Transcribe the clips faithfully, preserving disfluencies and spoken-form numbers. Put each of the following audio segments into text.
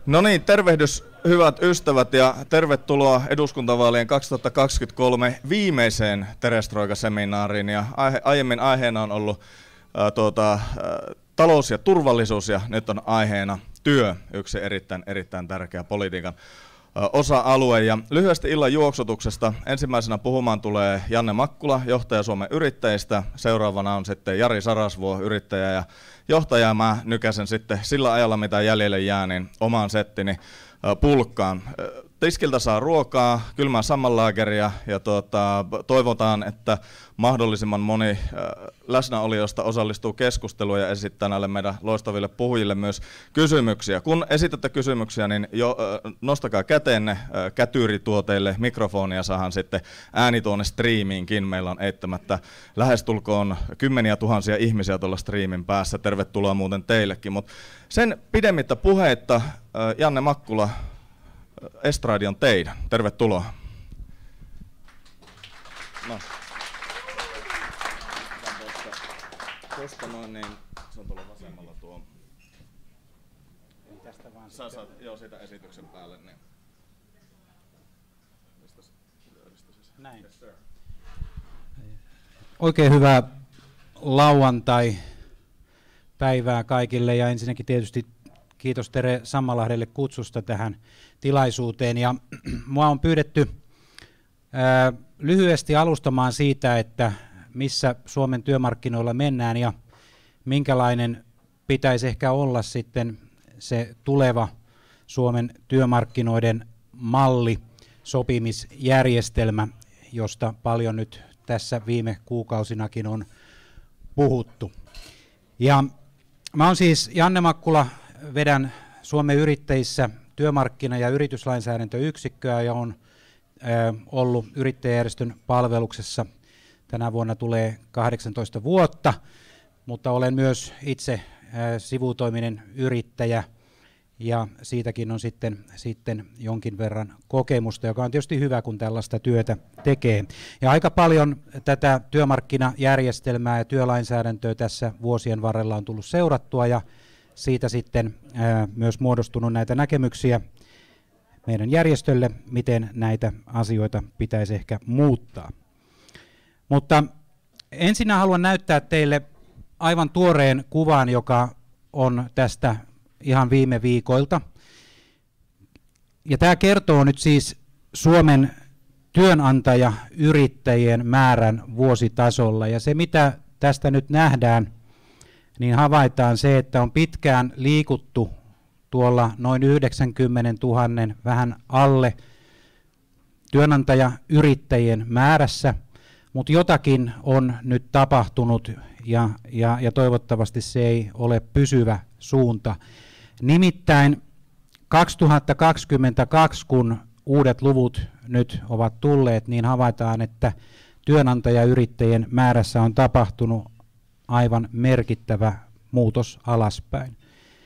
No niin, tervehdys hyvät ystävät ja tervetuloa eduskuntavaalien kaksituhattakaksikymmentäkolme viimeiseen Terestroika-seminaariin. Ja aihe, aiemmin aiheena on ollut ää, tuota, ää, talous ja turvallisuus ja nyt on aiheena työ, yksi erittäin, erittäin tärkeä politiikan ää, osa-alue. Ja lyhyesti illan juoksutuksesta ensimmäisenä puhumaan tulee Janne Makkula, johtaja Suomen yrittäjistä. Seuraavana on sitten Jari Sarasvuo, yrittäjä ja johtaja. Mä nykäsen sitten sillä ajalla, mitä jäljelle jää, niin omaan settini pulkkaan. Tiskiltä saa ruokaa, kylmää sammanlaakeria ja tuota, toivotaan, että mahdollisimman moni läsnäolijoista osallistuu keskusteluun ja esittää näille meidän loistaville puhujille myös kysymyksiä. Kun esitätte kysymyksiä, niin jo, nostakaa käteenne kätyrituoteille mikrofonia, saadaan sitten ääni tuonne striimiinkin. Meillä on eittämättä lähestulkoon kymmeniä tuhansia ihmisiä tuolla striimin päässä. Tervetuloa muuten teillekin. Mut sen pidemmittä puheitta, Janne Makkula, estradi on teidän. Tervetuloa. No. Tuosta noin, niin se on tuolla vasemmalla tuo. Tästä vaan sä saat, joo, siitä esityksen päälle. Niin. Näin. Yes, sir. Oikein hyvää lauantai-päivää kaikille ja ensinnäkin tietysti kiitos Tere Sammalahdelle kutsusta tähän tilaisuuteen. Ja mua on pyydetty ää, lyhyesti alustamaan siitä, että missä Suomen työmarkkinoilla mennään ja minkälainen pitäisi ehkä olla sitten se tuleva Suomen työmarkkinoiden malli, sopimisjärjestelmä, josta paljon nyt tässä viime kuukausinakin on puhuttu. Ja mä oon siis Janne Makkula, vedän Suomen Yrittäjissä työmarkkina- ja yrityslainsäädäntöyksikköä ja on äh, ollut yrittäjäjärjestön palveluksessa. Tänä vuonna tulee kahdeksantoista vuotta, mutta olen myös itse äh, sivutoiminen yrittäjä ja siitäkin on sitten, sitten jonkin verran kokemusta, joka on tietysti hyvä, kun tällaista työtä tekee. Ja aika paljon tätä työmarkkinajärjestelmää ja työlainsäädäntöä tässä vuosien varrella on tullut seurattua ja siitä sitten ää, myös muodostunut näitä näkemyksiä meidän järjestölle, miten näitä asioita pitäisi ehkä muuttaa. Mutta ensin haluan näyttää teille aivan tuoreen kuvan, joka on tästä ihan viime viikoilta. Ja tämä kertoo nyt siis Suomen työnantajayrittäjien määrän vuositasolla. Ja se, mitä tästä nyt nähdään, niin havaitaan se, että on pitkään liikuttu tuolla noin yhdeksänkymmentätuhatta vähän alle työnantajayrittäjien määrässä, mutta jotakin on nyt tapahtunut ja, ja, ja toivottavasti se ei ole pysyvä suunta. Nimittäin kaksituhattakaksikymmentäkaksi, kun uudet luvut nyt ovat tulleet, niin havaitaan, että työnantajayrittäjien määrässä on tapahtunut aivan merkittävä muutos alaspäin.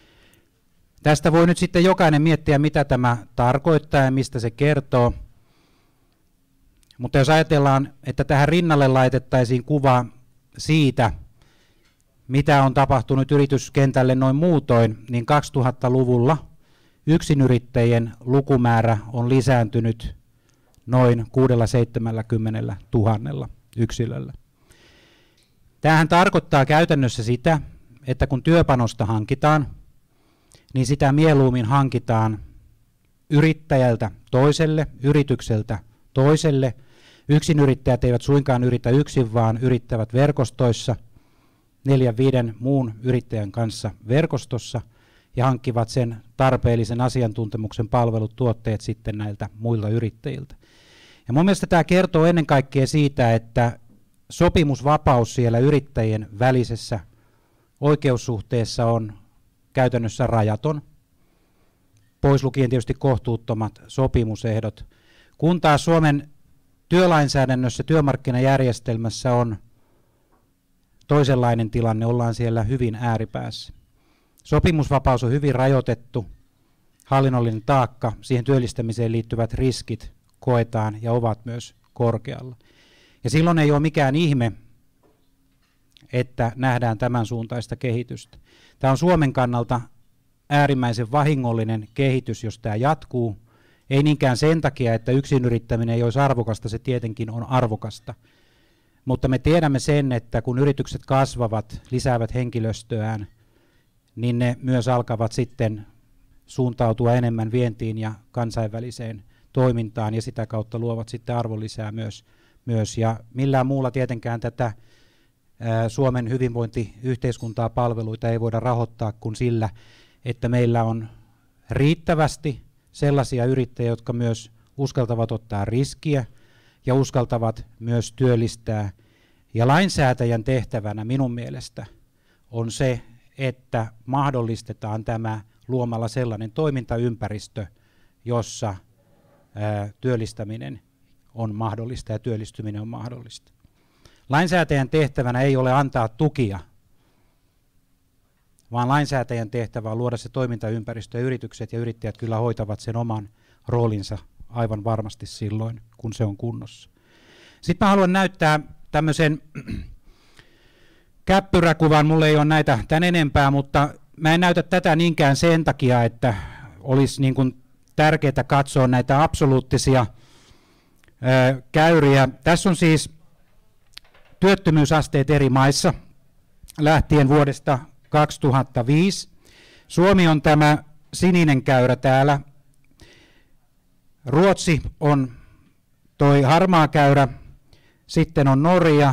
Tästä voi nyt sitten jokainen miettiä, mitä tämä tarkoittaa ja mistä se kertoo. Mutta jos ajatellaan, että tähän rinnalle laitettaisiin kuva siitä, mitä on tapahtunut yrityskentälle noin muutoin, niin kaksituhattaluvulla yksinyrittäjien lukumäärä on lisääntynyt noin kuusisataaseitsemänkymmentätuhatta yksilöllä. Tämähän tarkoittaa käytännössä sitä, että kun työpanosta hankitaan, niin sitä mieluummin hankitaan yrittäjältä toiselle, yritykseltä toiselle. Yksinyrittäjät eivät suinkaan yritä yksin, vaan yrittävät verkostoissa, neljän viiden muun yrittäjän kanssa verkostossa ja hankkivat sen tarpeellisen asiantuntemuksen palvelut, tuotteet sitten näiltä muilta yrittäjiltä. Ja mun mielestä tämä kertoo ennen kaikkea siitä, että sopimusvapaus siellä yrittäjien välisessä oikeussuhteessa on käytännössä rajaton, pois lukien tietysti kohtuuttomat sopimusehdot, kun taas Suomen työlainsäädännössä, työmarkkinajärjestelmässä on toisenlainen tilanne, ollaan siellä hyvin ääripäässä. Sopimusvapaus on hyvin rajoitettu, hallinnollinen taakka, siihen työllistämiseen liittyvät riskit koetaan ja ovat myös korkealla. Ja silloin ei ole mikään ihme, että nähdään tämän suuntaista kehitystä. Tämä on Suomen kannalta äärimmäisen vahingollinen kehitys, jos tämä jatkuu. Ei niinkään sen takia, että yksinyrittäminen ei olisi arvokasta, se tietenkin on arvokasta. Mutta me tiedämme sen, että kun yritykset kasvavat, lisäävät henkilöstöään, niin ne myös alkavat sitten suuntautua enemmän vientiin ja kansainväliseen toimintaan ja sitä kautta luovat sitten arvonlisää myös. myös. Ja millään muulla tietenkään tätä ää, Suomen hyvinvointiyhteiskuntaa palveluita ei voida rahoittaa kuin sillä, että meillä on riittävästi sellaisia yrittäjiä, jotka myös uskaltavat ottaa riskiä ja uskaltavat myös työllistää. Ja lainsäätäjän tehtävänä minun mielestä on se, että mahdollistetaan tämä luomalla sellainen toimintaympäristö, jossa ää, työllistäminen on mahdollista ja työllistyminen on mahdollista. Lainsäätäjän tehtävänä ei ole antaa tukia, vaan lainsäätäjän tehtävä on luoda se toimintaympäristö ja yritykset ja yrittäjät kyllä hoitavat sen oman roolinsa aivan varmasti silloin, kun se on kunnossa. Sitten mä haluan näyttää tämmöisen käppyräkuvan, mulla ei ole näitä tän enempää, mutta mä en näytä tätä niinkään sen takia, että olisi niin kuin tärkeää katsoa näitä absoluuttisia ää, käyriä. Tässä on siis työttömyysasteet eri maissa lähtien vuodesta kaksituhattaviisi. Suomi on tämä sininen käyrä täällä. Ruotsi on toi harmaa käyrä, sitten on Norja,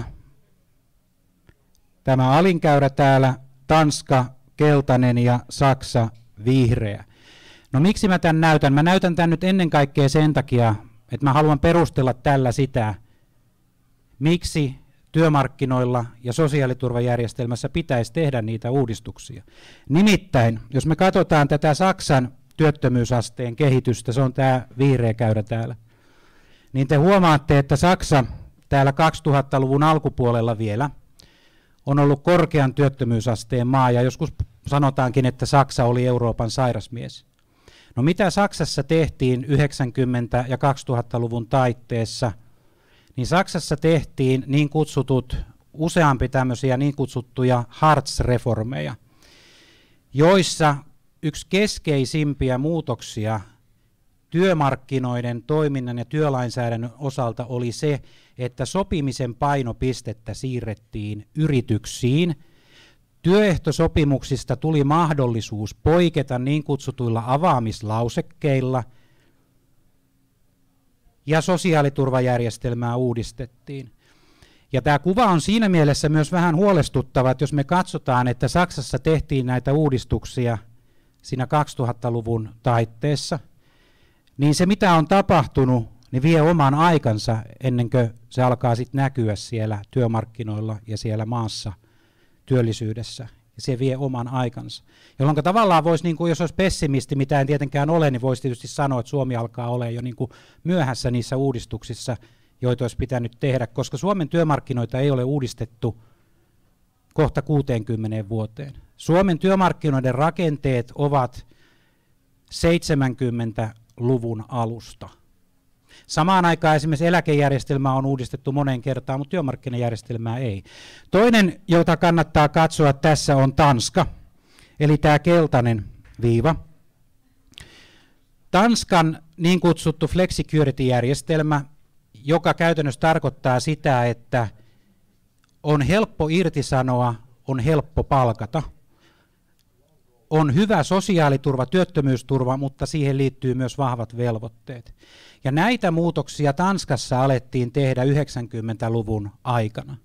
tämä alinkäyrä täällä, Tanska, keltainen ja Saksa, vihreä. No miksi mä tämän näytän? Mä näytän tämän nyt ennen kaikkea sen takia, että mä haluan perustella tällä sitä, miksi työmarkkinoilla ja sosiaaliturvajärjestelmässä pitäisi tehdä niitä uudistuksia. Nimittäin, jos me katsotaan tätä Saksan työttömyysasteen kehitystä, se on tämä vihreä käyrä täällä, niin te huomaatte, että Saksa täällä kaksituhattaluvun alkupuolella vielä on ollut korkean työttömyysasteen maa, ja joskus sanotaankin, että Saksa oli Euroopan sairasmies. No mitä Saksassa tehtiin yhdeksänkymmentä- ja kaksituhattaluvun taitteessa, niin Saksassa tehtiin niin kutsutut, useampi tämmöisiä niin kutsuttuja Hartz-reformeja, joissa yksi keskeisimpiä muutoksia työmarkkinoiden toiminnan ja työlainsäädännön osalta oli se, että sopimisen painopistettä siirrettiin yrityksiin. Työehtosopimuksista tuli mahdollisuus poiketa niin kutsutuilla avaamislausekkeilla ja sosiaaliturvajärjestelmää uudistettiin. Ja tämä kuva on siinä mielessä myös vähän huolestuttava, että jos me katsotaan, että Saksassa tehtiin näitä uudistuksia siinä kaksituhattaluvun taitteessa, niin se mitä on tapahtunut, niin vie oman aikansa ennen kuin se alkaa sitten näkyä siellä työmarkkinoilla ja siellä maassa työllisyydessä. Ja se vie oman aikansa. Jolloin tavallaan voisi, niin kuin jos olisi pessimisti, mitä en tietenkään ole, niin voisi tietysti sanoa, että Suomi alkaa olla jo niin kuin myöhässä niissä uudistuksissa, joita olisi pitänyt tehdä, koska Suomen työmarkkinoita ei ole uudistettu kohta kuuteenkymmeneen vuoteen. Suomen työmarkkinoiden rakenteet ovat seitsemänkymmentäluvun alusta. Samaan aikaan esimerkiksi eläkejärjestelmää on uudistettu moneen kertaan, mutta työmarkkinajärjestelmää ei. Toinen, jota kannattaa katsoa tässä, on Tanska, eli tämä keltainen viiva. Tanskan niin kutsuttu flexicurity-järjestelmä, joka käytännössä tarkoittaa sitä, että on helppo irtisanoa, on helppo palkata. On hyvä sosiaaliturva, työttömyysturva, mutta siihen liittyy myös vahvat velvoitteet. Ja näitä muutoksia Tanskassa alettiin tehdä yhdeksänkymmentäluvun aikana.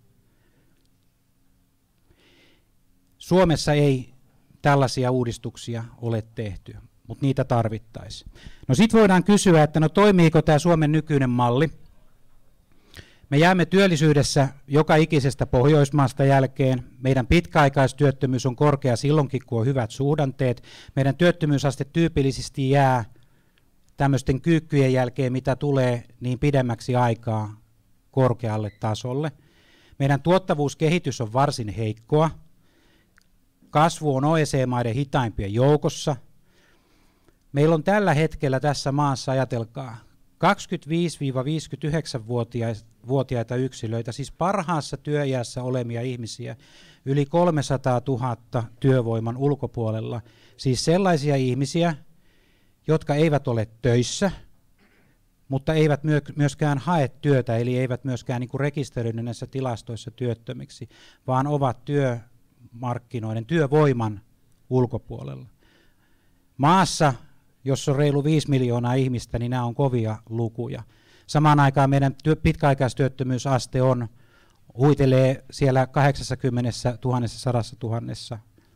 Suomessa ei tällaisia uudistuksia ole tehty, mutta niitä tarvittaisiin. No sitten voidaan kysyä, että no toimiiko tämä Suomen nykyinen malli? Me jäämme työllisyydessä joka ikisestä Pohjoismaasta jälkeen. Meidän pitkäaikaistyöttömyys on korkea silloinkin, kun on hyvät suhdanteet. Meidän työttömyysaste tyypillisesti jää tämmöisten kyykkyjen jälkeen, mitä tulee, niin pidemmäksi aikaa korkealle tasolle. Meidän tuottavuuskehitys on varsin heikkoa. Kasvu on O E C-maiden hitaimpien joukossa. Meillä on tällä hetkellä tässä maassa, ajatelkaa, kaksikymmentäviisi–viisikymmentäyhdeksän-vuotiaita yksilöitä, siis parhaassa työiässä olemia ihmisiä, yli kolmesataatuhatta työvoiman ulkopuolella, siis sellaisia ihmisiä, jotka eivät ole töissä, mutta eivät myöskään hae työtä, eli eivät myöskään niin kuin rekisteröidy näissä tilastoissa työttömiksi, vaan ovat työmarkkinoiden, työvoiman ulkopuolella. Maassa, jossa on reilu viisi miljoonaa ihmistä, niin nämä on kovia lukuja. Samaan aikaan meidän työ, pitkäaikaistyöttömyysaste on, huitelee siellä kahdeksankymmentätuhatta sadassa tuhannessa.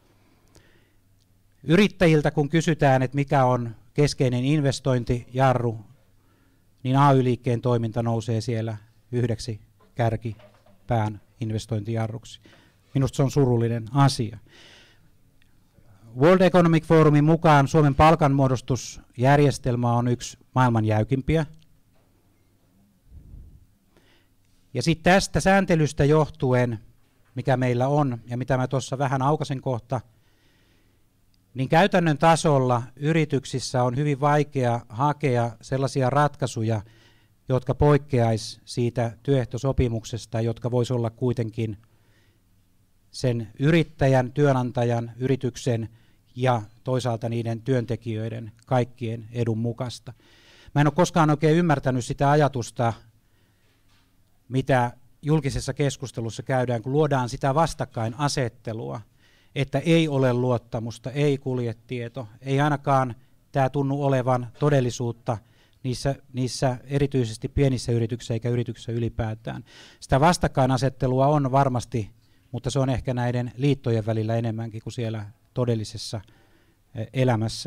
Yrittäjiltä kun kysytään, että mikä on keskeinen investointijarru, niin A Y-liikkeen toiminta nousee siellä yhdeksi kärkipään investointijarruksi. Minusta se on surullinen asia. World Economic Forumin mukaan Suomen palkanmuodostusjärjestelmä on yksi maailman jäykimpiä. Ja sitten tästä sääntelystä johtuen, mikä meillä on ja mitä mä tuossa vähän aukaisen kohta, niin käytännön tasolla yrityksissä on hyvin vaikea hakea sellaisia ratkaisuja, jotka poikkeaisi siitä työehtosopimuksesta, jotka voisi olla kuitenkin sen yrittäjän, työnantajan, yrityksen ja toisaalta niiden työntekijöiden kaikkien edun mukaista. Mä en ole koskaan oikein ymmärtänyt sitä ajatusta, mitä julkisessa keskustelussa käydään, kun luodaan sitä vastakkainasettelua, että ei ole luottamusta, ei kulje tieto, ei ainakaan tämä tunnu olevan todellisuutta niissä, niissä erityisesti pienissä yrityksissä eikä yrityksissä ylipäätään. Sitä vastakkainasettelua on varmasti, mutta se on ehkä näiden liittojen välillä enemmänkin kuin siellä todellisessa elämässä.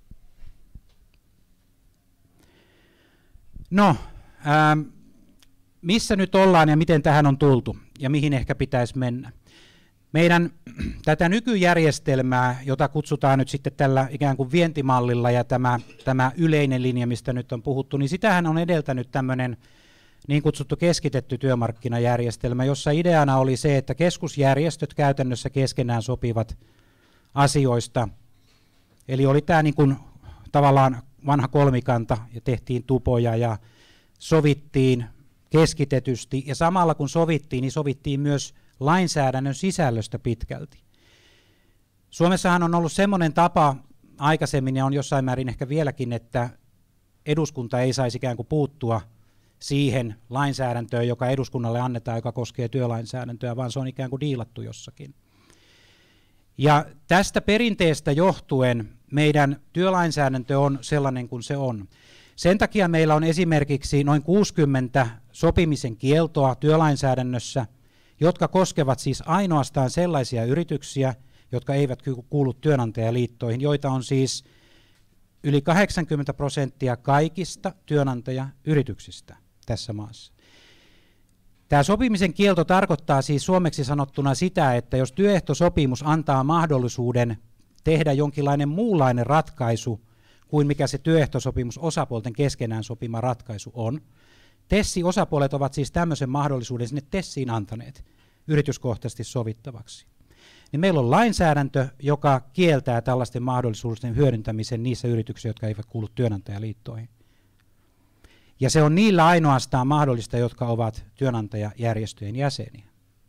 No, ähm, missä nyt ollaan ja miten tähän on tultu ja mihin ehkä pitäisi mennä? Meidän tätä nykyjärjestelmää, jota kutsutaan nyt sitten tällä ikään kuin vientimallilla ja tämä, tämä yleinen linja, mistä nyt on puhuttu, niin sitähän on edeltänyt tämmöinen niin kutsuttu keskitetty työmarkkinajärjestelmä, jossa ideana oli se, että keskusjärjestöt käytännössä keskenään sopivat asioista. Eli oli tämä niin kuin tavallaan vanha kolmikanta ja tehtiin tupoja ja sovittiin keskitetysti ja samalla kun sovittiin, niin sovittiin myös lainsäädännön sisällöstä pitkälti. Suomessahan on ollut semmoinen tapa aikaisemmin ja on jossain määrin ehkä vieläkin, että eduskunta ei saisi ikään kuin puuttua siihen lainsäädäntöön, joka eduskunnalle annetaan, joka koskee työlainsäädäntöä, vaan se on ikään kuin diilattu jossakin. Ja tästä perinteestä johtuen meidän työlainsäädäntö on sellainen kuin se on. Sen takia meillä on esimerkiksi noin kuusikymmentä sopimisen kieltoa työlainsäädännössä, jotka koskevat siis ainoastaan sellaisia yrityksiä, jotka eivät kuulu työnantajaliittoihin, joita on siis yli kahdeksankymmentä prosenttia kaikista työnantajayrityksistä tässä maassa. Tämä sopimisen kielto tarkoittaa siis suomeksi sanottuna sitä, että jos työehtosopimus antaa mahdollisuuden tehdä jonkinlainen muunlainen ratkaisu kuin mikä se työehtosopimus osapuolten keskenään sopima ratkaisu on, TESsi-osapuolet ovat siis tämmöisen mahdollisuuden sinne TESiin antaneet yrityskohtaisesti sovittavaksi. Niin meillä on lainsäädäntö, joka kieltää tällaisten mahdollisuuksien hyödyntämisen niissä yrityksissä, jotka eivät kuulu työnantajaliittoihin. Ja se on niillä ainoastaan mahdollista, jotka ovat työnantajajärjestöjen jäseniä.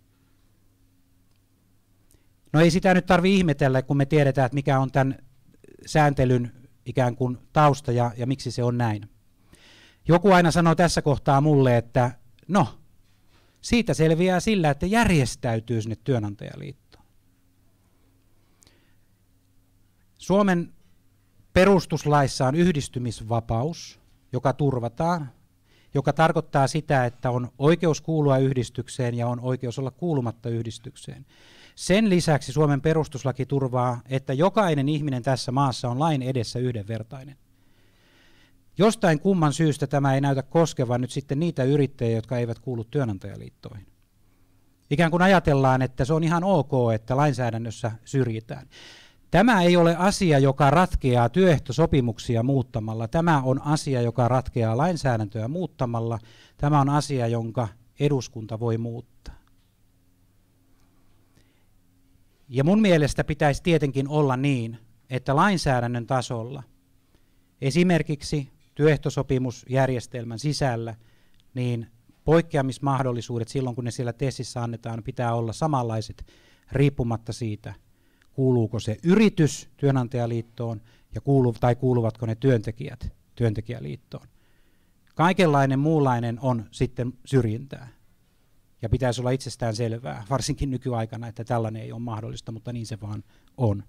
No ei sitä nyt tarvitse ihmetellä, kun me tiedetään, että mikä on tämän sääntelyn ikään kuin tausta ja, ja miksi se on näin. Joku aina sanoo tässä kohtaa mulle, että no, siitä selviää sillä, että järjestäytyy sinne työnantajaliittoon. Suomen perustuslaissa on yhdistymisvapaus, joka turvataan, joka tarkoittaa sitä, että on oikeus kuulua yhdistykseen ja on oikeus olla kuulumatta yhdistykseen. Sen lisäksi Suomen perustuslaki turvaa, että jokainen ihminen tässä maassa on lain edessä yhdenvertainen. Jostain kumman syystä tämä ei näytä koskevan nyt sitten niitä yrittäjiä, jotka eivät kuulu työnantajaliittoihin. Ikään kuin ajatellaan, että se on ihan ok, että lainsäädännössä syrjitään. Tämä ei ole asia, joka ratkeaa työehtosopimuksia muuttamalla. Tämä on asia, joka ratkeaa lainsäädäntöä muuttamalla. Tämä on asia, jonka eduskunta voi muuttaa. Ja mun mielestä pitäisi tietenkin olla niin, että lainsäädännön tasolla esimerkiksi työehtosopimusjärjestelmän sisällä, niin poikkeamismahdollisuudet silloin, kun ne siellä tesissä annetaan, pitää olla samanlaiset riippumatta siitä, kuuluuko se yritys työnantajaliittoon ja kuulu, tai kuuluvatko ne työntekijät työntekijäliittoon. Kaikenlainen muunlainen on sitten syrjintää. Ja pitäisi olla itsestään selvää, varsinkin nykyaikana, että tällainen ei ole mahdollista, mutta niin se vaan on.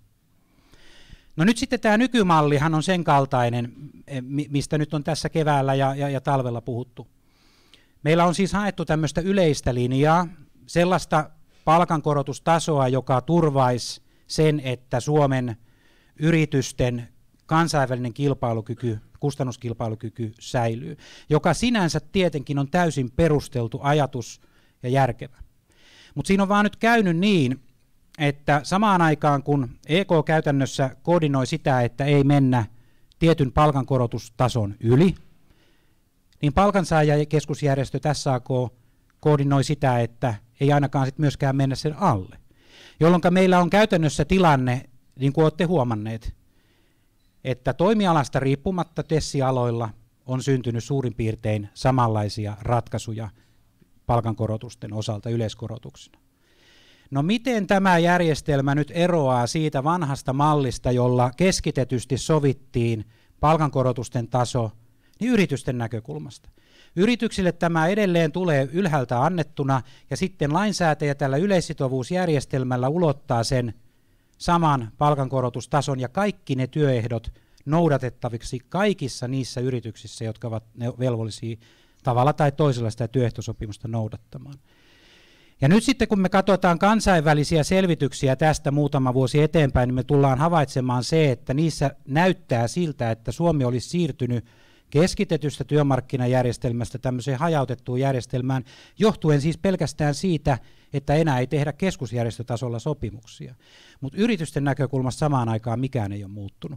No nyt sitten tämä nykymallihan on sen kaltainen, mistä nyt on tässä keväällä ja, ja, ja talvella puhuttu. Meillä on siis haettu tämmöistä yleistä linjaa, sellaista palkankorotustasoa, joka turvaisi sen, että Suomen yritysten kansainvälinen kilpailukyky, kustannuskilpailukyky säilyy, joka sinänsä tietenkin on täysin perusteltu ajatus ja järkevä. Mutta siinä on vaan nyt käynyt niin, että samaan aikaan kun E K käytännössä koordinoi sitä, että ei mennä tietyn palkankorotustason yli, niin palkansaajakeskusjärjestö S A K koordinoi sitä, että ei ainakaan sit myöskään mennä sen alle. Jolloin meillä on käytännössä tilanne, niin kuin olette huomanneet, että toimialasta riippumatta tessialoilla on syntynyt suurin piirtein samanlaisia ratkaisuja palkankorotusten osalta yleiskorotuksena. No miten tämä järjestelmä nyt eroaa siitä vanhasta mallista, jolla keskitetysti sovittiin palkankorotusten taso, niin yritysten näkökulmasta? Yrityksille tämä edelleen tulee ylhäältä annettuna, ja sitten lainsäätäjä tällä yleissitovuusjärjestelmällä ulottaa sen saman palkankorotustason ja kaikki ne työehdot noudatettaviksi kaikissa niissä yrityksissä, jotka ovat velvollisia tavalla tai toisella sitä työehtosopimusta noudattamaan. Ja nyt sitten kun me katsotaan kansainvälisiä selvityksiä tästä muutama vuosi eteenpäin, niin me tullaan havaitsemaan se, että niissä näyttää siltä, että Suomi olisi siirtynyt keskitetystä työmarkkinajärjestelmästä tämmöiseen hajautettuun järjestelmään, johtuen siis pelkästään siitä, että enää ei tehdä keskusjärjestötasolla sopimuksia. Mutta yritysten näkökulmasta samaan aikaan mikään ei ole muuttunut.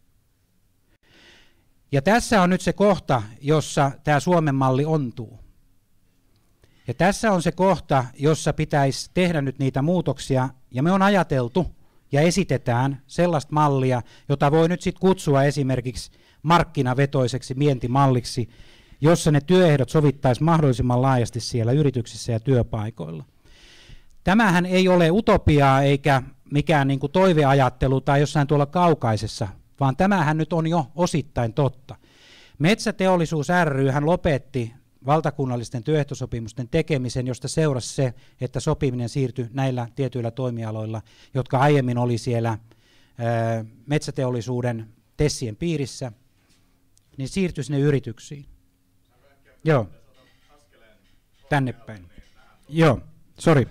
Ja tässä on nyt se kohta, jossa tämä Suomen malli ontuu. Ja tässä on se kohta, jossa pitäisi tehdä nyt niitä muutoksia, ja me on ajateltu ja esitetään sellaista mallia, jota voi nyt sitten kutsua esimerkiksi markkinavetoiseksi vientimalliksi, jossa ne työehdot sovittaisi mahdollisimman laajasti siellä yrityksissä ja työpaikoilla. Tämähän ei ole utopiaa eikä mikään niin kuin toiveajattelu tai jossain tuolla kaukaisessa, vaan tämähän nyt on jo osittain totta. Metsäteollisuus ry hän lopetti valtakunnallisten työehtosopimusten tekemisen, josta seurasi se, että sopiminen siirtyi näillä tietyillä toimialoilla, jotka aiemmin oli siellä ää, metsäteollisuuden tessien piirissä, niin siirtyi sinne yrityksiin. Joo, tänne päin. Joo, sori.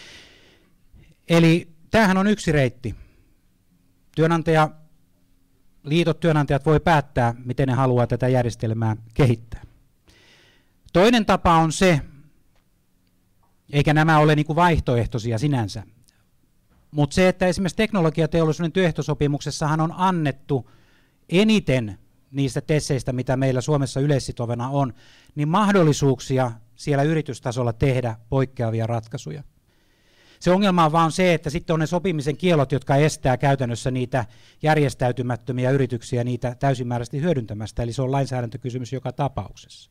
Eli tämähän on yksi reitti. Työnantaja, liitot, työnantajat voi päättää, miten ne haluaa tätä järjestelmää kehittää. Toinen tapa on se, eikä nämä ole niin kuin vaihtoehtoisia sinänsä, mutta se, että esimerkiksi teknologiateollisuuden työehtosopimuksessahan on annettu eniten niistä tesseistä, mitä meillä Suomessa yleissitovana on, niin mahdollisuuksia siellä yritystasolla tehdä poikkeavia ratkaisuja. Se ongelma on vaan se, että sitten on ne sopimisen kiellot, jotka estää käytännössä niitä järjestäytymättömiä yrityksiä niitä täysimääräisesti hyödyntämästä, eli se on lainsäädäntökysymys joka tapauksessa.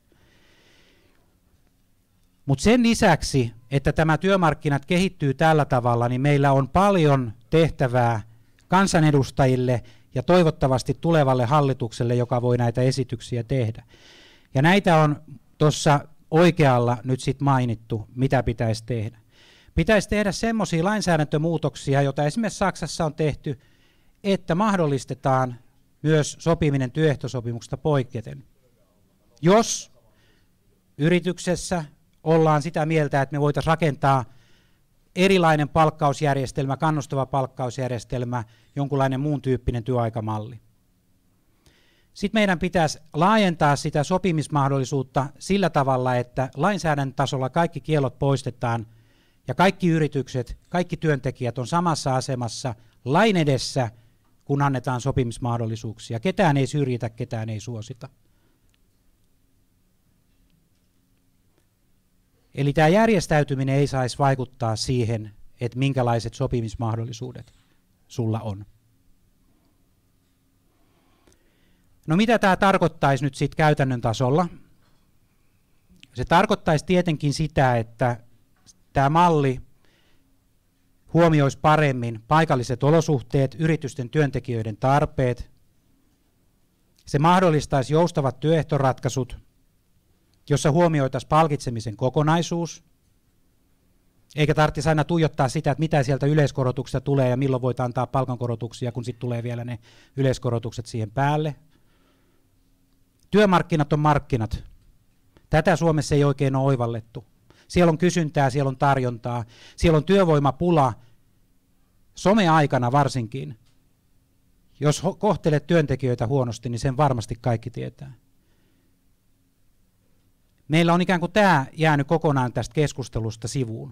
Mutta sen lisäksi, että tämä työmarkkinat kehittyy tällä tavalla, niin meillä on paljon tehtävää kansanedustajille ja toivottavasti tulevalle hallitukselle, joka voi näitä esityksiä tehdä. Ja näitä on tuossa oikealla nyt sitten mainittu, mitä pitäisi tehdä. Pitäisi tehdä semmoisia lainsäädäntömuutoksia, joita esimerkiksi Saksassa on tehty, että mahdollistetaan myös sopiminen työehtosopimuksesta poiketen. Jos yrityksessä ollaan sitä mieltä, että me voitaisiin rakentaa erilainen palkkausjärjestelmä, kannustava palkkausjärjestelmä, jonkunlainen muun tyyppinen työaikamalli. Sitten meidän pitäisi laajentaa sitä sopimismahdollisuutta sillä tavalla, että lainsäädännön tasolla kaikki kiellot poistetaan ja kaikki yritykset, kaikki työntekijät on samassa asemassa lain edessä, kun annetaan sopimismahdollisuuksia. Ketään ei syrjitä, ketään ei suosita. Eli tämä järjestäytyminen ei saisi vaikuttaa siihen, että minkälaiset sopimismahdollisuudet sulla on. No mitä tämä tarkoittaisi nyt sitten käytännön tasolla? Se tarkoittaisi tietenkin sitä, että tämä malli huomioisi paremmin paikalliset olosuhteet, yritysten työntekijöiden tarpeet. Se mahdollistaisi joustavat työehtoratkaisut, jossa huomioitaisiin palkitsemisen kokonaisuus, eikä tarvitsisi aina tuijottaa sitä, että mitä sieltä yleiskorotuksesta tulee ja milloin voit antaa palkankorotuksia, kun sitten tulee vielä ne yleiskorotukset siihen päälle. Työmarkkinat on markkinat. Tätä Suomessa ei oikein ole oivallettu. Siellä on kysyntää, siellä on tarjontaa, siellä on työvoimapula, some-aikana varsinkin. Jos kohtelet työntekijöitä huonosti, niin sen varmasti kaikki tietää. Meillä on ikään kuin tämä jäänyt kokonaan tästä keskustelusta sivuun.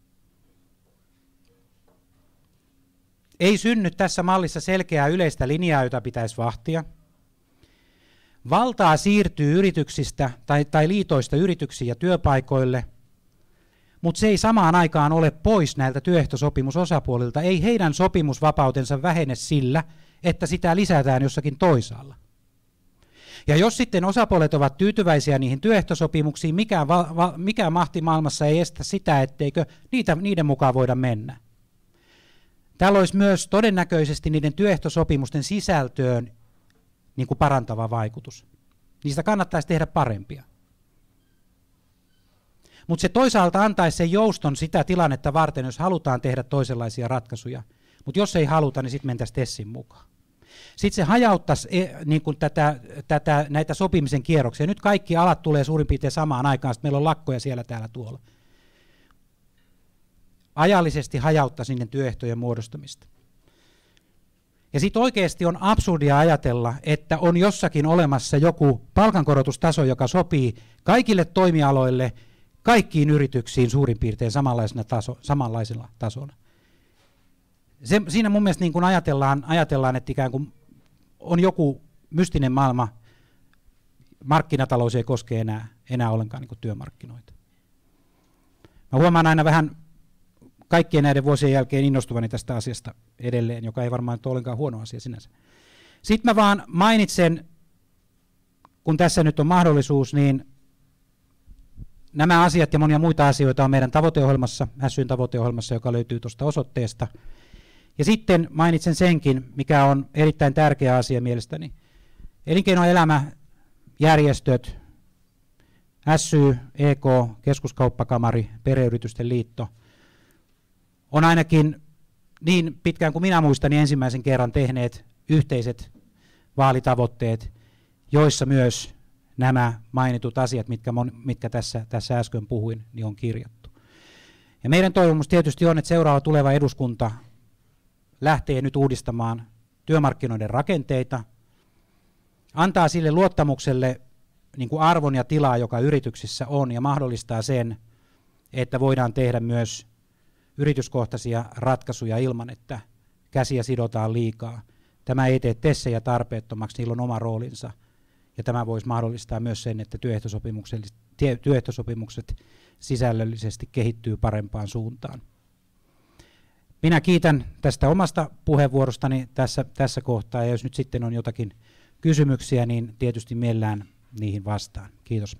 Ei synny tässä mallissa selkeää yleistä linjaa, jota pitäisi vahtia. Valtaa siirtyy yrityksistä tai, tai liitoista yrityksiin ja työpaikoille, mutta se ei samaan aikaan ole pois näiltä työehtosopimusosapuolilta. Ei heidän sopimusvapautensa vähene sillä, että sitä lisätään jossakin toisaalla. Ja jos sitten osapuolet ovat tyytyväisiä niihin työehtosopimuksiin, mikään, va, va, mikään mahti maailmassa ei estä sitä, etteikö niitä, niiden mukaan voida mennä. Täällä olisi myös todennäköisesti niiden työehtosopimusten sisältöön niin kuin parantava vaikutus. Niistä kannattaisi tehdä parempia. Mutta se toisaalta antaisi sen jouston sitä tilannetta varten, jos halutaan tehdä toisenlaisia ratkaisuja. Mutta jos ei haluta, niin sitten mentäisiin TESin mukaan. Sitten se hajauttaisi niin kuin tätä, tätä, näitä sopimisen kierroksia. Nyt kaikki alat tulee suurin piirtein samaan aikaan, sitten meillä on lakkoja siellä täällä tuolla. Ajallisesti hajauttaa sinne työehtojen muodostamista. Ja sitten oikeasti on absurdia ajatella, että on jossakin olemassa joku palkankorotustaso, joka sopii kaikille toimialoille, kaikkiin yrityksiin suurin piirtein samanlaisena taso, samanlaisella tasolla. Se, siinä mun mielestä niin kun ajatellaan, ajatellaan, että ikään kuin on joku mystinen maailma, markkinatalous ei koske enää, enää ollenkaan niin kuin työmarkkinoita. Mä huomaan aina vähän kaikkien näiden vuosien jälkeen innostuvani tästä asiasta edelleen, joka ei varmaan ole ollenkaan huono asia sinänsä. Sitten mä vaan mainitsen, kun tässä nyt on mahdollisuus, niin nämä asiat ja monia muita asioita on meidän tavoiteohjelmassa, Syn tavoiteohjelmassa, joka löytyy tuosta osoitteesta. Ja sitten mainitsen senkin, mikä on erittäin tärkeä asia mielestäni. Elinkeinoelämä, järjestöt, S Y, E K, Keskuskauppakamari, Perheyritysten liitto, on ainakin niin pitkään kuin minä muistan, niin ensimmäisen kerran tehneet yhteiset vaalitavoitteet, joissa myös nämä mainitut asiat, mitkä, mon, mitkä tässä, tässä äsken puhuin, niin on kirjattu. Ja meidän toivomus tietysti on, että seuraava tuleva eduskunta lähtee nyt uudistamaan työmarkkinoiden rakenteita, antaa sille luottamukselle niin kuin arvon ja tilaa, joka yrityksissä on, ja mahdollistaa sen, että voidaan tehdä myös yrityskohtaisia ratkaisuja ilman, että käsiä sidotaan liikaa. Tämä ei tee TESejä tarpeettomaksi, niillä on oma roolinsa. Ja tämä voisi mahdollistaa myös sen, että työehtosopimukset sisällöllisesti kehittyy parempaan suuntaan. Minä kiitän tästä omasta puheenvuorostani tässä, tässä kohtaa, ja jos nyt sitten on jotakin kysymyksiä, niin tietysti mielellään niihin vastaan. Kiitos.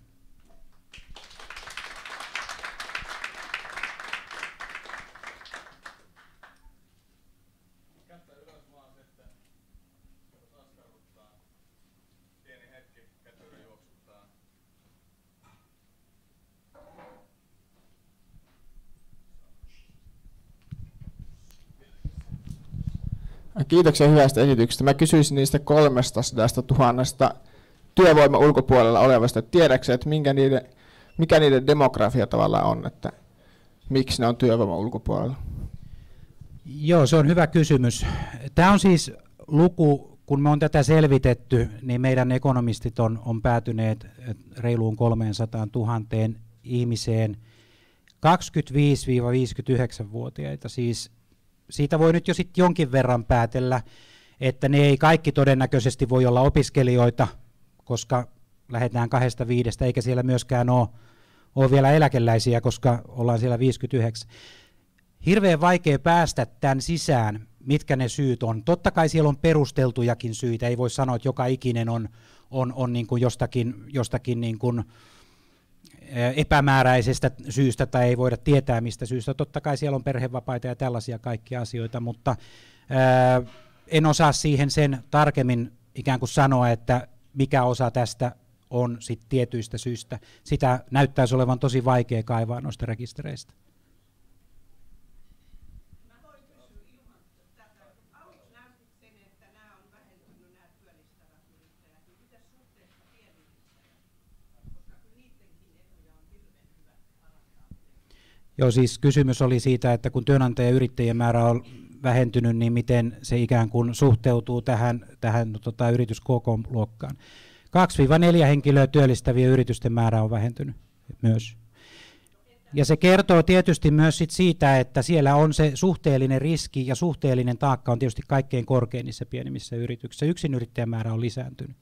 Kiitoksia hyvästä esityksestä. Mä kysyisin niistä kolmestasadasta tuhannesta työvoiman ulkopuolella olevasta. Tiedätkö, että minkä niiden, mikä niiden demografia tavallaan on, että miksi ne on työvoiman ulkopuolella? Joo, se on hyvä kysymys. Tämä on siis luku, kun me on tätä selvitetty, niin meidän ekonomistit on, on päätyneet reiluun kolmesataatuhatta ihmiseen kaksikymmentäviisi viisikymmentäyhdeksän-vuotiaita. Siis siitä voi nyt jo sitten jonkin verran päätellä, että ne ei kaikki todennäköisesti voi olla opiskelijoita, koska lähdetään kahdesta viidestä, eikä siellä myöskään ole, ole vielä eläkeläisiä, koska ollaan siellä viisikymmentäyhdeksän. Hirveän vaikea päästä tämän sisään. mitkä ne syyt on. Totta kai siellä on perusteltujakin syitä, ei voi sanoa, että joka ikinen on, on, on niin kuin jostakin, jostakin niin kuin epämääräisestä syystä tai ei voida tietää mistä syystä. Totta kai siellä on perhevapaita ja tällaisia kaikkia asioita, mutta ää, en osaa siihen sen tarkemmin ikään kuin sanoa, että mikä osa tästä on sit tietyistä syistä. Sitä näyttäisi olevan tosi vaikea kaivaa noista rekistereistä. Joo, siis kysymys oli siitä, että kun työnantaja- ja yrittäjien määrä on vähentynyt, niin miten se ikään kuin suhteutuu tähän, tähän tota, yritys K K-luokkaan. kaksi neljä henkilöä työllistävien yritysten määrä on vähentynyt myös. Ja se kertoo tietysti myös sit siitä, että siellä on se suhteellinen riski ja suhteellinen taakka on tietysti kaikkein korkein niissä pienimmissä yrityksissä. Yksinyrittäjän määrä on lisääntynyt.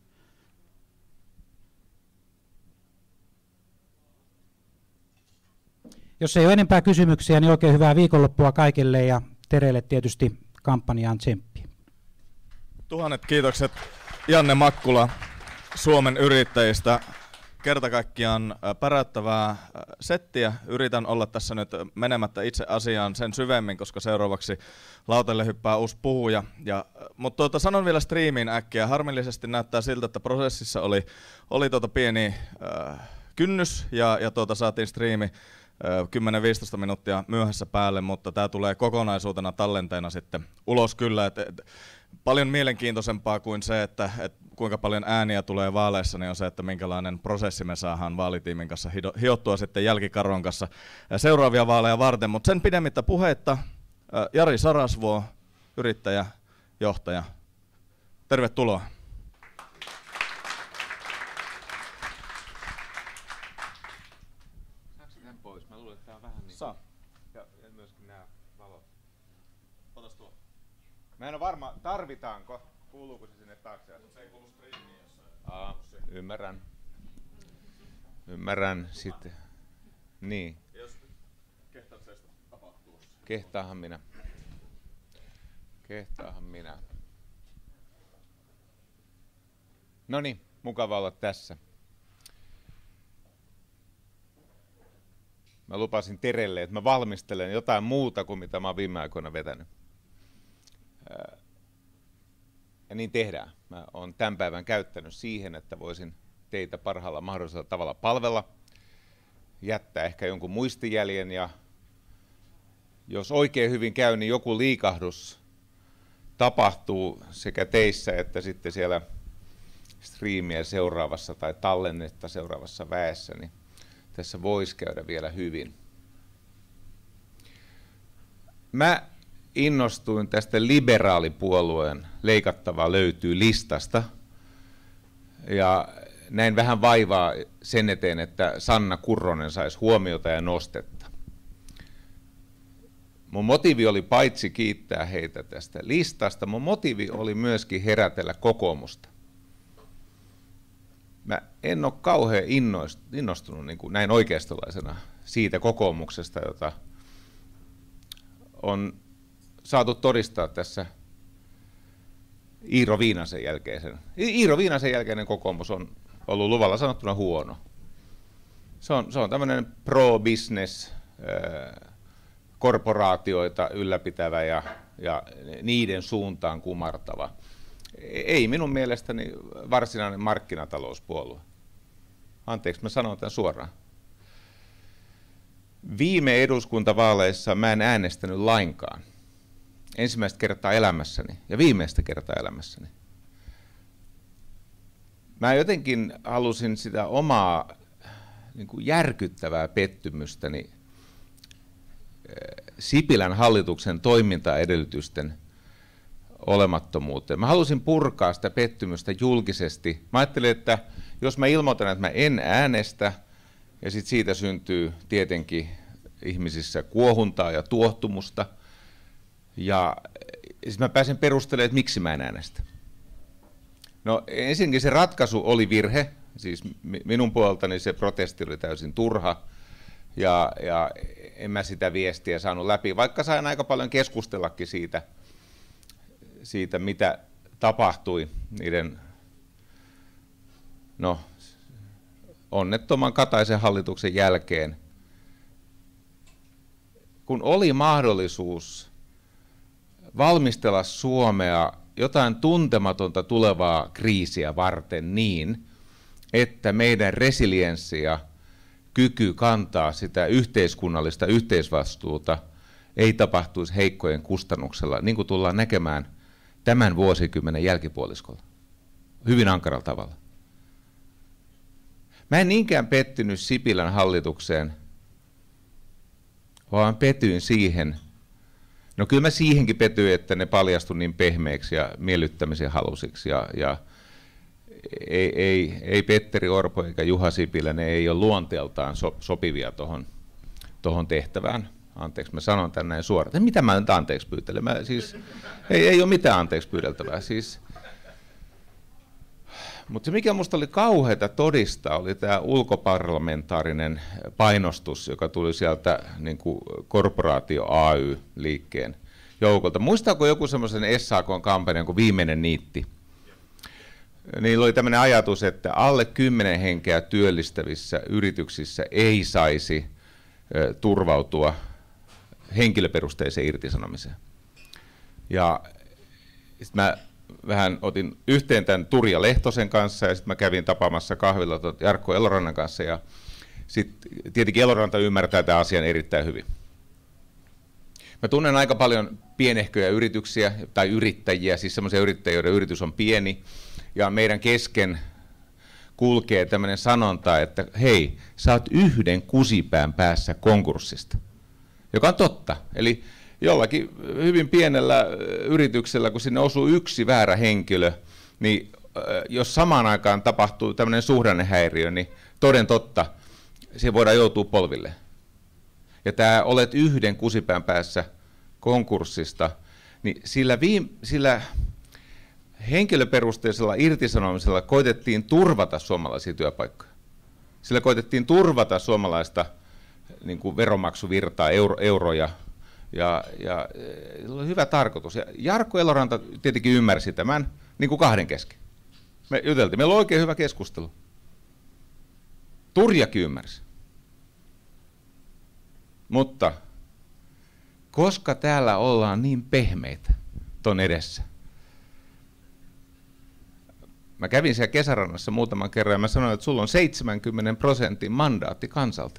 Jos ei ole enempää kysymyksiä, niin oikein hyvää viikonloppua kaikille ja Terelle tietysti kampanjaan tsemppiä. Tuhannet kiitokset Janne Makkula Suomen Yrittäjistä. Kerta kaikkiaan päräyttävää settiä. Yritän olla tässä nyt menemättä itse asiaan sen syvemmin, koska seuraavaksi lautalle hyppää uusi puhuja. Ja, mutta tuota, sanon vielä striimiin äkkiä. Harmillisesti näyttää siltä, että prosessissa oli, oli tuota pieni äh, kynnys ja, ja tuota, saatiin striimi kymmenen viisitoista minuuttia myöhässä päälle, mutta tämä tulee kokonaisuutena tallenteena sitten ulos kyllä. Et, et, paljon mielenkiintoisempaa kuin se, että et, kuinka paljon ääniä tulee vaaleissa, niin on se, että minkälainen prosessi me saadaan vaalitiimin kanssa hiottua sitten jälkikarron kanssa seuraavia vaaleja varten. Mutta sen pidemmittä puheitta Jari Sarasvuo, yrittäjä, johtaja. Tervetuloa. Mä en ole varma, tarvitaanko, kuuluuko se sinne taakse? Se ei kuulu striimiin, jos Aa, ymmärrän. Ymmärrän sitten. Niin. Jos kehtaat seistä tapahtuu. Kehtaahan minä. Kehtaahan minä. Noniin, mukava olla tässä. Mä lupasin Terelle, että mä valmistelen jotain muuta kuin mitä mä oon viime aikoina vetänyt. Ja niin tehdään. Mä oon tämän päivän käyttänyt siihen, että voisin teitä parhaalla mahdollisella tavalla palvella, jättää ehkä jonkun muistijäljen ja jos oikein hyvin käy, niin joku liikahdus tapahtuu sekä teissä että sitten siellä striimiä seuraavassa tai tallennetta seuraavassa väessä, niin tässä voisi käydä vielä hyvin. Mä innostuin tästä liberaalipuolueen leikattavaa löytyy listasta ja näin vähän vaivaa sen eteen, että Sanna Kurronen saisi huomiota ja nostetta. Mun motiivi oli paitsi kiittää heitä tästä listasta, mun motiivi oli myöskin herätellä kokoomusta. Mä en ole kauhean innostunut niin kuin näin oikeistolaisena siitä kokoomuksesta, jota on saatu todistaa tässä Iiro Viinasen jälkeisen. Iiro Viinasen jälkeinen kokoomus on ollut luvalla sanottuna huono. Se on, se on tämmöinen pro-business, korporaatioita ylläpitävä ja, ja niiden suuntaan kumartava. Ei minun mielestäni varsinainen markkinatalouspuolue. Anteeksi, mä sanon tämän suoraan. Viime eduskuntavaaleissa mä en äänestänyt lainkaan. Ensimmäistä kertaa elämässäni ja viimeistä kertaa elämässäni. Mä jotenkin halusin sitä omaa niin kuin järkyttävää pettymystäni Sipilän hallituksen toimintaedellytysten olemattomuuteen. Mä halusin purkaa sitä pettymystä julkisesti. Mä ajattelin, että jos mä ilmoitan, että mä en äänestä, ja sit siitä syntyy tietenkin ihmisissä kuohuntaa ja tuohtumusta, ja sit mä pääsen perustelemaan, että miksi mä en äänestä. No ensinnäkin se ratkaisu oli virhe, siis minun puoleltani se protesti oli täysin turha, ja, ja en mä sitä viestiä saanut läpi, vaikka sain aika paljon keskustellakin siitä siitä, mitä tapahtui niiden no, onnettoman Kataisen hallituksen jälkeen, kun oli mahdollisuus valmistella Suomea jotain tuntematonta tulevaa kriisiä varten niin, että meidän resilienssi ja kyky kantaa sitä yhteiskunnallista yhteisvastuuta ei tapahtuisi heikkojen kustannuksella, niin kuin tullaan näkemään tämän vuosikymmenen jälkipuoliskolla, hyvin ankaralla tavalla. Mä en niinkään pettynyt Sipilän hallitukseen, vaan petyin siihen, no kyllä mä siihenkin petyin, että ne paljastui niin pehmeiksi ja miellyttämisen halusiksi. Ja, ja ei, ei, ei Petteri Orpo eikä Juha Sipilä, ne ei ole luonteeltaan so, sopivia tuohon tohon tehtävään. Anteeksi, mä sanon tän näin suoraan. Mitä mä nyt anteeksi pyytelen? Mä, siis, ei, ei ole mitään anteeksi pyydeltävää. Siis, mutta se, mikä minusta oli kauheata todistaa, oli tämä ulkoparlamentaarinen painostus, joka tuli sieltä niin kuin korporaatio A Y-liikkeen joukolta. Muistaako joku semmoisen S A K-kampanjan kuin Viimeinen niitti? Niillä oli tämmöinen ajatus, että alle kymmenen henkeä työllistävissä yrityksissä ei saisi ö, turvautua henkilöperusteiseen irtisanomiseen. Ja sit mä vähän otin yhteen tämän Turja Lehtosen kanssa ja sitten mä kävin tapaamassa kahvilla Jarkko Elorannan kanssa ja sitten tietenkin Eloranta ymmärtää tämän asian erittäin hyvin. Mä tunnen aika paljon pienehköjä yrityksiä tai yrittäjiä, siis semmoisia yrittäjiä, joiden yritys on pieni ja meidän kesken kulkee tämmöinen sanonta, että hei, sä oot yhden kusipään päässä konkurssista, joka on totta. Eli jollakin hyvin pienellä yrityksellä, kun sinne osuu yksi väärä henkilö, niin jos samaan aikaan tapahtuu tämmöinen suhdannehäiriö, niin toden totta, siihen voidaan joutua polville. Ja tämä olet yhden kusipään päässä konkurssista, niin sillä, viime, sillä henkilöperusteisella irtisanomisella koitettiin turvata suomalaisia työpaikkoja. Sillä koitettiin turvata suomalaista niin kuin veronmaksuvirtaa, euro, euroja, ja, ja se oli hyvä tarkoitus. Ja Jarkko Eloranta tietenkin ymmärsi tämän niin kuin kahden kesken. Me juteltiin, meillä oli oikein hyvä keskustelu. Turjakin ymmärsi. Mutta koska täällä ollaan niin pehmeitä ton edessä. Mä kävin siellä Kesärannassa muutaman kerran ja mä sanoin, että sulla on seitsemänkymmentä prosentin mandaatti kansalta.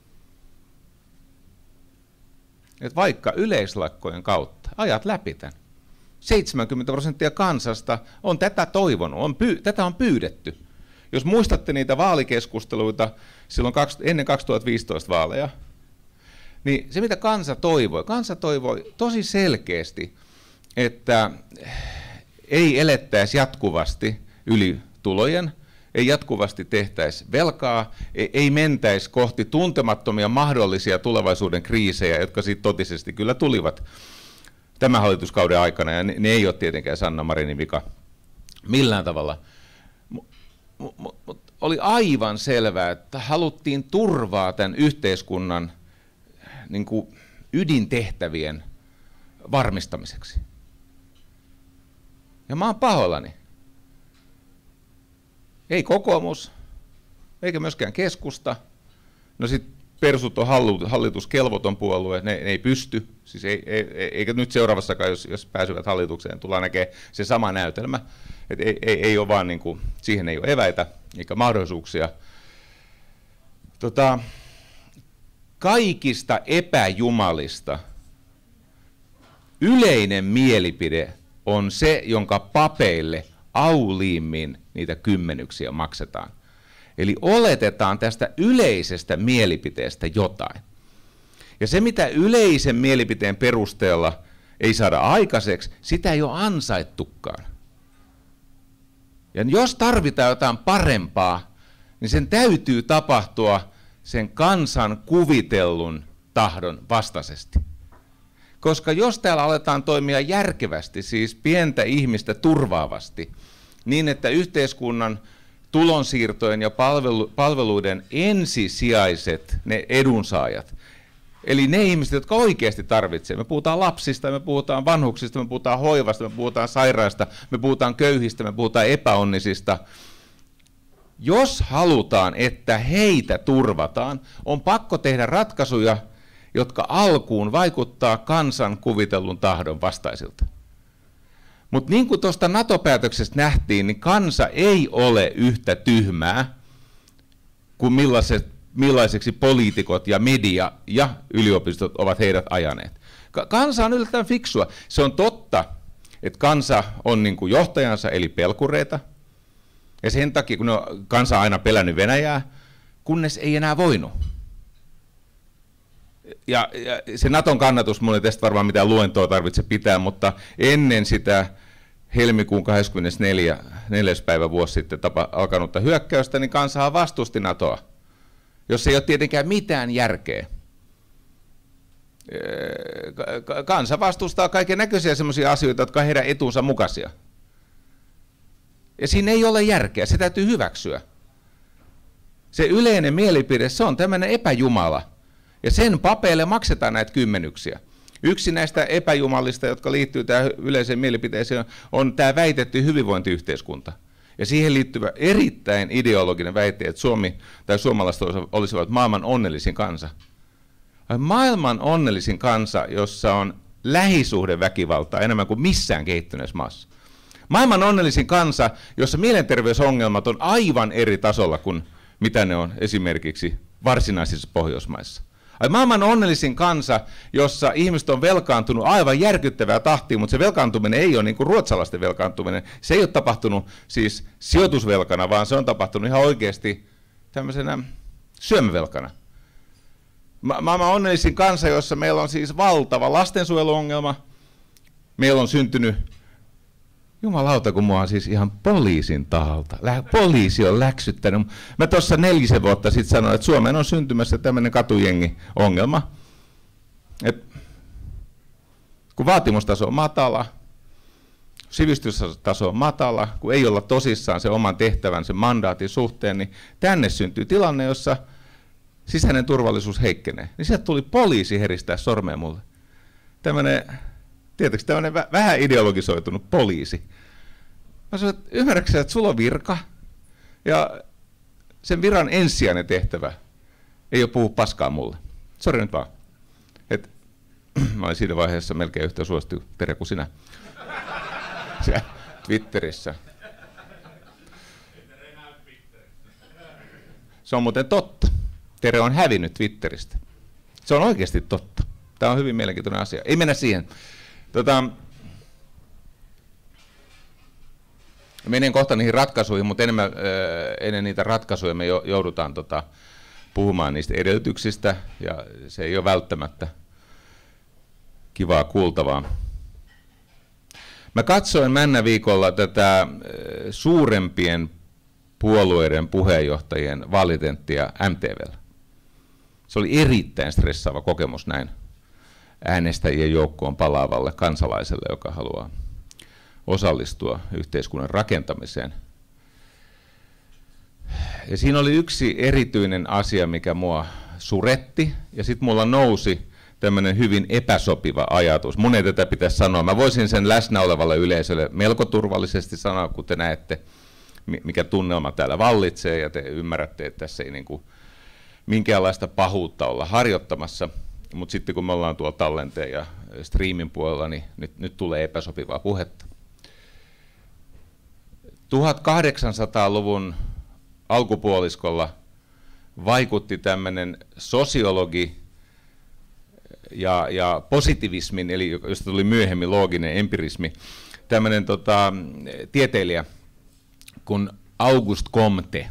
Että vaikka yleislakkojen kautta ajat läpi tämän. seitsemänkymmentä prosenttia kansasta on tätä toivonut, on pyy- tätä on pyydetty. Jos muistatte niitä vaalikeskusteluita silloin kaksi, ennen kaksituhattaviisitoista vaaleja, niin se mitä kansa toivoi, kansa toivoi tosi selkeästi, että ei elettäisi jatkuvasti yli tulojen, ei jatkuvasti tehtäisi velkaa, ei mentäisi kohti tuntemattomia mahdollisia tulevaisuuden kriisejä, jotka sitten totisesti kyllä tulivat tämän hallituskauden aikana, ja ne, ne ei ole tietenkään Sanna Marinin vika millään tavalla. Mutta oli aivan selvää, että haluttiin turvaa tämän yhteiskunnan niin kuin ydintehtävien varmistamiseksi. Ja mä oon pahoillani. Ei kokoomus, eikä myöskään keskusta. No sitten persut on hallituskelvoton puolue, ne, ne ei pysty. Siis ei, ei, eikä nyt seuraavassakaan, jos, jos pääsyvät hallitukseen, tullaan näkemään se sama näytelmä. Et ei, ei, ei ole vaan niin kuin, siihen ei ole eväitä eikä mahdollisuuksia. Tota, kaikista epäjumalista yleinen mielipide on se, jonka papeille auliimmin niitä kymmenyksiä maksetaan. Eli oletetaan tästä yleisestä mielipiteestä jotain. Ja se, mitä yleisen mielipiteen perusteella ei saada aikaiseksi, sitä ei ole ansaittukaan. Ja jos tarvitaan jotain parempaa, niin sen täytyy tapahtua sen kansan kuvitellun tahdon vastaisesti. Koska jos täällä aletaan toimia järkevästi, siis pientä ihmistä turvaavasti, niin että yhteiskunnan tulonsiirtojen ja palvelu, palveluiden ensisijaiset ne edunsaajat Eli ne ihmiset, jotka oikeasti tarvitsevat. Me puhutaan lapsista, me puhutaan vanhuksista, me puhutaan hoivasta, me puhutaan sairaista, me puhutaan köyhistä, me puhutaan epäonnisista. Jos halutaan, että heitä turvataan, on pakko tehdä ratkaisuja, jotka alkuun vaikuttaa kansan kuvitellun tahdon vastaisilta. Mutta niin kuin tuosta NATO-päätöksestä nähtiin, niin kansa ei ole yhtä tyhmää kuin millaiset, millaiseksi poliitikot ja media ja yliopistot ovat heidät ajaneet. Kansa on yllättävän fiksua. Se on totta, että kansa on niin kuin johtajansa eli pelkureita. Ja sen takia, kun kansa on aina pelännyt Venäjää, kunnes ei enää voinut. Ja, ja se Naton kannatus, minulla ei tästä varmaan mitään luentoa tarvitse pitää, mutta ennen sitä helmikuun kahdeskymmenesneljäs päivä vuosi sitten tapa, alkanutta hyökkäystä, niin kansahan vastusti NATOa, jossa ei ole tietenkään mitään järkeä. Kansa vastustaa kaiken näköisiä sellaisia asioita, jotka on heidän etunsa mukaisia. Ja siinä ei ole järkeä, se täytyy hyväksyä. Se yleinen mielipide, se on tämmöinen epäjumala. Ja sen papeille maksetaan näitä kymmenyksiä. Yksi näistä epäjumalista, jotka liittyy tähän yleiseen mielipiteeseen, on tämä väitetty hyvinvointiyhteiskunta. Ja siihen liittyvä erittäin ideologinen väite, että Suomi tai suomalaiset olisivat maailman onnellisin kansa. Maailman onnellisin kansa, jossa on lähisuhdeväkivaltaa enemmän kuin missään kehittyneessä maassa. Maailman onnellisin kansa, jossa mielenterveysongelmat on aivan eri tasolla kuin mitä ne on esimerkiksi varsinaisissa Pohjoismaissa. Maailman onnellisin kansa, jossa ihmiset on velkaantunut aivan järkyttävää tahtia, mutta se velkaantuminen ei ole niin kuin ruotsalaisten velkaantuminen. Se ei ole tapahtunut siis sijoitusvelkana, vaan se on tapahtunut ihan oikeasti tämmöisenä syömävelkana. Ma- maailman onnellisin kansa, jossa meillä on siis valtava lastensuojeluongelma. Meillä on syntynyt, jumalauta kun mua on siis ihan poliisin taholta. Lä- poliisi on läksyttänyt. Mä tuossa nelisen vuotta sitten sanoin, että Suomeen on syntymässä tämmöinen katujengi-ongelma. Et kun vaatimustaso on matala, sivistystaso on matala, kun ei olla tosissaan se oman tehtävän, sen mandaatin suhteen, niin tänne syntyy tilanne, jossa sisäinen turvallisuus heikkenee. Niin sieltä tuli poliisi heristää sormea mulle. Tämmöinen, tietysti tämmöinen vähän ideologisoitunut poliisi. Mä sanoin, että ymmärrätkö, että sulla on virka, ja sen viran ensisijainen tehtävä ei ole puhua paskaa mulle. Sori nyt vaan. Et, mä olin siinä vaiheessa melkein yhtä suosittu Tere kuin sinä. Siellä Twitterissä. Se on muuten totta. Tere on hävinnyt Twitteristä. Se on oikeasti totta. Tämä on hyvin mielenkiintoinen asia. Ei mennä siihen. Tota, menen kohta niihin ratkaisuihin, mutta enemmän, äh, ennen niitä ratkaisuja me joudutaan tota, puhumaan niistä edellytyksistä, ja se ei ole välttämättä kivaa kuultavaa. Mä katsoin männä viikolla tätä äh, suurempien puolueiden puheenjohtajien vaalitenttiä M T V:llä. Se oli erittäin stressaava kokemus näin äänestäjien joukkoon palaavalle kansalaiselle, joka haluaa osallistua yhteiskunnan rakentamiseen. Ja siinä oli yksi erityinen asia, mikä mua suretti, ja sitten mulla nousi tämmöinen hyvin epäsopiva ajatus. Mun ei tätä pitäisi sanoa. Mä voisin sen läsnä olevalle yleisölle melko turvallisesti sanoa, kun te näette, mikä tunnelma täällä vallitsee, ja te ymmärrätte, että tässä ei niinku minkäänlaista pahuutta olla harjoittamassa. Mutta sitten kun me ollaan tuolla tallenteen ja striimin puolella, niin nyt, nyt tulee epäsopivaa puhetta. tuhatkahdeksansataaluvun alkupuoliskolla vaikutti tämmöinen sosiologi ja, ja positivismin, eli josta tuli myöhemmin looginen empirismi, tämmöinen tota, tieteilijä kuin Auguste Comte.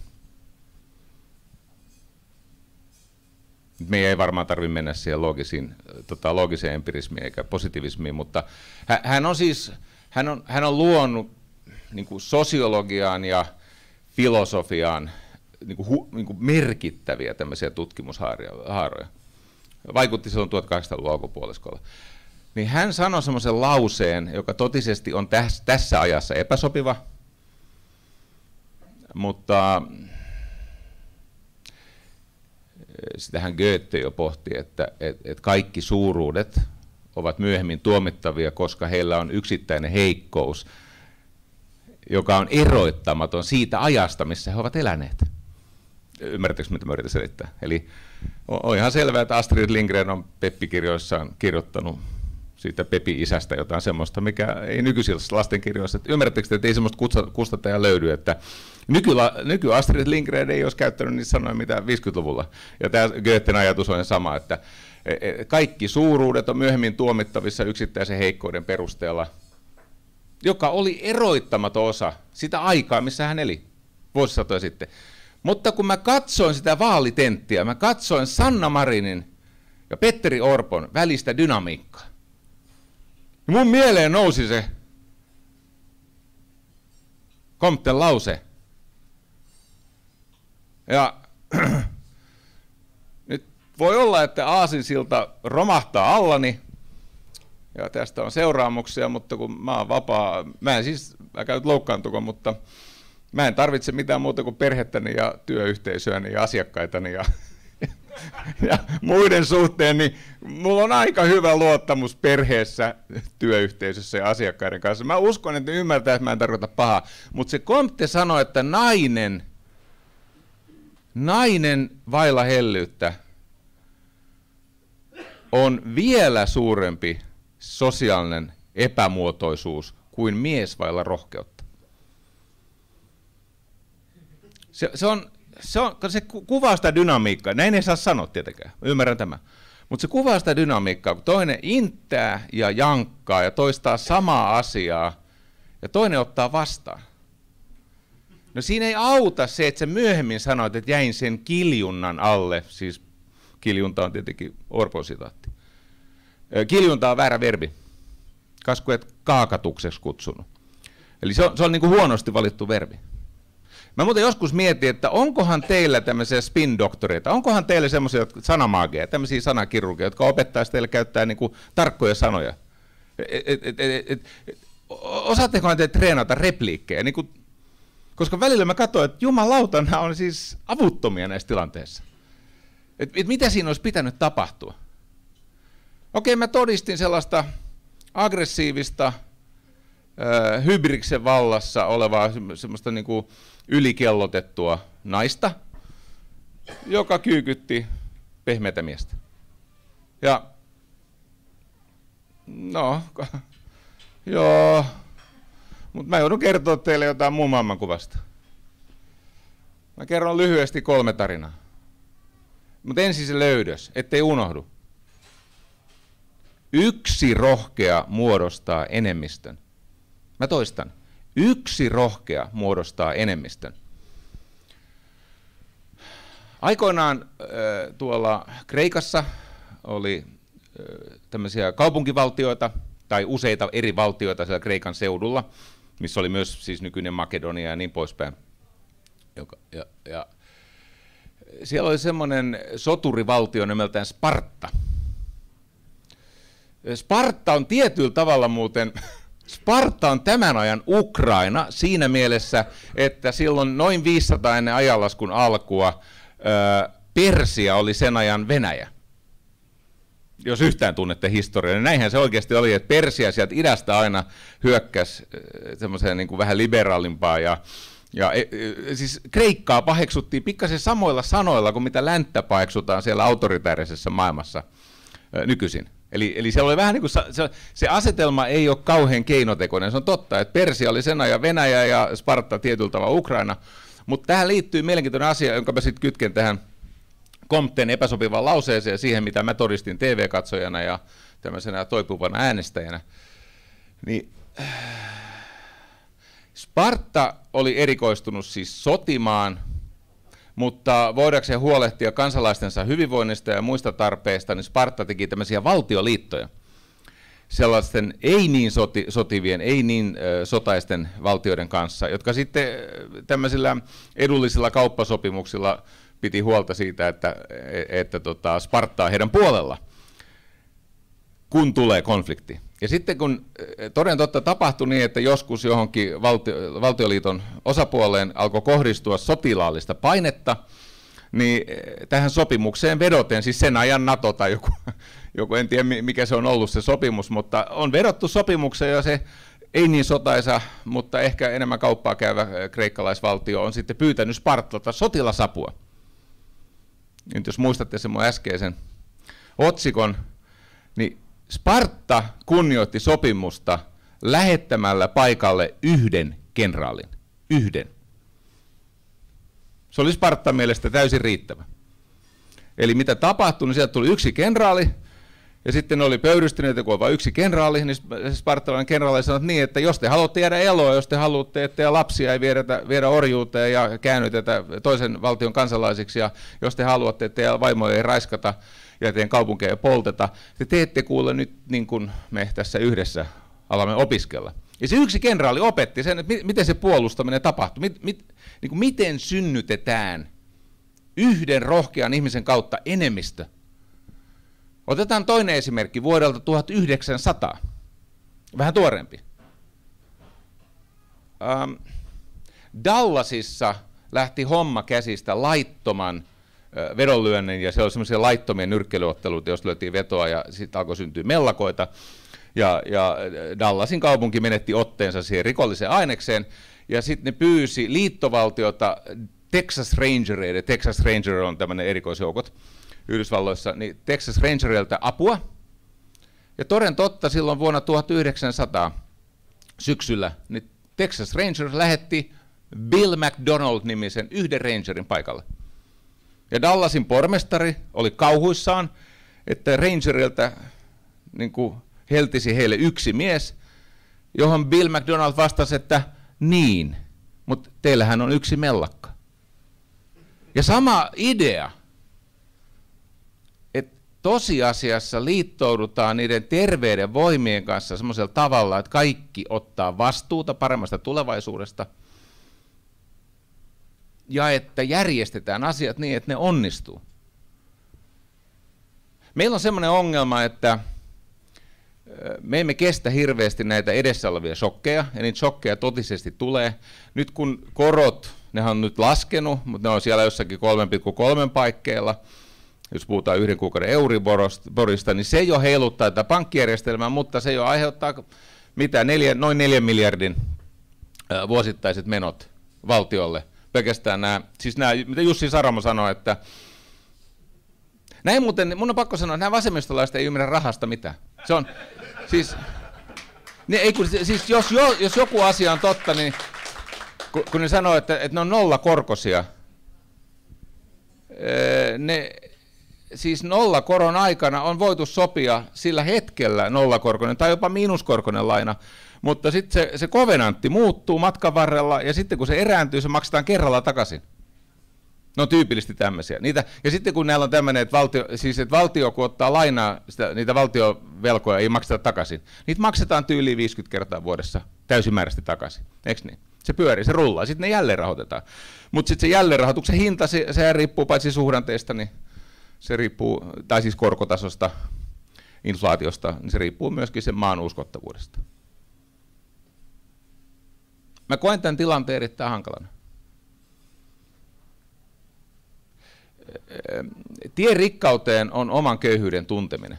Meidän ei varmaan tarvitse mennä siihen loogisiin, tota, loogiseen empirismiin eikä positivismiin, mutta hän on siis hän on, hän on luonut niin kuin sosiologiaan ja filosofiaan niin kuin, hu, niin kuin merkittäviä tämmöisiä tutkimushaaroja. Vaikutti silloin tuhatkahdeksansataaluvun alkupuoliskolla. Niin hän sanoi semmoisen lauseen, joka totisesti on tässä, tässä ajassa epäsopiva, mutta sitähän Goethe jo pohti, että et, et kaikki suuruudet ovat myöhemmin tuomittavia, koska heillä on yksittäinen heikkous, joka on eroittamaton siitä ajasta, missä he ovat eläneet. Ymmärrättekö, mitä mä yritän selittää? Eli on ihan selvää, että Astrid Lindgren on Peppi-kirjoissaan kirjoittanut siitä Pepi-isästä jotain semmoista, mikä ei nykyisillä lastenkirjoissa. Ymmärrättekö, että ei semmoista kustantajaa löydy, että nykyla, nyky Astrid Lindgren ei olisi käyttänyt niitä sanoja mitä viisikymmentäluvulla. Ja tämä Goethen ajatus on sama, että kaikki suuruudet on myöhemmin tuomittavissa yksittäisen heikkouden perusteella, joka oli eroittamaton osa sitä aikaa, missä hän eli vuosisatoja sitten. Mutta kun mä katsoin sitä vaalitenttiä, mä katsoin Sanna Marinin ja Petteri Orpon välistä dynamiikkaa, niin mun mieleen nousi se Comten lause. Ja nyt voi olla, että aasinsilta romahtaa allani, ja tästä on seuraamuksia, mutta kun mä oon vapaa, mä en siis, älkää nyt loukkaantuko, mutta mä en tarvitse mitään muuta kuin perhettäni ja työyhteisöäni ja asiakkaitani ja, ja muiden suhteen, niin mulla on aika hyvä luottamus perheessä, työyhteisössä ja asiakkaiden kanssa. Mä uskon, että ymmärtää, että mä en tarkoita pahaa, mutta se Comte sanoi, että nainen, nainen vailla hellyyttä on vielä suurempi sosiaalinen epämuotoisuus kuin mies vailla rohkeutta. Se, se, on, se, on, se kuvaa sitä dynamiikkaa, näin ei saa sanoa tietenkään, ymmärrän tämän, mutta se kuvaa sitä dynamiikkaa, kun toinen intää ja jankkaa ja toistaa samaa asiaa ja toinen ottaa vastaan. No siinä ei auta se, että sä myöhemmin sanoit, että jäin sen kiljunnan alle, siis kiljunta on tietenkin Orpon sitaatti. Kiljunta on väärä verbi, kas kun et kaakatukseksi kutsunut. Eli se on, se on niin kuin huonosti valittu verbi. Mä muuten joskus mietin, että onkohan teillä tämmöisiä spin-doktoreita, onkohan teillä semmoisia sanamaageja, tämmöisiä sanakirurgeja, jotka opettaisi teille käyttää niin kuin tarkkoja sanoja. Et, et, et, et, osaattekohan te treenata repliikkejä? Niin kuin, koska välillä mä katsoin, että jumalauta, nämä on siis avuttomia näissä tilanteissa. Et, et mitä siinä olisi pitänyt tapahtua? Okei, mä todistin sellaista aggressiivista, äh, hybriksen vallassa olevaa semmoista niin kuin ylikellotettua naista, joka kyykytti pehmeätä miestä. Ja no, joo, mutta mä joudun kertoa teille jotain muun maailmankuvasta. Mä kerron lyhyesti kolme tarinaa. Mutta ensin se löydös, ettei unohdu. Yksi rohkea muodostaa enemmistön. Mä toistan. Yksi rohkea muodostaa enemmistön. Aikoinaan äh, tuolla Kreikassa oli äh, tämmöisiä kaupunkivaltioita, tai useita eri valtioita siellä Kreikan seudulla, missä oli myös siis nykyinen Makedonia ja niin poispäin. Joka, ja, ja siellä oli semmoinen soturivaltio nimeltään Sparta. Sparta on tietyllä tavalla muuten, Sparta on tämän ajan Ukraina siinä mielessä, että silloin noin viisisataa ennen ajanlaskun alkua Persia oli sen ajan Venäjä. Jos yhtään tunnette historiaa, niin näinhän se oikeasti oli, että Persia sieltä idästä aina hyökkäsi semmoiseen niin kuin vähän liberaalimpaa ja Ja siis Kreikkaa paheksuttiin pikkasen samoilla sanoilla kuin mitä länttä paheksutaan siellä autoritäärisessä maailmassa nykyisin. Eli, eli siellä oli vähän niin kuin, se, se asetelma ei ole kauhean keinotekoinen, se on totta, että Persia oli sen ajan Venäjä ja Sparta tietyllä tavalla Ukraina, mutta tähän liittyy mielenkiintoinen asia, jonka mä sitten kytken tähän Comten epäsopivaan lauseeseen ja siihen, mitä mä todistin T V-katsojana ja tämmöisenä toipuvana äänestäjänä. Niin, Sparta oli erikoistunut siis sotimaan, mutta voidakseen huolehtia kansalaistensa hyvinvoinnista ja muista tarpeista, niin Sparta teki tämmöisiä valtioliittoja. Sellaisten ei niin soti, sotivien, ei niin ö, sotaisten valtioiden kanssa, jotka sitten tämmöisillä edullisilla kauppasopimuksilla piti huolta siitä, että, että tota, Sparta on heidän puolella, kun tulee konflikti. Ja sitten kun toden totta tapahtui niin, että joskus johonkin valtio, valtioliiton osapuoleen alkoi kohdistua sotilaallista painetta, niin tähän sopimukseen vedoten, siis sen ajan NATO tai joku, joku, en tiedä mikä se on ollut se sopimus, mutta on vedottu sopimukseen ja se ei niin sotaisa, mutta ehkä enemmän kauppaa käyvä kreikkalaisvaltio on sitten pyytänyt Spartalta sotilasapua. Nyt jos muistatte sen mun äskeisen otsikon, niin Sparta kunnioitti sopimusta lähettämällä paikalle yhden kenraalin. Yhden. Se oli Spartan mielestä täysin riittävä. Eli mitä tapahtui, niin sieltä tuli yksi kenraali, ja sitten ne oli pöyristyneitä, kun on vain yksi kenraali, niin spartalainen kenraali sanoi niin, että jos te haluatte jäädä eloa, jos te haluatte, että lapsia ei viedä, viedä orjuuteen ja käännytetä toisen valtion kansalaisiksi, ja jos te haluatte, että teidän vaimoja ei raiskata ja teidän kaupunkeja ei polteta, te teette kuule nyt niin kuin me tässä yhdessä alamme opiskella. Ja se yksi kenraali opetti sen, että miten se puolustaminen tapahtuu, mit, mit, niin kuin miten synnytetään yhden rohkean ihmisen kautta enemmistö. Otetaan toinen esimerkki vuodelta tuhatyhdeksänsataa, vähän tuoreempi. Ähm, Dallasissa lähti homma käsistä laittoman äh, vedonlyönnin, ja se oli semmoisia laittomia nyrkkeilyotteluita, jos lyötiin vetoa, ja sitten alkoi syntyä mellakoita. Ja, ja Dallasin kaupunki menetti otteensa siihen rikolliseen ainekseen, ja sitten ne pyysi liittovaltiota Texas Rangereille. Texas Ranger on tämmöinen erikoisjoukot Yhdysvalloissa, niin Texas Rangereilta apua. Ja toden totta silloin vuonna tuhatyhdeksänsataa syksyllä niin Texas Rangers lähetti Bill McDonald-nimisen yhden rangerin paikalle. Ja Dallasin pormestari oli kauhuissaan, että Rangerilta niin kuin heltisi heille yksi mies, johon Bill McDonald vastasi, että niin, mutta teillähän on yksi mellakka. Ja sama idea, että tosiasiassa liittoudutaan niiden terveiden voimien kanssa semmoisella tavalla, että kaikki ottaa vastuuta paremmasta tulevaisuudesta, ja että järjestetään asiat niin, että ne onnistuu. Meillä on semmoinen ongelma, että me emme kestä hirveästi näitä edessä olevia shokkeja, ja niitä shokkeja totisesti tulee. Nyt kun korot, nehän on nyt laskenut, mutta ne on siellä jossakin kolme pilkku kolme paikkeilla, jos puhutaan yhden kuukauden Euriborista, niin se jo heiluttaa tätä pankkijärjestelmää, mutta se jo aiheuttaa mitä, neljä, noin neljän miljardin ää, vuosittaiset menot valtiolle. Pelkästään nämä, siis nämä, mitä Jussi Saramo sanoi, että näin muuten, mun on pakko sanoa, että nämä vasemmistolaiset ei ymmärrä rahasta mitään. Se on, siis, ne, ei, kun, siis jos, jo, jos joku asia on totta, niin kun, kun ne sanoo, että, että ne on nollakorkoisia, ne, siis nollakoron aikana on voitu sopia sillä hetkellä nollakorkoinen tai jopa miinuskorkoinen laina, mutta sitten se, se kovenantti muuttuu matkan varrella, ja sitten kun se erääntyy, se maksetaan kerralla takaisin. Ne on tyypillisesti tämmöisiä. Niitä, ja sitten kun näillä on tämmöinen, että valtio, siis että valtio kun ottaa lainaa, sitä, niitä valtiovelkoja ei makseta takaisin, niitä maksetaan tyyliin viisikymmentä kertaa vuodessa täysimääräisesti takaisin. Eikö niin? Se pyörii, se rullaa, sitten ne jälleen rahoitetaan. Mutta sitten se jälleenrahoituksen hinta, se, sehän riippuu paitsi suhdanteista, niin se riippuu, tai siis korkotasosta, inflaatiosta, niin se riippuu myöskin sen maan uskottavuudesta. Mä koen tämän tilanteen erittäin hankalana. Tie rikkauteen on oman köyhyyden tunteminen.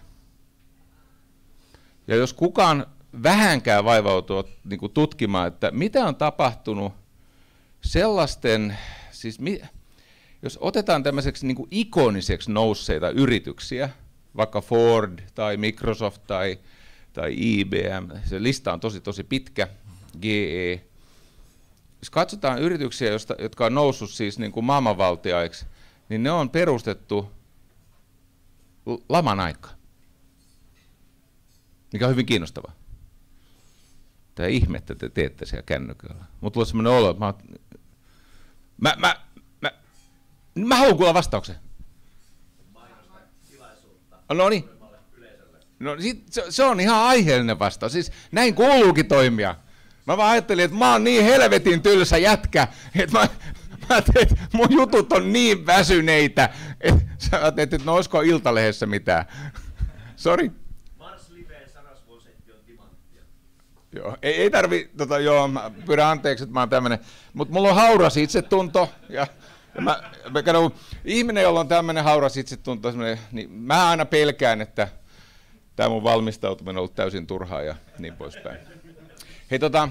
Ja jos kukaan vähänkään vaivautuu niin kuin tutkimaan, että mitä on tapahtunut sellaisten, siis mi, jos otetaan tämmöiseksi niin kuin ikoniseksi nousseita yrityksiä, vaikka Ford tai Microsoft tai, tai I B M, se lista on tosi tosi pitkä, G E. Jos katsotaan yrityksiä, josta, jotka on noussut siis niin kuin maailmanvaltiaiksi, niin ne on perustettu laman aikaan, mikä on hyvin kiinnostavaa. Tämä ihme, että te teette siellä kännykällä. Mutta tulee sellainen olo, että mä, mä, mä, mä, mä haluan kuulla vastauksen. No niin. No, se, se on ihan aiheellinen vastaus. Siis näin kuuluukin toimia. Mä vaan ajattelin, että mä oon niin helvetin tylsä jätkä, että mä... Mä ajattelin, että mun jutut on niin väsyneitä, että sä ajattelit, että no olisiko Iltalehdessä mitään. Sori. Mars Liveen sarasvuosetti on timanttia. Joo, ei, ei tarvi, tota, joo, mä pyydän anteeksi, että mä oon tämmönen. Mutta mulla on hauras itsetunto, ja, Mä, mä katson, ihminen, jolla on tämmöinen hauras itsetunto, niin mä aina pelkään, että tämä mun valmistautuminen on ollut täysin turhaa ja niin poispäin. Hei tota,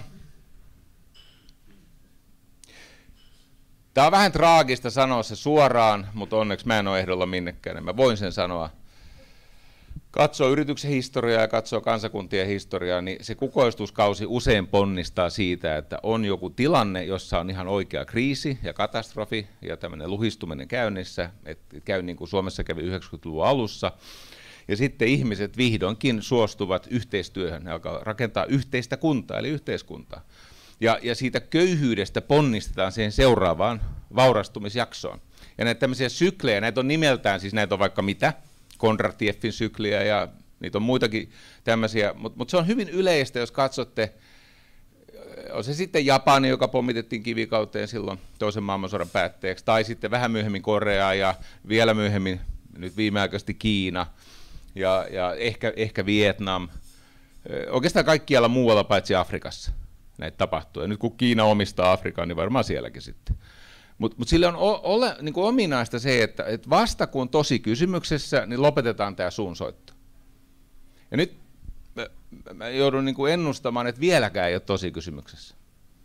tää on vähän traagista sanoa se suoraan, mutta onneksi mä en ole ehdolla minnekään, mä voin sen sanoa. Katsoo yrityksen historiaa ja katsoo kansakuntien historiaa, niin se kukoistuskausi usein ponnistaa siitä, että on joku tilanne, jossa on ihan oikea kriisi ja katastrofi ja tämmöinen luhistuminen käynnissä, että käy niin kuin Suomessa kävi yhdeksänkymmentäluvun alussa. Ja sitten ihmiset vihdoinkin suostuvat yhteistyöhön, ne alkaa rakentaa yhteistä kuntaa, eli yhteiskuntaa. Ja, ja siitä köyhyydestä ponnistetaan siihen seuraavaan vaurastumisjaksoon. Ja näitä tämmöisiä syklejä, näitä on nimeltään, siis näitä on vaikka mitä, Kondratieffin sykliä ja niitä on muitakin tämmöisiä, mutta mut se on hyvin yleistä, jos katsotte, on se sitten Japani, joka pommitettiin kivikauteen silloin toisen maailmansodan päätteeksi, tai sitten vähän myöhemmin Korea ja vielä myöhemmin nyt viimeaikaisesti Kiina ja, ja ehkä, ehkä Vietnam, oikeastaan kaikkialla muualla paitsi Afrikassa näitä tapahtuu. Ja nyt kun Kiina omistaa Afrikan, niin varmaan sielläkin sitten. Mutta mut sille on ole, niin kuin ominaista se, että et vasta kun on tosi kysymyksessä, niin lopetetaan tämä suunsoitto. Ja nyt mä, mä joudun niin kuin ennustamaan, että vieläkään ei ole tosi kysymyksessä.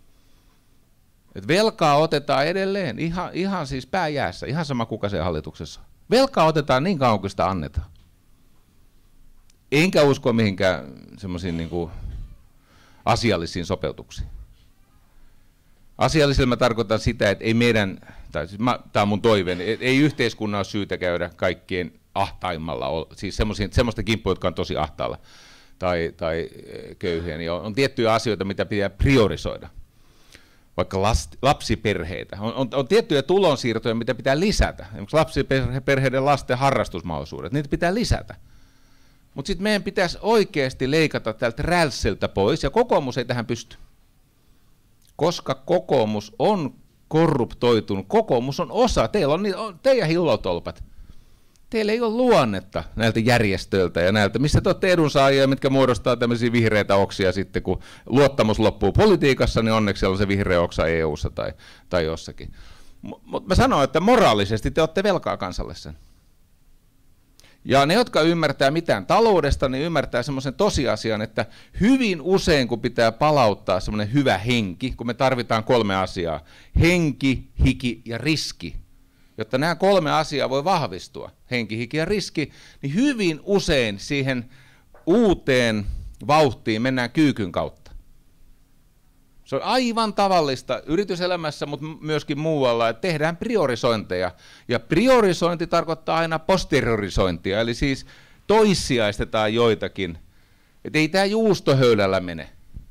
Et velkaa otetaan edelleen, ihan, ihan siis pääjäässä, ihan sama kuka se hallituksessa. Velkaa otetaan niin kauan kuin sitä annetaan. Enkä usko mihinkään semmoisiin niin kuin asiallisiin sopeutuksiin. Asiallisella mä tarkoitan sitä, että ei meidän, tai siis mä, tämä on mun toiveeni, ei yhteiskunnan ole syytä käydä kaikkien ahtaimmalla, siis semmoista kimppua, jotka on tosi ahtaalla tai, tai köyhiä, niin on, on tiettyjä asioita, mitä pitää priorisoida. Vaikka last, lapsiperheitä. On, on, on tiettyjä tulonsiirtoja, mitä pitää lisätä. Esimerkiksi lapsiperheiden lasten harrastusmahdollisuudet, niitä pitää lisätä. Mutta sitten meidän pitäisi oikeasti leikata tältä rälssiltä pois, ja kokoomus ei tähän pysty. Koska kokoomus on korruptoitunut, kokoomus on osa, teillä on, on teidän hillotolpat. Teillä ei ole luonnetta näiltä järjestöiltä ja näiltä, missä te olette edunsaajia, mitkä muodostaa tämmöisiä vihreitä oksia sitten, kun luottamus loppuu politiikassa, niin onneksi siellä on se vihreä oksa E U:ssa tai, tai jossakin. Mutta mä sanon, että moraalisesti te olette velkaa kansalle sen. Ja ne, jotka ymmärtää mitään taloudesta, niin ymmärtää semmoisen tosiasian, että hyvin usein, kun pitää palauttaa semmoinen hyvä henki, kun me tarvitaan kolme asiaa, henki, hiki ja riski, jotta nämä kolme asiaa voi vahvistua, henki, hiki ja riski, niin hyvin usein siihen uuteen vauhtiin mennään kyykyn kautta. Se on aivan tavallista yrityselämässä, mutta myöskin muualla, että tehdään priorisointeja. Ja priorisointi tarkoittaa aina posteriorisointia, eli siis toissijaistetaan joitakin. Että ei tämä juustohöylällä mene,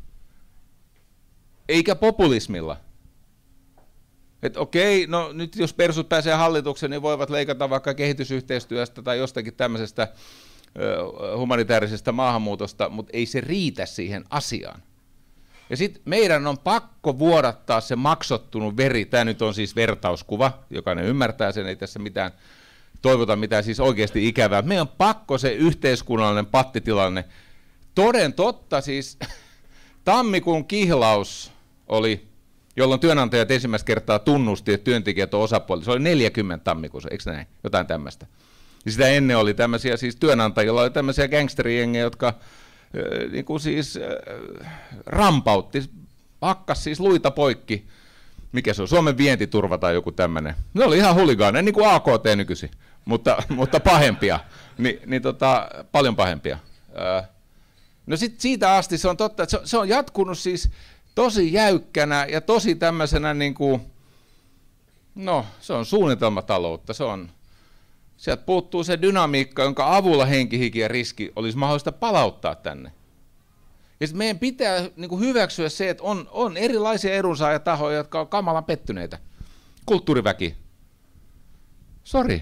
eikä populismilla. Että okei, no nyt jos persut pääsee hallitukseen, niin voivat leikata vaikka kehitysyhteistyöstä tai jostakin tämmöisestä humanitaarisesta maahanmuutosta, mutta ei se riitä siihen asiaan. Ja sitten meidän on pakko vuodattaa se maksottunut veri, tämä nyt on siis vertauskuva, jokainen ymmärtää sen, ei tässä mitään toivota mitään siis oikeasti ikävää. Meidän on pakko se yhteiskunnallinen pattitilanne. Toden totta siis tammikuun kihlaus oli, jolloin työnantajat ensimmäistä kertaa tunnusti, että työntekijät on osapuoli. Se oli neljäkymmentä tammikuussa, eikö näin? Jotain tämmöistä. Ja sitä ennen oli tämmöisiä siis työnantajilla oli tämmöisiä gangsterijengejä, jotka niin kuin siis äh, rampautti, hakkas siis luita poikki. Mikä se on? Suomen vientiturva tai joku tämmöinen. Ne oli ihan huligaaneja, niin kuin A K T nykyisin, mutta, mutta pahempia. Ni, niin tota, paljon pahempia. Äh, no sit siitä asti se on totta, että se, se on jatkunut siis tosi jäykkänä ja tosi tämmöisenä niin kuin, no se on suunnitelmataloutta, se on, sieltä puuttuu se dynamiikka, jonka avulla henki, hiki ja riski olisi mahdollista palauttaa tänne. Ja sitten meidän pitää niin kuin hyväksyä se, että on, on erilaisia edunsaajatahoja, jotka on kamalan pettyneitä. Kulttuuriväki. Sori.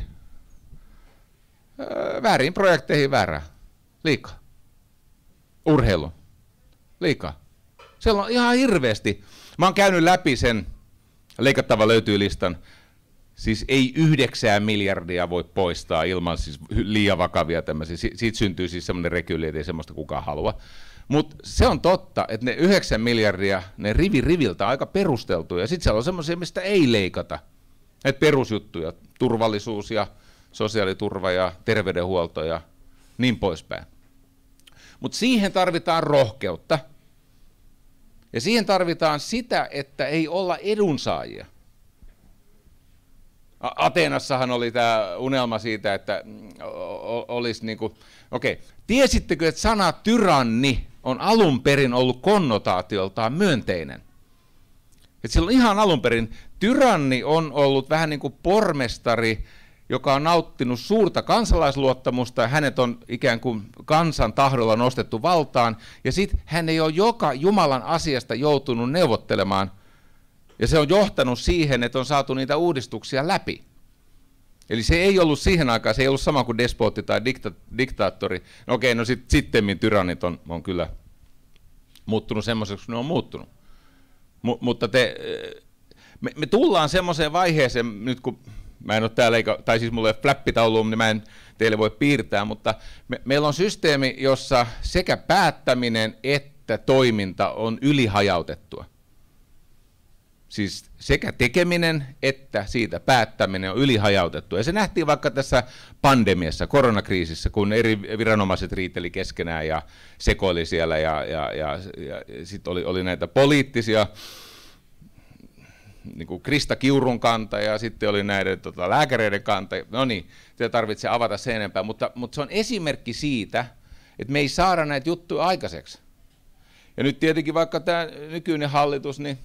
Öö, väärin projekteihin väärää. Liikaa. Urheilu. Liikaa. Siellä on ihan hirveästi. Mä oon käynyt läpi sen, leikattava löytyy listan. Siis ei yhdeksää miljardia voi poistaa ilman siis liian vakavia tämmöisiä. Si- siitä syntyy siis semmoinen rekyli, että ei semmoista kukaan halua. Mutta se on totta, että ne yhdeksän miljardia, ne rivi riviltä aika perusteltuja. Ja sitten siellä on semmoisia, mistä ei leikata. Näitä perusjuttuja, turvallisuus ja sosiaaliturva ja terveydenhuolto ja niin poispäin. Mutta siihen tarvitaan rohkeutta. Ja siihen tarvitaan sitä, että ei olla edunsaajia. Ateenassahan oli tämä unelma siitä, että olisi niin kuin, okei, tiesittekö, että sana tyranni on alun perin ollut konnotaatioltaan myönteinen? Että silloin ihan alun perin tyranni on ollut vähän niin kuin pormestari, joka on nauttinut suurta kansalaisluottamusta, ja hänet on ikään kuin kansan tahdolla nostettu valtaan, ja sitten hän ei ole joka Jumalan asiasta joutunut neuvottelemaan, ja se on johtanut siihen, että on saatu niitä uudistuksia läpi. Eli se ei ollut siihen aikaan, se ei ollut sama kuin despootti tai dikta- diktaattori. No okei, no sitten sittemmin tyrannit on, on kyllä muuttunut semmoiseksi, kun ne on muuttunut. M- mutta te, me, me tullaan semmoiseen vaiheeseen, nyt kun mä en ole täällä, eikä, tai siis mulla ei ole flappitaulua, niin mä en teille voi piirtää, mutta me, meillä on systeemi, jossa sekä päättäminen että toiminta on ylihajautettua. Siis sekä tekeminen että siitä päättäminen on ylihajautettua. Ja se nähtiin vaikka tässä pandemiassa, koronakriisissä, kun eri viranomaiset riiteli keskenään ja sekoili siellä, ja, ja, ja, ja sitten oli, oli näitä poliittisia, niin kuin Krista Kiurun kanta, ja sitten oli näiden tota, lääkäreiden kanta. No niin, sitä tarvitsee avata sen enempää, mutta, mutta se on esimerkki siitä, että me ei saada näitä juttuja aikaiseksi. Ja nyt tietenkin vaikka tämä nykyinen hallitus, niin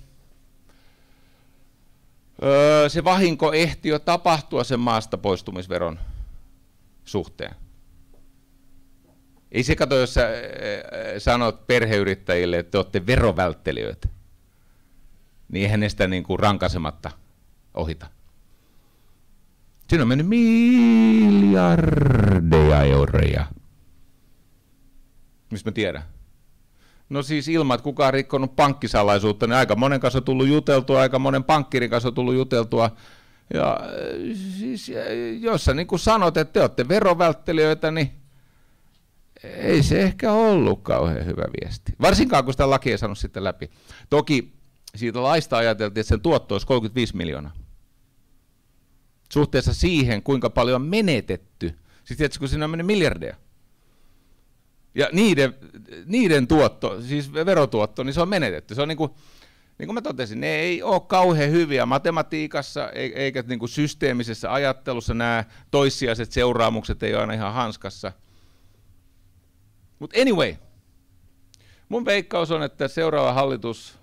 öö, se vahinko ehti jo tapahtua sen maasta poistumisveron suhteen. Ei se kato, jos sä sanot perheyrittäjille, että te olette verovälttelijöitä, niin eihän ne sitä niin kuin rankasematta ohita. Siinä on mennyt miljardeja euroja. Mistä mä tiedän? No siis ilman, että kukaan on rikkonut pankkisalaisuutta, niin aika monen kanssa on tullut juteltua, aika monen pankkirin kanssa on tullut juteltua. Ja siis, jos sä niin kuin sanot, että te olette verovälttelijöitä, niin ei se ehkä ollut kauhean hyvä viesti. Varsinkaan, kun sitä lakia ei saanut sitten läpi. Toki siitä laista ajateltiin, että sen tuotto olisi kolmekymmentäviisi miljoonaa. Suhteessa siihen, kuinka paljon on menetetty. Siis tietysti, kun siinä on mennyt miljardeja. Ja niiden, niiden tuotto, siis verotuotto, niin se on menetetty. Se on niin kuin, niin kuin mä totesin, ne ei ole kauhean hyviä matematiikassa, eikä niin kuin systeemisessä ajattelussa. Nämä toissijaiset seuraamukset ei ole aina ihan hanskassa. Mutta anyway, mun veikkaus on, että seuraava hallitus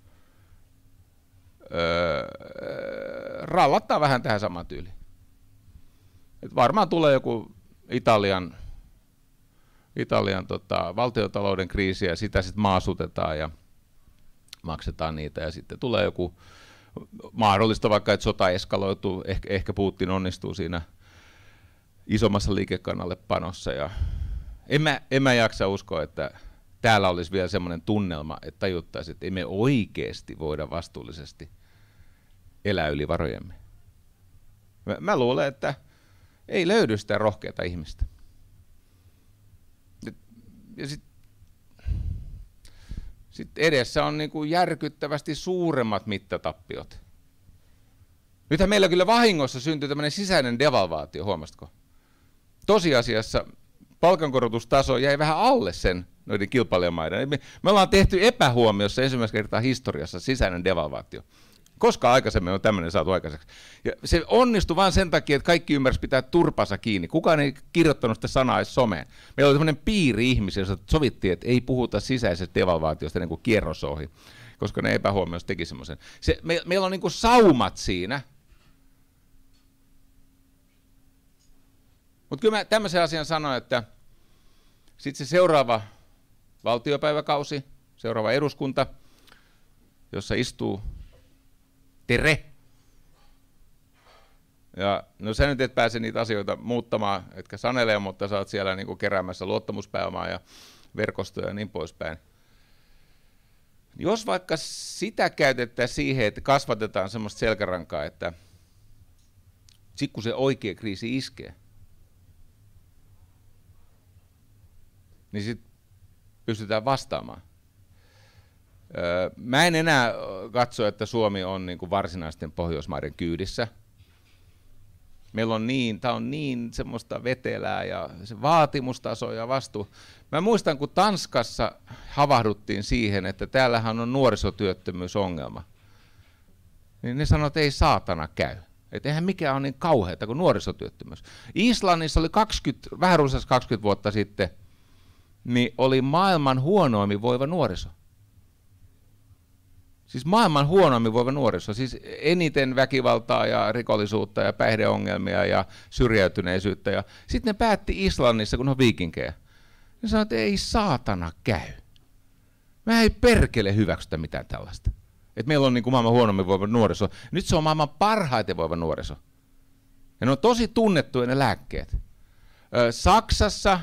Öö, rallattaa vähän tähän samaan tyyliin. Et varmaan tulee joku Italian, Italian tota, valtiontalouden kriisi, ja sitä sitten maasutetaan ja maksetaan niitä, ja sitten tulee joku mahdollista vaikka, että sota eskaloituu, ehkä, ehkä Putin onnistuu siinä isommassa liikekannalle panossa. Ja en, mä, en mä jaksa uskoa, että täällä olisi vielä semmoinen tunnelma, että tajuttaisiin, että ei me oikeasti voida vastuullisesti elää yli varojemme. Mä, mä luulen, että ei löydy sitä rohkeata ihmistä. Ja sitten sit edessä on niinku järkyttävästi suuremmat mittatappiot. Nythän meillä kyllä vahingossa syntyy tämmöinen sisäinen devalvaatio, huomasitko? Tosiasiassa palkankorotustaso jäi vähän alle sen noiden kilpailijamaiden. Me, me ollaan tehty epähuomiossa ensimmäistä kertaa historiassa sisäinen devalvaatio. Koska aikaisemmin on tämmöinen saatu aikaiseksi. Ja se onnistui vain sen takia, että kaikki ymmärsivät pitää turpansa kiinni. Kukaan ei kirjoittanut sitä sanaa edes someen. Meillä oli semmoinen piiri ihmisiä, jossa sovittiin, että ei puhuta sisäisestä devalvaatiosta ennen kuin kierros ohi, koska ne epähuomioissa teki semmoisen. Se, me, meillä on niin kuin saumat siinä. Mutta kyllä mä tämmöisen asian sanoin, että sitten se seuraava valtiopäiväkausi, seuraava eduskunta, jossa istuu Tere. Ja no sä nyt et pääse niitä asioita muuttamaan, etkä sanelee, mutta sä oot siellä niinku keräämässä luottamuspääomaa ja verkostoja ja niin poispäin. Jos vaikka sitä käytettäisiin siihen, että kasvatetaan semmoista selkärankaa, että sit kun se oikea kriisi iskee, niin sit pystytään vastaamaan. Mä en enää katso, että Suomi on niin kuin varsinaisten Pohjoismaiden kyydissä. Meillä on niin, tää on niin semmoista vetelää ja se vaatimustaso ja vastuu. Mä muistan, kun Tanskassa havahduttiin siihen, että täällähän on nuorisotyöttömyysongelma. Niin ne sanoivat, että ei saatana käy. Että eihän mikään ole niin kauheata kuin nuorisotyöttömyys. Islannissa oli kaksikymmentä, vähän runsaasti kaksikymmentä vuotta sitten, niin oli maailman huonoimmin voiva nuoriso. Siis maailman huonoimmin voiva nuoriso, siis eniten väkivaltaa ja rikollisuutta ja päihdeongelmia ja syrjäytyneisyyttä. Ja sitten ne päätti Islannissa, kun on viikinkejä. Ne sanoi, että ei saatana käy. Mä ei perkele hyväksytä mitään tällaista. Että meillä on niin kuin maailman huonommin voiva nuoriso. Nyt se on maailman parhaiten voiva nuoriso. Ja ne on tosi tunnettuja ne lääkkeet. Ö, Saksassa,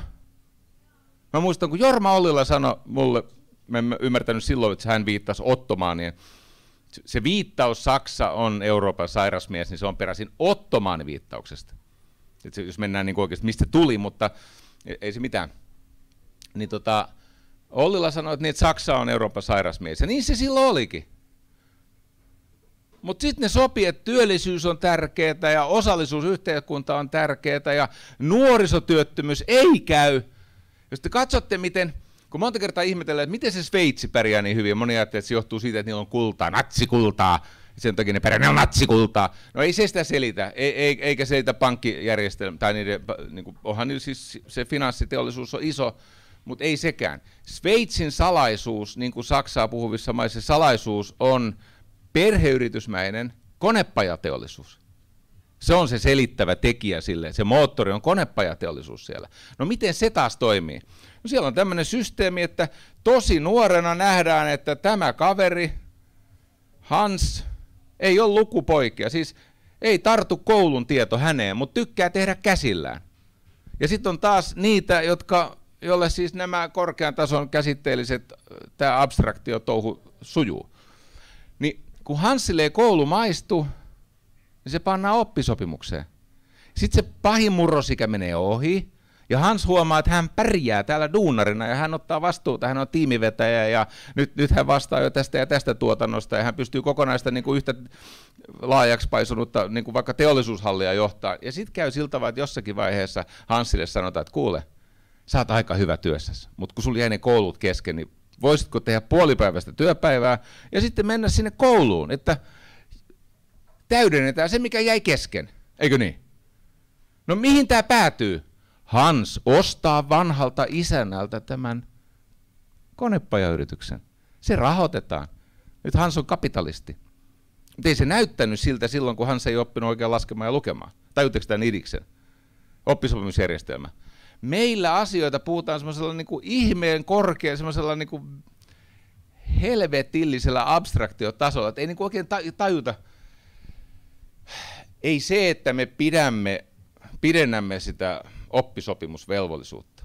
mä muistan, kun Jorma Ollila sanoi mulle, mä en ymmärtänyt silloin, että hän viittasi Ottomaanien. Se viittaus Saksa on Euroopan sairasmies, niin se on peräisin Ottomaaniviittauksesta. Että jos mennään niin oikeasti, mistä tuli, mutta ei se mitään. Niin tota, Ollila sanoi, että, niin, että Saksa on Euroopan sairasmies, ja niin se silloin olikin. Mutta sitten ne sopii, että työllisyys on tärkeää ja osallisuusyhteiskunta on tärkeää ja nuorisotyöttömyys ei käy. Jos te katsotte, miten, kun monta kertaa ihmetellään, että miten se Sveitsi pärjää niin hyvin, moni ajattelee, että se johtuu siitä, että niillä on kultaa, natsikultaa, sen takia ne pärjää, ne on natsikultaa. No ei se sitä selitä, ei, ei, eikä selitä pankkijärjestelmä, tai niiden, niin kuin, onhan niillä siis se finanssiteollisuus on iso, mutta ei sekään. Sveitsin salaisuus, niin kuin Saksaa puhuvissa maissa, salaisuus on perheyritysmäinen konepajateollisuus. Se on se selittävä tekijä sille. Se moottori on konepajateollisuus siellä. No miten se taas toimii? No siellä on tämmöinen systeemi, että tosi nuorena nähdään, että tämä kaveri, Hans, ei ole lukupoikia. Siis ei tartu koulun tieto häneen, mutta tykkää tehdä käsillään. Ja sitten on taas niitä, jotka, joille siis nämä korkean tason käsitteelliset, tämä abstraktiotouhu sujuu. Niin kun Hansille ei koulu maistu, niin se pannaan oppisopimukseen. Sitten se pahin murrosikä menee ohi, ja Hans huomaa, että hän pärjää täällä duunarina, ja hän ottaa vastuuta, hän on tiimivetäjä, ja nyt, nyt hän vastaa jo tästä ja tästä tuotannosta, ja hän pystyy kokonaista niin kuin yhtä laajaksi paisunutta niin kuin vaikka teollisuushallia johtaa. Ja sitten käy siltä tavalla, että jossakin vaiheessa Hansille sanotaan, että kuule, sä oot aika hyvä työssäsi, mutta kun sulla jäi ne koulut kesken, niin voisitko tehdä puolipäiväistä työpäivää ja sitten mennä sinne kouluun, että täydennetään se, mikä jäi kesken, eikö niin? No mihin tämä päätyy? Hans ostaa vanhalta isännältä tämän konepajayrityksen. Se rahoitetaan. Nyt Hans on kapitalisti. Mutta ei se näyttänyt siltä silloin, kun Hans ei oppinut oikein laskemaan ja lukemaan. Tajuutteko tämän idiksen? Oppisopimusjärjestelmä. Meillä asioita puhutaan semmoisella niin kuin ihmeen korkealla, semmoisella niin kuin helvetillisellä abstraktiotasolla, että ei niin kuin oikein tajuta. Ei se, että me pidämme, pidennämme sitä oppisopimusvelvollisuutta.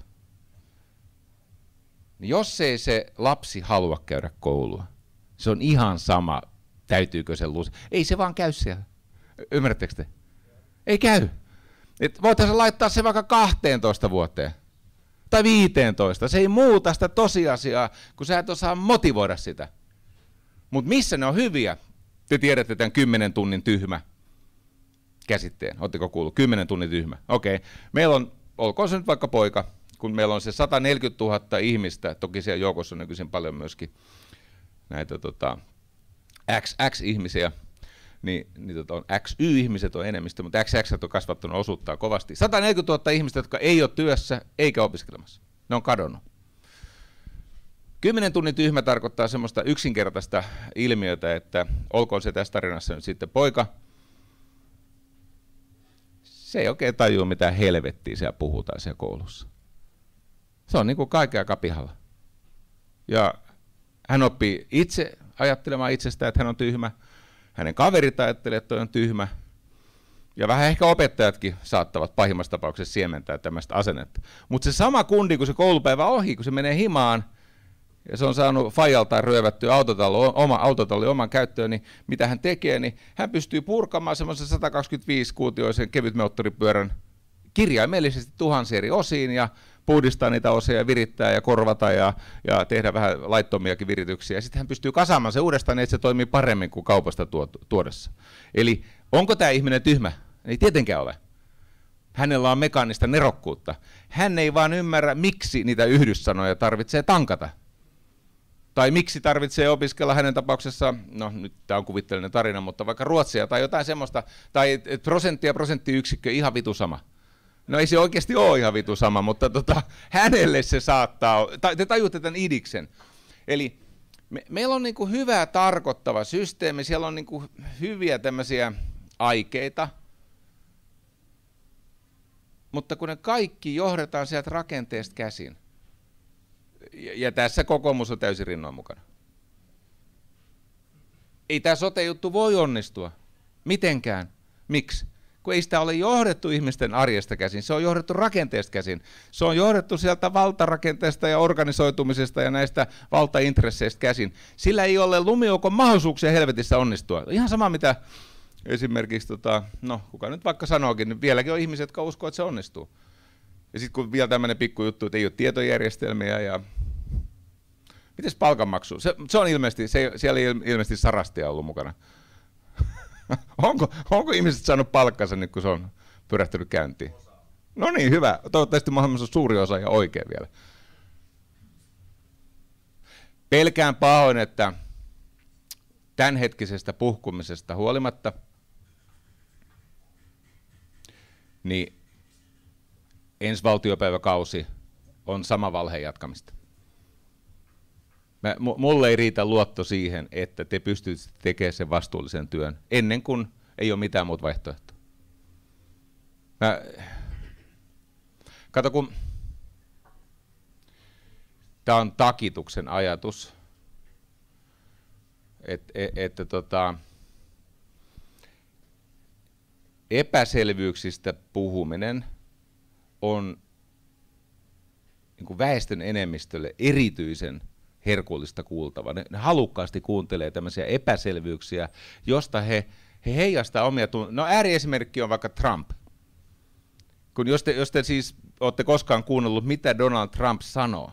Niin jos ei se lapsi halua käydä koulua, se on ihan sama, täytyykö se luusi. Ei se vaan käy siellä. Ymmärrättekö te? Ei käy. Et voitaisiin laittaa se vaikka kahteentoista vuoteen tai viiteentoista. Se ei muuta sitä tosiasiaa, kun sä et osaa motivoida sitä. Mutta missä ne on hyviä? Te tiedätte tämän kymmenen tunnin tyhmä käsitteen. Oletteko kuullut? Kymmenen tunnin tyhmä. Okei. Meillä on, olkoon se nyt vaikka poika, kun meillä on se sata neljäkymmentätuhatta ihmistä, toki siellä joukossa on nykyisin paljon myöskin näitä tota, X X-ihmisiä, niin, niin tota on X Y-ihmiset on enemmistö, mutta X X on kasvattanut osuuttaan kovasti. sata neljäkymmentätuhatta ihmistä, jotka ei ole työssä eikä opiskelemassa. Ne on kadonnut. Kymmenen tunnin tyhmä tarkoittaa semmoista yksinkertaista ilmiötä, että olkoon se tässä tarinassa nyt sitten poika, se ei oikein tajua mitään helvettiä siellä puhutaan siellä koulussa. Se on niin kuin kaikkea kapihalla. Ja hän oppii itse ajattelemaan itsestään, että hän on tyhmä. Hänen kaverit ajattelee, että toi on tyhmä. Ja vähän ehkä opettajatkin saattavat pahimmassa tapauksessa siementää tämmöistä asennetta. Mutta se sama kundi, kun se koulupäivä ohi, kun se menee himaan, ja se on saanut fajaltaan ryövättyä autotalli, oma, autotalli oman käyttöön, niin mitä hän tekee, niin hän pystyy purkamaan semmoisen sata kaksikymmentäviisi-kuutioisen kevytmoottoripyörän kirjaimellisesti tuhansia eri osiin ja puhdistaa niitä osia ja virittää ja korvata ja, ja tehdä vähän laittomiakin virityksiä. Sitten hän pystyy kasaamaan se uudestaan, niin että se toimii paremmin kuin kaupasta tuodessa. Eli onko tämä ihminen tyhmä? Ei tietenkään ole. Hänellä on mekaanista nerokkuutta. Hän ei vaan ymmärrä, miksi niitä yhdyssanoja tarvitsee tankata. Tai miksi tarvitsee opiskella hänen tapauksessa, no nyt tämä on kuvitteellinen tarina, mutta vaikka ruotsia tai jotain semmoista, tai prosentti ja prosenttiyksikkö ihan vitu sama. No ei se oikeasti ole ihan vitu sama, mutta tota, hänelle se saattaa, tai te tajutte tämän idiksen. Eli me, meillä on niinku hyvä tarkoittava systeemi, siellä on niinku hyviä tämmöisiä aikeita, mutta kun ne kaikki johdetaan sieltä rakenteesta käsin, ja, ja tässä kokoomus on täysin rinnoin mukana. Ei tämä sote-juttu voi onnistua mitenkään. Miksi? Kun ei sitä ole johdettu ihmisten arjesta käsin, se on johdettu rakenteesta käsin. Se on johdettu sieltä valtarakenteesta ja organisoitumisesta ja näistä valtaintresseistä käsin. Sillä ei ole lumijoukon mahdollisuuksia helvetissä onnistua. Ihan sama mitä esimerkiksi, tota, no kuka nyt vaikka sanookin, niin vieläkin on ihmisiä, jotka uskoo, että se onnistuu. Ja sitten kun vielä tämmöinen pikkujuttu, että ei ole tietojärjestelmiä ja mites palkanmaksu? Se, se on ilmeisesti, se, siellä ei ilmeisesti Sarastia ollut mukana. onko, onko ihmiset saanut palkkansa nyt, kun se on pyrähtynyt käyntiin? No niin, hyvä. Toivottavasti mahdollisimman suuri osa ja oikein vielä. Pelkään pahoin, että tämänhetkisestä puhkumisesta huolimatta, niin ensi valtiopäiväkausi on sama valheen jatkamista. Mä, mulle ei riitä luotto siihen, että te pystytte tekemään sen vastuullisen työn ennen kuin ei ole mitään muuta vaihtoehtoa. Mä, kato, kun tämä on takituksen ajatus, että et, et, tota, epäselvyyksistä puhuminen on niin kuin väestön enemmistölle erityisen herkullista kuultava. Ne, ne halukkaasti kuuntelee tämmöisiä epäselvyyksiä, josta he, he heijastaa omia tunteita. No ääriesimerkki on vaikka Trump. Kun jos te, jos te siis olette koskaan kuunnellut, mitä Donald Trump sanoo,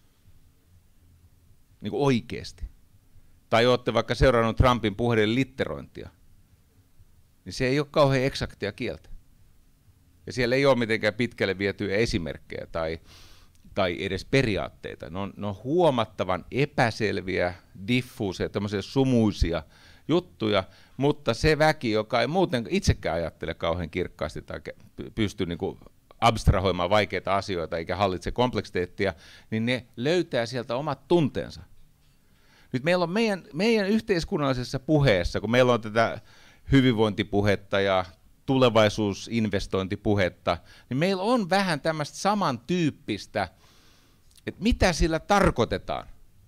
niin kuin oikeasti, tai olette vaikka seurannut Trumpin puheiden litterointia, niin se ei ole kauhean eksaktia kieltä. Ja siellä ei ole mitenkään pitkälle vietyjä esimerkkejä tai, tai edes periaatteita. Ne on, ne on huomattavan epäselviä, diffuuseja, tämmöisiä sumuisia juttuja, mutta se väki, joka ei muuten itsekään ajattele kauhean kirkkaasti tai pysty niin kuin abstrahoimaan vaikeita asioita eikä hallitse kompleksiteettia, niin ne löytää sieltä omat tunteensa. Nyt meillä on meidän, meidän yhteiskunnallisessa puheessa, kun meillä on tätä hyvinvointipuhetta ja tulevaisuusinvestointipuhetta, niin meillä on vähän tämmöistä samantyyppistä, että mitä sillä tarkoitetaan.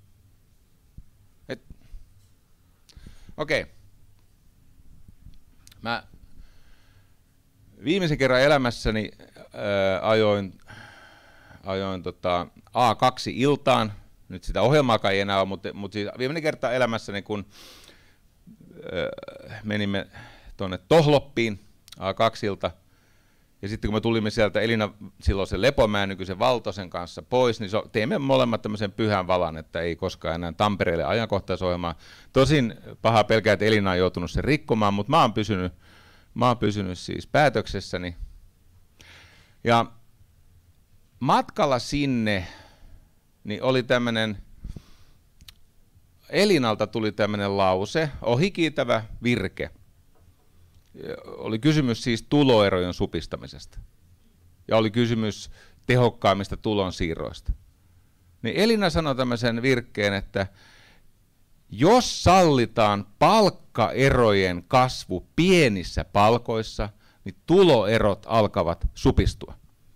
Okei. Okay. Mä viimeisen kerran elämässäni ää, ajoin, ajoin tota A kaksi iltaan, nyt sitä ohjelmaakaan ei enää ole, mutta, mutta siis viimeinen kerta elämässäni, kun ää, menimme tuonne Tohloppiin A kaksi ilta, ja sitten kun me tulimme sieltä Elina silloisen Lepomäen nykyisen Valtosen kanssa pois, niin so, teimme molemmat tämmöisen pyhän valan, että ei koskaan enää Tampereelle ajankohtaisohjelmaa. Tosin paha pelkää, että Elina on joutunut sen rikkomaan, mutta mä oon pysynyt, mä oon pysynyt siis päätöksessäni. Ja matkalla sinne niin oli tämmöinen, Elinalta tuli tämmöinen lause, ohikiitävä virke. Oli kysymys siis tuloerojen supistamisesta ja oli kysymys tehokkaimmista tulonsiirroista. Niin Elina sanoi tämmöisen virkkeen, että jos sallitaan palkkaerojen kasvu pienissä palkoissa, niin tuloerot alkavat supistua.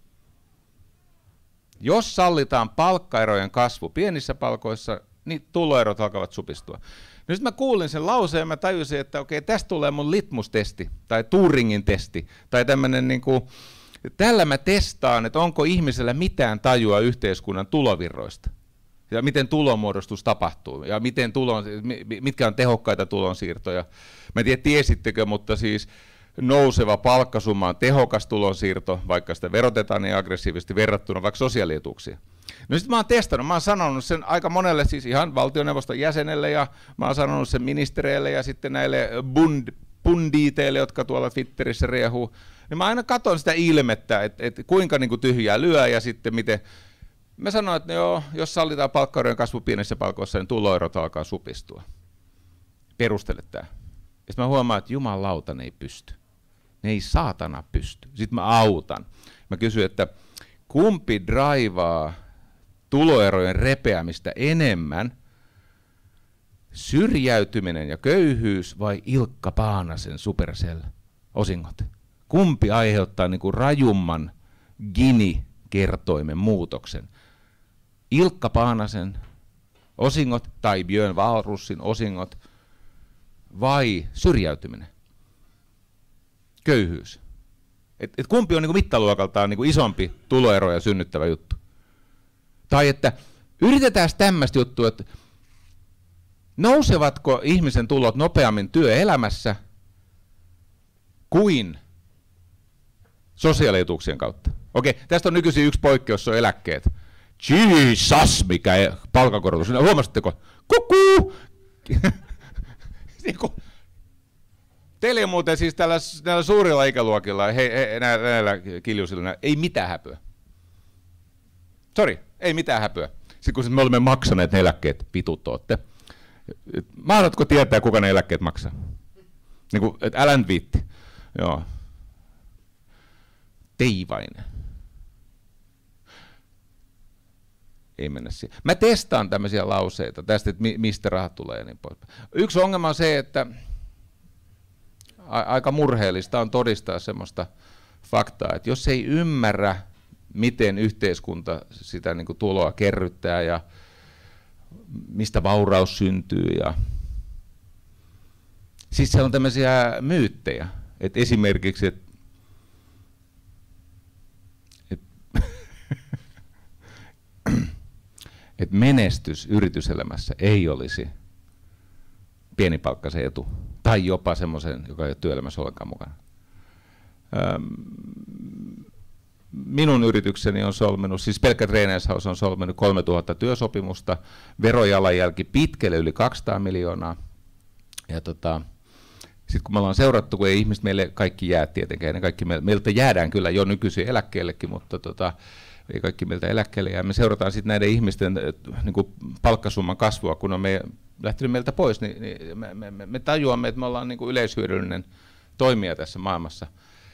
Jos sallitaan palkkaerojen kasvu pienissä palkoissa, niin tuloerot alkavat supistua. No sitten mä kuulin sen lauseen ja mä tajusin, että okei, tästä tulee mun litmustesti tai Turingin testi tai tämmöinen niin kuin, tällä mä testaan, että onko ihmisellä mitään tajua yhteiskunnan tulovirroista ja miten tulonmuodostus tapahtuu ja miten tulon, mitkä on tehokkaita tulonsiirtoja. Mä en tiedä, tiesittekö, mutta siis nouseva palkkasumma on tehokas tulonsiirto, vaikka sitä verotetaan niin aggressiivisesti verrattuna vaikka sosiaalietuuksiin. No sitten mä oon testannut, mä oon sanonut sen aika monelle, siis ihan valtioneuvoston jäsenelle, ja mä oon sanonut sen ministereille ja sitten näille Bund, pundiiteille, jotka tuolla Twitterissä riehuu, niin mä aina katson sitä ilmettä, että et kuinka niinku tyhjää lyö ja sitten miten. Mä sanoin, että no joo, jos sallitaan palkkaerojen kasvu pienissä palkoissa, niin tuloerot alkaa supistua. Perustele tää. Ja sitten mä huomaan, että jumalauta ne ei pysty. Ne ei saatana pysty. Sitten mä autan. Mä kysyn, että kumpi draivaa tuloerojen repeämistä enemmän, syrjäytyminen ja köyhyys vai Ilkka Paanasen Supercell-osingot? Kumpi aiheuttaa niin kuin rajumman Gini-kertoimen muutoksen? Ilkka Paanasen osingot tai Björn Wahlroosin osingot vai syrjäytyminen? Köyhyys. Et, et kumpi on niin kuin mittaluokaltaan niin kuin isompi tuloeroja synnyttävä juttu? Tai että yritetään tämmöistä juttua, että nousevatko ihmisen tulot nopeammin työelämässä kuin sosiaalietuuksien kautta? Okei, tästä on nykyisin yksi poikkeus, se on eläkkeet. Jesus, mikä palkankorotus. Huomasitteko? Kukuu! Teillä muuten siis tällä, näillä suurilla ikäluokilla, he, he, näillä, näillä kiljuisilla, ei mitään häpyä. Sori, ei mitään häpyä. Sitten kun me olemme maksaneet ne eläkkeet, vitut ootte. Mahdatko tietää, kuka ne eläkkeet maksaa? Niin kuin, et älä nyt viitti. Joo. Teivainen. Ei mennä siihen. Mä testaan tämmöisiä lauseita tästä, että mistä rahat tulee ja niin pois. Yksi ongelma on se, että aika murheellista on todistaa semmoista faktaa, että jos ei ymmärrä, miten yhteiskunta sitä niin kuin tuloa kerryttää ja mistä vauraus syntyy. Ja siis siellä on tämmöisiä myyttejä, että esimerkiksi, että et, et menestys yrityselämässä ei olisi pienipalkkaisen etu, tai jopa semmoisen, joka ei ole työelämässä ollenkaan mukana. Öm, minun yritykseni on solminut, siis pelkkä Trainershouse on solminut kolmetuhatta työsopimusta, verojalanjälki pitkälle yli kaksisataa miljoonaa. Ja tota, sitten kun me ollaan seurattu, kun ei ihmiset meille kaikki jää tietenkään, ne kaikki me, meiltä jäädään kyllä jo nykyisin eläkkeellekin, mutta tota, ei kaikki meiltä eläkkeelle jää. Me seurataan sitten näiden ihmisten niin kuin palkkasumman kasvua, kun on me lähtenyt meiltä pois, niin, niin me, me, me tajuamme, että me ollaan niin kuin yleishyödyllinen toimija tässä maailmassa.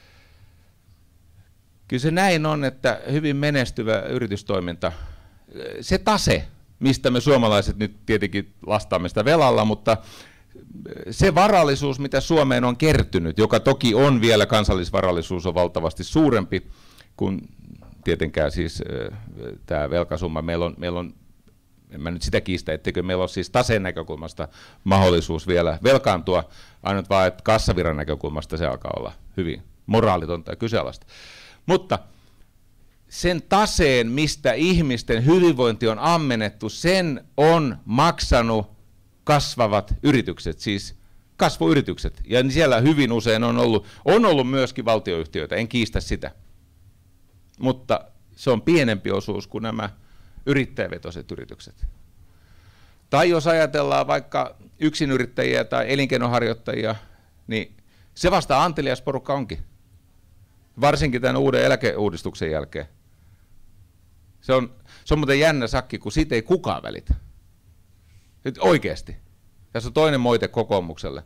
Kyllä se näin on, että hyvin menestyvä yritystoiminta, se tase, mistä me suomalaiset nyt tietenkin lastaamme sitä velalla, mutta se varallisuus, mitä Suomeen on kertynyt, joka toki on vielä kansallisvarallisuus, on valtavasti suurempi kuin tietenkään siis tämä velkasumma. Meillä on, meillä on, en mä nyt sitä kiistä, etteikö meillä ole siis taseen näkökulmasta mahdollisuus vielä velkaantua, ainut vaan, että kassavirran näkökulmasta se alkaa olla hyvin moraalitonta ja kyseenalaista. Mutta sen taseen, mistä ihmisten hyvinvointi on ammennettu, sen on maksanut kasvavat yritykset, siis kasvuyritykset. Ja siellä hyvin usein on ollut, on ollut myöskin valtioyhtiöitä, en kiistä sitä. Mutta se on pienempi osuus kuin nämä yrittäjävetoiset yritykset. Tai jos ajatellaan vaikka yksinyrittäjiä tai elinkeinoharjoittajia, niin se vasta antelias porukka onkin. Varsinkin tämän uuden eläkeuudistuksen jälkeen. Se on, se on muuten jännä sakki, kun siitä ei kukaan välitä. Nyt oikeasti. Tässä on toinen moite kokoomukselle.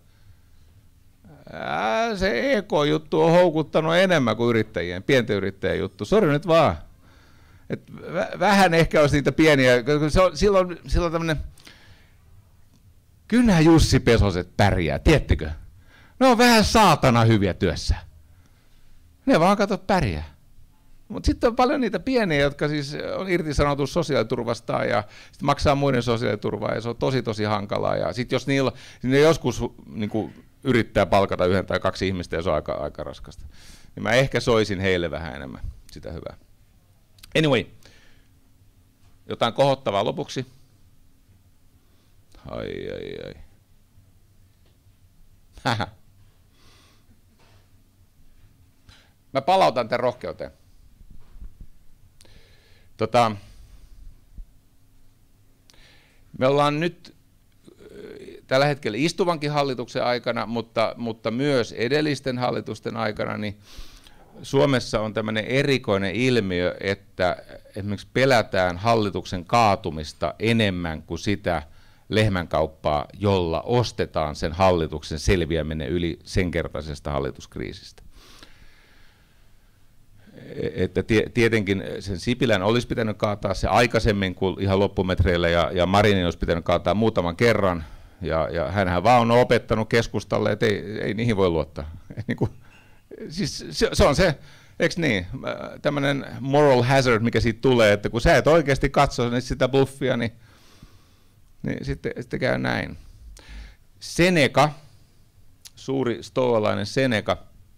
Ää, se E K-juttu on houkuttanut enemmän kuin yrittäjien, pienten yrittäjien juttu. Sori nyt vaan. Et v- vähän ehkä olisi niitä pieniä. Se on, silloin, silloin tämmöinen, kyllähän Jussi Pesoset pärjää, tiettekö? Ne on vähän saatana hyviä työssä. Ne vaan kato pärjää. Mutta sitten on paljon niitä pieniä, jotka siis on irtisanoutu sosiaaliturvasta ja sitten maksaa muiden sosiaaliturvaa ja se on tosi tosi hankalaa. Ja sitten jos niillä, ne joskus niin kuin yrittää palkata yhden tai kaksi ihmistä ja se on aika, aika raskasta, niin mä ehkä soisin heille vähän enemmän sitä hyvää. Anyway, jotain kohottavaa lopuksi. Ai ai ai. Hähä. Mä palautan tämän rohkeuteen. Tota, me ollaan nyt tällä hetkellä istuvankin hallituksen aikana, mutta, mutta myös edellisten hallitusten aikana, niin Suomessa on tämmöinen erikoinen ilmiö, että esimerkiksi pelätään hallituksen kaatumista enemmän kuin sitä lehmänkauppaa, jolla ostetaan sen hallituksen selviäminen yli sen kertaisesta hallituskriisistä. Että tietenkin sen Sipilän olisi pitänyt kaataa se aikaisemmin kuin ihan loppumetreillä, ja, ja Marinin olisi pitänyt kaataa muutaman kerran, ja, ja hänhän vaan on opettanut keskustalle, että ei, ei niihin voi luottaa. Niin kuin, siis se, se on se, eikö niin, tämmöinen moral hazard, mikä siitä tulee, että kun sä et oikeasti katso niin sitä bluffia, niin, niin sitten, sitten käy näin. Seneca, suuri stoalainen Seneca,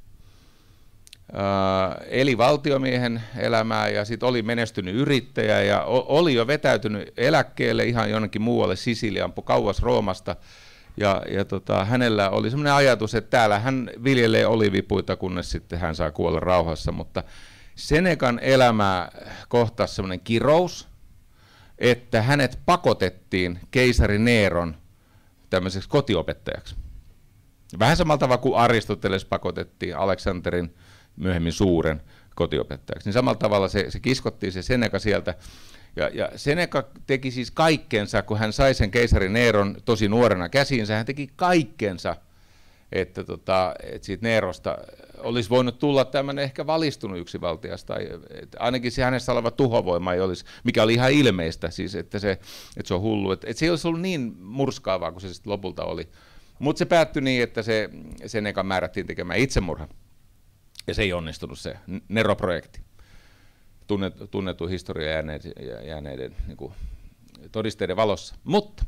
Uh, eli valtiomiehen elämää ja sitten oli menestynyt yrittäjä ja o- oli jo vetäytynyt eläkkeelle ihan jonnekin muualle Sisiliaan, kauas Roomasta. Ja, ja tota, hänellä oli sellainen ajatus, että täällä hän viljelee olivipuita, kunnes sitten hän saa kuolla rauhassa. Mutta Senecan elämää kohtasi sellainen kirous, että hänet pakotettiin keisari Neeron tämmöiseksi kotiopettajaksi. Vähän samalla tavalla kuin Aristoteles pakotettiin Aleksanterin myöhemmin suuren kotiopettajaksi. Niin samalla tavalla se, se kiskottiin se Seneca sieltä. Ja, ja Seneca teki siis kaikkensa, kun hän sai sen keisari Neeron tosi nuorena käsiinsä, hän teki kaikkensa, että, tota, että siitä Neerosta olisi voinut tulla tämmöinen ehkä valistunut yksivaltias, tai ainakin se hänessä oleva tuhovoima ei olisi, mikä oli ihan ilmeistä, siis että, se, että se on hullu, että, että se ei olisi ollut niin murskaavaa kuin se sitten lopulta oli. Mutta se päättyi niin, että se Seneca määrättiin tekemään itsemurha. Ja se ei onnistunut se Nero-projekti, tunnetu, tunnettu historia jääneiden, jääneiden niin kuin, todisteiden valossa. Mutta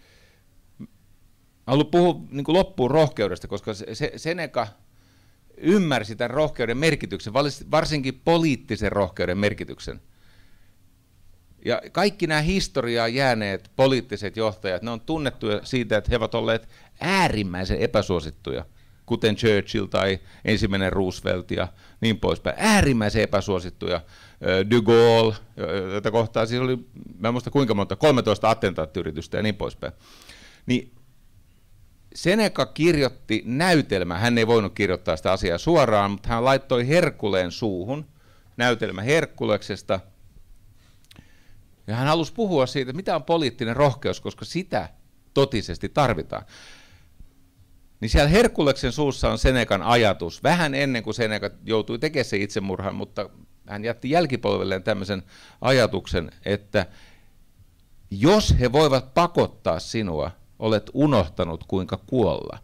haluan puhua niin kuin loppuun rohkeudesta, koska se, se, Seneca ymmärsi tämän rohkeuden merkityksen, varsinkin poliittisen rohkeuden merkityksen. Ja kaikki nämä historiaan jääneet poliittiset johtajat, ne on tunnettuja siitä, että he ovat olleet äärimmäisen epäsuosittuja, kuten Churchill tai ensimmäinen Roosevelt ja niin poispäin. Äärimmäisen epäsuosittuja. De Gaulle, jota kohtaa siis oli, mä en muista kuinka monta, kolmetoista attentaattiyritystä ja niin poispäin. Niin Seneca kirjoitti näytelmä, hän ei voinut kirjoittaa sitä asiaa suoraan, mutta hän laittoi Herkuleen suuhun näytelmä Herkuleksesta. Ja hän halusi puhua siitä, mitä on poliittinen rohkeus, koska sitä totisesti tarvitaan. Niin siellä Herkuleksen suussa on Senecan ajatus, vähän ennen kuin Seneca joutui tekemään sen itsemurhan, mutta hän jätti jälkipolvelleen tämmöisen ajatuksen, että jos he voivat pakottaa sinua, olet unohtanut kuinka kuolla.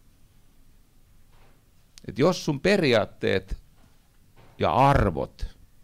Et jos sun periaatteet ja arvot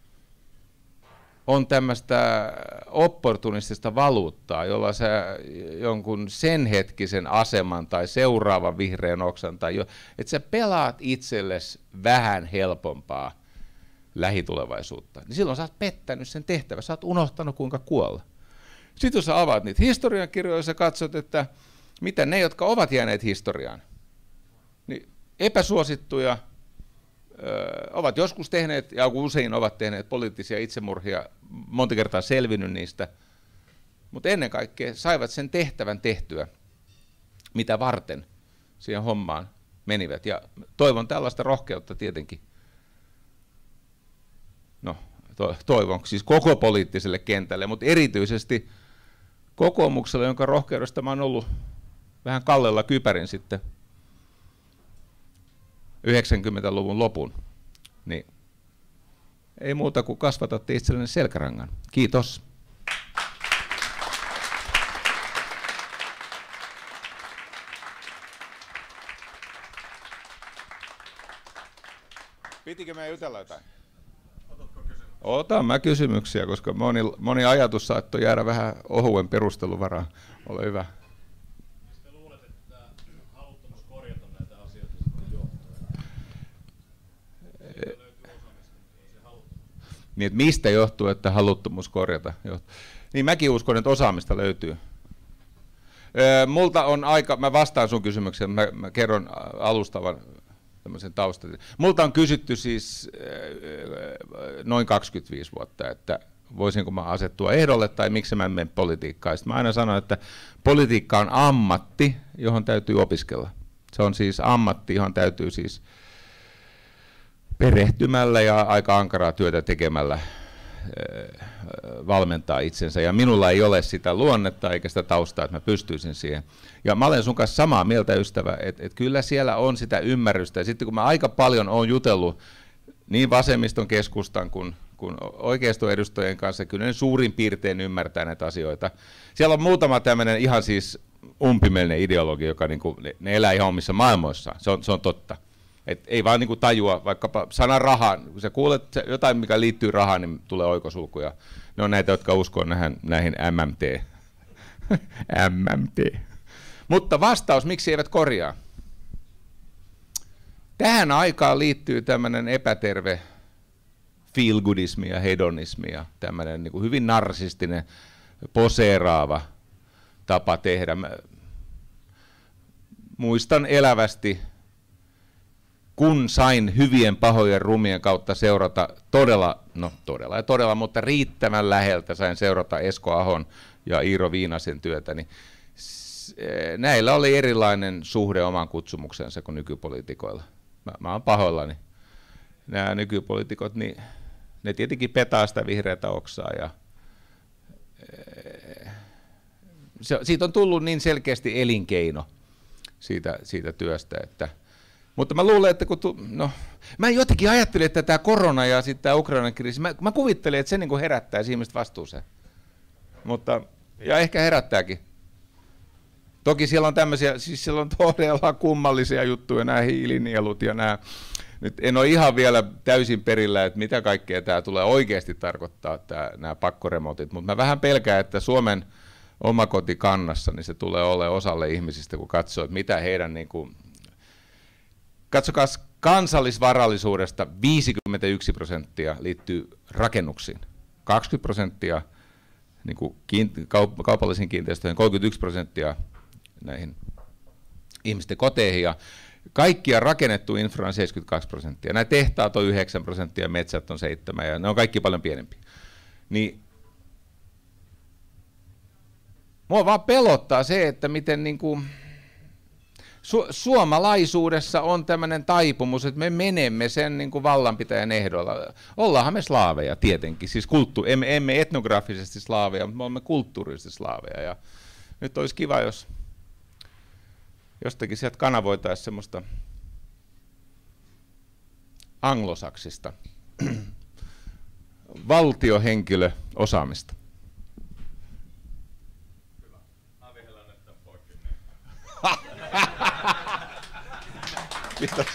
on tämmöistä opportunistista valuuttaa, jolla sä jonkun sen hetkisen aseman tai seuraavan vihreän oksan, tai jo, että sä pelaat itsellesi vähän helpompaa lähitulevaisuutta, niin silloin sä oot pettänyt sen tehtävän, sä oot unohtanut kuinka kuolla. Sitten jos sä avaat niitä historiankirjoja, sä katsot, että mitä ne, jotka ovat jääneet historiaan, niin epäsuosittuja, ovat joskus tehneet, ja usein ovat tehneet poliittisia itsemurhia, monta kertaa selvinnyt niistä, mutta ennen kaikkea saivat sen tehtävän tehtyä, mitä varten siihen hommaan menivät. Ja toivon tällaista rohkeutta tietenkin, no to, toivon siis koko poliittiselle kentälle, mutta erityisesti kokoomukselle, jonka rohkeudesta mä oon ollut vähän kallella kypärin sitten yhdeksänkymmentäluvun lopun, niin ei muuta kuin kasvatatte itsellenne selkärangan. Kiitos. Pitikö meidän jutella jotain? Otan mä kysymyksiä, koska moni, moni ajatus saattoi jäädä vähän ohuen perustelun varaan. Ole hyvä. Niin, että mistä johtuu, että haluttomuus korjata? Niin mäkin uskon, että osaamista löytyy. Multa on aika, mä vastaan sun kysymykseen, mä, mä kerron alustavan tämmöisen taustan. Multa on kysytty siis noin kaksikymmentäviisi vuotta, että voisinko mä asettua ehdolle tai miksi mä menen politiikkaan. Sitten mä aina sanon, että politiikka on ammatti johon täytyy opiskella. Se on siis ammatti, johon täytyy siis perehtymällä ja aika ankaraa työtä tekemällä valmentaa itsensä. Ja minulla ei ole sitä luonnetta eikä sitä taustaa, että mä pystyisin siihen. Ja mä olen sun kanssa samaa mieltä, ystävä, että, että kyllä siellä on sitä ymmärrystä. Ja sitten kun mä aika paljon olen jutellut niin vasemmiston, keskustan kuin, kuin oikeistoedustajien kanssa, kyllä ne suurin piirtein ymmärtää näitä asioita. Siellä on muutama tämmöinen ihan siis umpimielinen ideologi, joka niinku, ne, ne elää ihan omissa maailmoissaan. Se on, se on totta. Et ei vaan niinku tajua, vaikkapa sana raha, kun sä kuulet jotain, mikä liittyy rahaan, niin tulee oikosulkuja. Ne on näitä, jotka uskoo näihin, näihin M M T. M M T. Mutta vastaus, miksi eivät korjaa? Tähän aikaan liittyy tämmöinen epäterve feelgoodismi ja hedonismi ja tämmöinen niin kuin hyvin narsistinen, poseeraava tapa tehdä. Mä muistan elävästi, kun sain hyvien, pahojen, rumien kautta seurata todella, no todella ja todella, mutta riittävän läheltä sain seurata Esko Ahon ja Iiro Viinasen työtä, niin näillä oli erilainen suhde oman kutsumuksensa kuin nykypoliitikoilla. Mä, mä oon pahoillani. Nämä nykypoliitikot, niin ne tietenkin petaa sitä vihreätä oksaa. Ja, se, siitä on tullut niin selkeästi elinkeino siitä, siitä työstä. Että, mutta mä luulen, että kun... Tu, no, mä jotenkin ajattelin, että tämä korona ja sitten tämä Ukrainan kriisi, mä, mä kuvittelin, että se niin kuin herättäisi ihmiset vastuuseen. Mutta, ja ehkä herättääkin. Toki siellä on tämmöisiä, siis siellä on todella kummallisia juttuja, nämä hiilinielut ja nämä, nyt en ole ihan vielä täysin perillä, että mitä kaikkea tämä tulee oikeasti tarkoittaa, tämä, nämä pakkoremontit, mutta mä vähän pelkään, että Suomen omakotikannassa, niin se tulee olemaan osalle ihmisistä, kun katsoo, että mitä heidän, niin kuin, katsokaa kansallisvarallisuudesta viisikymmentäyksi prosenttia liittyy rakennuksiin, kaksikymmentä prosenttia niin kuin kiinte- kaup- kaupallisiin kiinteistöihin, kolmekymmentäyksi prosenttia näihin ihmisten koteihin, ja kaikkia rakennettu infra on seitsemänkymmentäkaksi prosenttia. Nämä tehtaat on yhdeksän prosenttia, metsät on seitsemän, ja ne on kaikki paljon pienempiä. Niin mua vaan pelottaa se, että miten niin kuin su- suomalaisuudessa on tämmöinen taipumus, että me menemme sen niin kuin vallanpitäjän ehdolla. Ollaanhan me slaaveja tietenkin, siis kulttu- emme, emme etnografisesti slaaveja, mutta me olemme kulttuurisesti slaaveja. Ja nyt olisi kiva, jos jostakin sieltä kanavoitaisiin semmoista anglosaksista valtiohenkilöosaamista. Kiitos.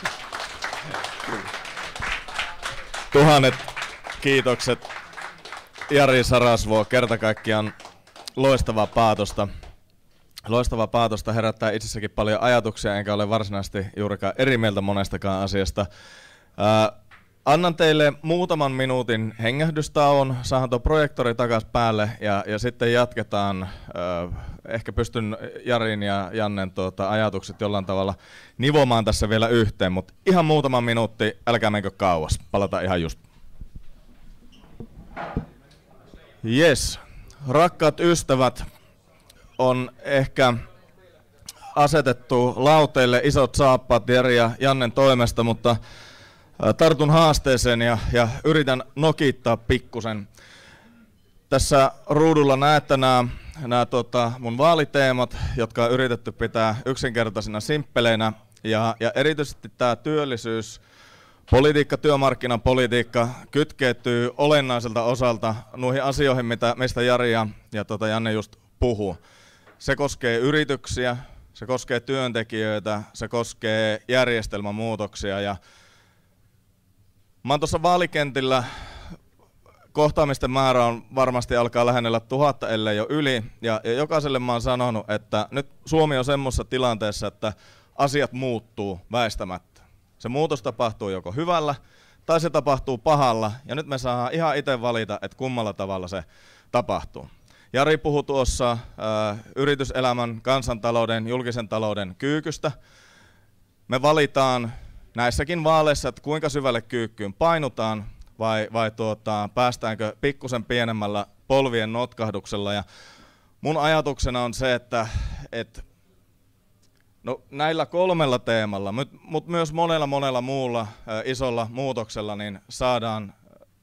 Tuhannet kiitokset Jari Sarasvuo, kerta kaikkiaan loistavaa paatosta. Loistavaa paatosta herättää itsessäkin paljon ajatuksia, enkä ole varsinaisesti juurikaan eri mieltä monestakaan asiasta. Ää, annan teille muutaman minuutin hengähdystauon, saahan tuo projektori takas päälle ja, ja sitten jatketaan. Ää, ehkä pystyn Jarin ja Jannen tuota, ajatukset jollain tavalla nivomaan tässä vielä yhteen, mutta ihan muutama minuutti, älkää menkö kauas, palataan ihan just. Yes, rakkaat ystävät. On ehkä asetettu lauteille isot saappaat Jari ja Jannen toimesta, mutta tartun haasteeseen ja, ja yritän nokittaa pikkusen. Tässä ruudulla näette nämä, nämä tota, mun vaaliteemat, jotka on yritetty pitää yksinkertaisina simppeleinä. Ja, ja erityisesti tämä työllisyys, politiikka, työmarkkinapolitiikka kytkeytyy olennaiselta osalta noihin asioihin, mitä, mistä Jari ja, ja tota Janne just puhuu. Se koskee yrityksiä, se koskee työntekijöitä, se koskee järjestelmämuutoksia. Ja mä oon tuossa vaalikentillä, kohtaamisten määrä on varmasti alkaa lähennellä tuhatta, ellei jo yli. Ja, ja jokaiselle mä oon sanonut, että nyt Suomi on semmoisessa tilanteessa, että asiat muuttuu väistämättä. Se muutos tapahtuu joko hyvällä tai se tapahtuu pahalla. Ja nyt me saadaan ihan itse valita, että kummalla tavalla se tapahtuu. Jari puhui tuossa äh, yrityselämän, kansantalouden, julkisen talouden kyykystä. Me valitaan näissäkin vaaleissa, että kuinka syvälle kyykkyyn painutaan vai, vai tuota, päästäänkö pikkusen pienemmällä polvien notkahduksella. Ja mun ajatuksena on se, että, että No näillä kolmella teemalla, mutta mut myös monella monella muulla ä, isolla muutoksella niin saadaan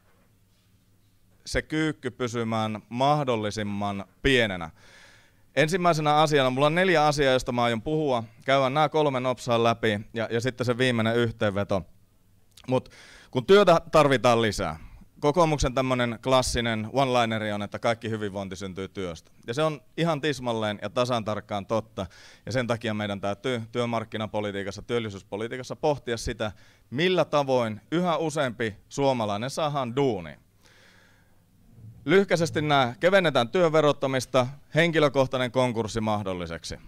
se kyykky pysymään mahdollisimman pienenä. Ensimmäisenä asiana, mulla on neljä asiaa, joista mä aion puhua. Käydään nämä kolme nopsaa läpi ja, ja sitten se viimeinen yhteenveto. Mut kun työtä tarvitaan lisää. Kokoomuksen tämmöinen klassinen one-lineri on, että kaikki hyvinvointi syntyy työstä. Ja se on ihan tismalleen ja tasan tarkkaan totta. Ja sen takia meidän täytyy työmarkkinapolitiikassa, työllisyyspolitiikassa pohtia sitä, millä tavoin yhä useampi suomalainen saadaan duuniin. Lyhkäisesti nämä kevennetään työn verottamista, henkilökohtainen konkurssi mahdolliseksi.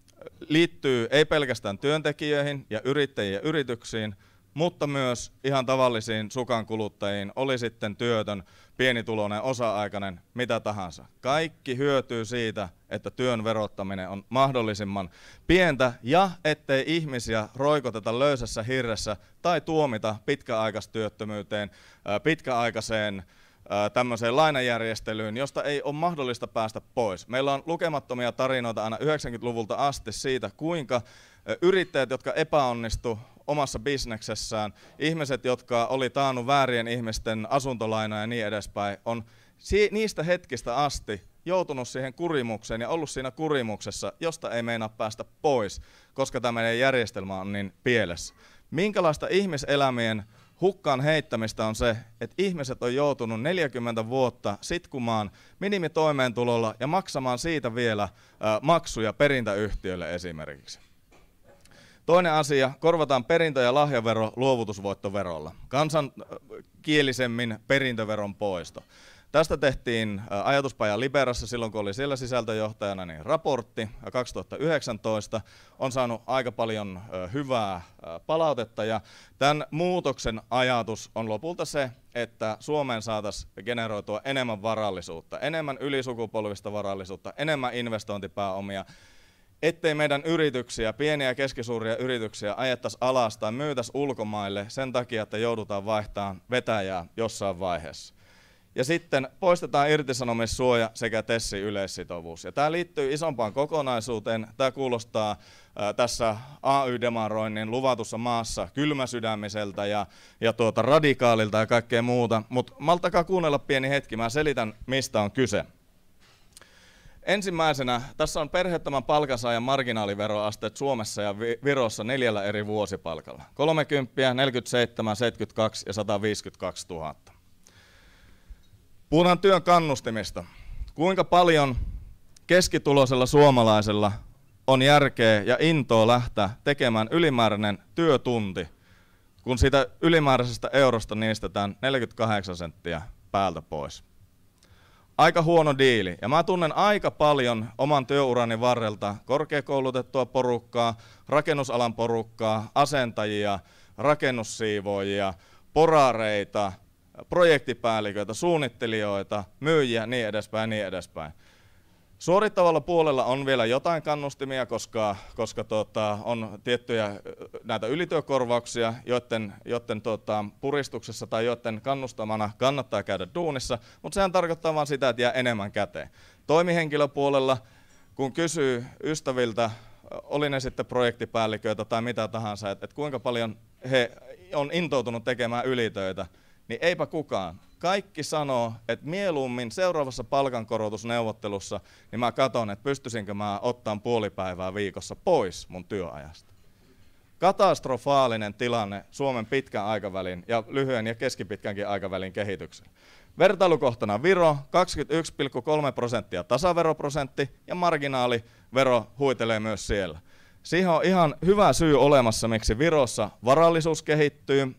Liittyy ei pelkästään työntekijöihin ja yrittäjiin ja yrityksiin, mutta myös ihan tavallisiin sukan kuluttajiin, oli sitten työtön, pienituloinen, osa-aikainen, mitä tahansa. Kaikki hyötyy siitä, että työn verottaminen on mahdollisimman pientä ja ettei ihmisiä roikoteta löysässä hirressä tai tuomita pitkäaikaistyöttömyyteen, pitkäaikaiseen tämmöiseen lainajärjestelyyn, josta ei ole mahdollista päästä pois. Meillä on lukemattomia tarinoita aina yhdeksänkymmentäluvulta asti siitä, kuinka yrittäjät, jotka epäonnistu omassa bisneksessään, ihmiset, jotka oli taannut väärien ihmisten asuntolainaa ja niin edespäin, on niistä hetkistä asti joutunut siihen kurimukseen ja ollut siinä kurimuksessa, josta ei meinaa päästä pois, koska tämä meidän järjestelmä on niin pielessä. Minkälaista ihmiselämien hukkaan heittämistä on se, että ihmiset on joutunut neljäkymmentä vuotta sitkumaan minimitoimeentulolla ja maksamaan siitä vielä äh, maksuja perintäyhtiöille esimerkiksi. Toinen asia, korvataan perintö- ja lahjavero luovutusvoittoverolla. Kansankielisemmin perintöveron poisto. Tästä tehtiin ajatuspaja Liberassa silloin, kun oli siellä sisältöjohtajana, niin raportti kaksituhattayhdeksäntoista on saanut aika paljon hyvää palautetta ja tämän muutoksen ajatus on lopulta se, että Suomeen saataisiin generoitua enemmän varallisuutta, enemmän ylisukupolvista varallisuutta, enemmän investointipääomia, ettei meidän yrityksiä, pieniä ja keskisuuria yrityksiä ajettaisiin alas tai myytäisiin ulkomaille sen takia, että joudutaan vaihtamaan vetäjää jossain vaiheessa. Ja sitten poistetaan irtisanomissuoja sekä TESin yleissitovuus. Ja tämä liittyy isompaan kokonaisuuteen. Tämä kuulostaa ää, tässä A Y-demaroinnin luvatussa maassa kylmäsydämiseltä ja, ja tuota, radikaalilta ja kaikkea muuta. Mutta malttakaa kuunnella pieni hetki, mä selitän mistä on kyse. Ensimmäisenä tässä on perheettömän palkansaajan marginaaliveroasteet Suomessa ja Virossa neljällä eri vuosipalkalla. kolmekymmentä, neljäkymmentäseitsemän, seitsemänkymmentäkaksi ja sata viisikymmentäkaksituhatta. Puhutaan työn kannustimista. Kuinka paljon keskituloisella suomalaisella on järkeä ja intoa lähteä tekemään ylimääräinen työtunti, kun siitä ylimääräisestä eurosta niistetään neljäkymmentäkahdeksan senttiä päältä pois. Aika huono diili. Ja mä tunnen aika paljon oman työurani varrelta korkeakoulutettua porukkaa, rakennusalan porukkaa, asentajia, rakennussiivoojia, porareita, projektipäälliköitä, suunnittelijoita, myyjiä, niin edespäin, niin edespäin. Suorittavalla puolella on vielä jotain kannustimia, koska, koska tota, on tiettyjä näitä ylityökorvauksia, joiden, joiden tota, puristuksessa tai joiden kannustamana kannattaa käydä duunissa, mutta sehän tarkoittaa vain sitä, että jää enemmän käteen. Toimihenkilöpuolella, kun kysyy ystäviltä, oli ne sitten projektipäälliköitä tai mitä tahansa, että, että kuinka paljon he on intoutunut tekemään ylitöitä, niin eipä kukaan. Kaikki sanoo, että mieluummin seuraavassa palkankorotusneuvottelussa, niin mä katson, että pystyisinkö mä ottamaan puoli päivää viikossa pois mun työajasta. Katastrofaalinen tilanne Suomen pitkän aikavälin ja lyhyen ja keskipitkänkin aikavälin kehityksen. Vertailukohtana Viro, kaksikymmentäyksi pilkku kolme prosenttia tasaveroprosentti ja marginaalivero huitelee myös siellä. Siihen on ihan hyvä syy olemassa, miksi Virossa varallisuus kehittyy.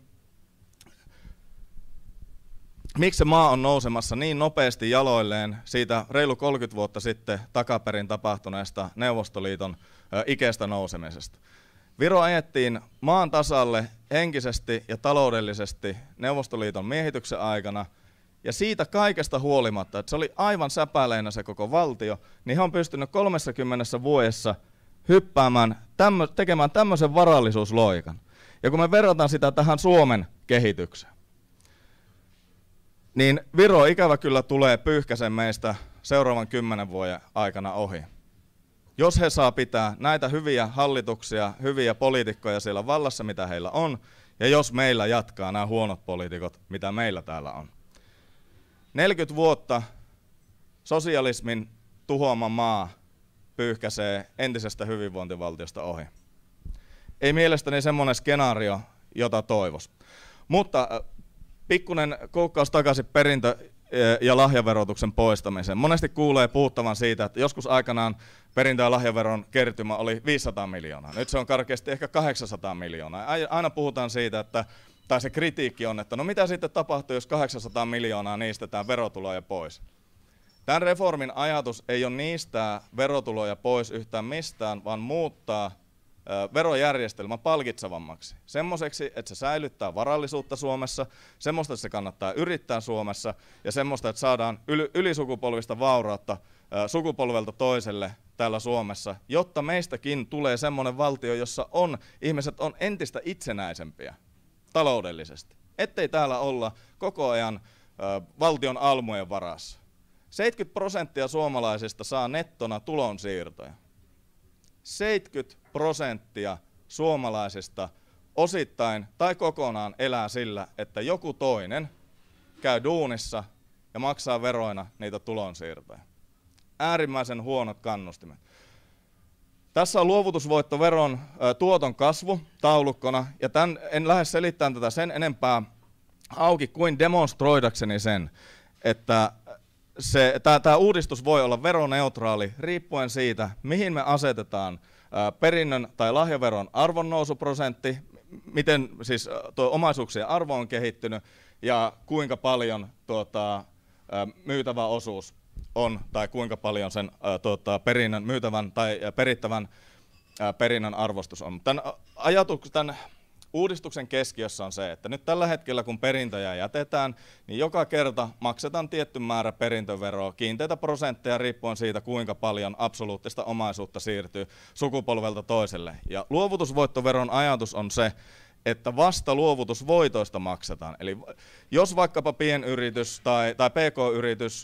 Miksi maa on nousemassa niin nopeasti jaloilleen siitä reilu kolmekymmentä vuotta sitten takaperin tapahtuneesta Neuvostoliiton ikeestä nousemisesta? Viro ajettiin maan tasalle henkisesti ja taloudellisesti Neuvostoliiton miehityksen aikana, ja siitä kaikesta huolimatta, että se oli aivan säpäleinä se koko valtio, niin he on pystynyt kolmekymmentä vuodessa hyppäämään, tämmö, tekemään tämmöisen varallisuusloikan. Ja kun me verrataan sitä tähän Suomen kehitykseen, niin Viro ikävä kyllä tulee pyyhkäsen meistä seuraavan kymmenen vuoden aikana ohi. jos he saa pitää näitä hyviä hallituksia, hyviä poliitikkoja siellä vallassa, mitä heillä on, ja jos meillä jatkaa nämä huonot poliitikot, mitä meillä täällä on. neljäkymmentä vuotta sosialismin tuhoama maa pyyhkäisee entisestä hyvinvointivaltiosta ohi. Ei mielestäni semmoinen skenaario, jota toivoisi. Mutta pikkuinen koukkaus takaisin perintö- ja lahjaverotuksen poistamiseen. Monesti kuulee puhuttavan siitä, että joskus aikanaan perintö- ja lahjaveron kertymä oli viisisataa miljoonaa. Nyt se on karkeasti ehkä kahdeksansataa miljoonaa. Aina puhutaan siitä, että, tai se kritiikki on, että no mitä sitten tapahtuu, jos kahdeksansataa miljoonaa niistetään verotuloja pois. Tämän reformin ajatus ei ole niistää verotuloja pois yhtään mistään, vaan muuttaa verojärjestelmä palkitsevammaksi. Semmoiseksi, että se säilyttää varallisuutta Suomessa, semmoista, että se kannattaa yrittää Suomessa ja semmoista, että saadaan ylisukupolvista vaurautta sukupolvelta toiselle täällä Suomessa, jotta meistäkin tulee semmoinen valtio, jossa on, ihmiset on entistä itsenäisempiä taloudellisesti. Ettei täällä olla koko ajan valtion almujen varassa. seitsemänkymmentä prosenttia suomalaisista saa nettona tulonsiirtoja. seitsemänkymmentä prosenttia suomalaisista osittain tai kokonaan elää sillä, että joku toinen käy duunissa ja maksaa veroina niitä tulonsiirtoja. Äärimmäisen huonot kannustimet. Tässä on luovutusvoittoveron ä, tuoton kasvu taulukkona, ja tämän, en lähde selittämään tätä sen enempää auki kuin demonstroidakseni sen, että tämä uudistus voi olla veroneutraali riippuen siitä, mihin me asetetaan ä, perinnön tai lahjaveron arvonnousuprosentti, miten siis tuo omaisuuksien arvo on kehittynyt ja kuinka paljon tuota, ä, myytävä osuus on tai kuinka paljon sen ä, tuota, perinnön myytävän tai perittävän ä, perinnön arvostus on. Tämän, ajatus, tämän uudistuksen keskiössä on se, että nyt tällä hetkellä kun perintöjä jätetään, niin joka kerta maksetaan tietty määrä perintöveroa, kiinteitä prosentteja riippuen siitä, kuinka paljon absoluuttista omaisuutta siirtyy sukupolvelta toiselle. Ja luovutusvoittoveron ajatus on se, että vasta luovutusvoitoista maksetaan. Eli jos vaikkapa pienyritys tai, tai P K-yritys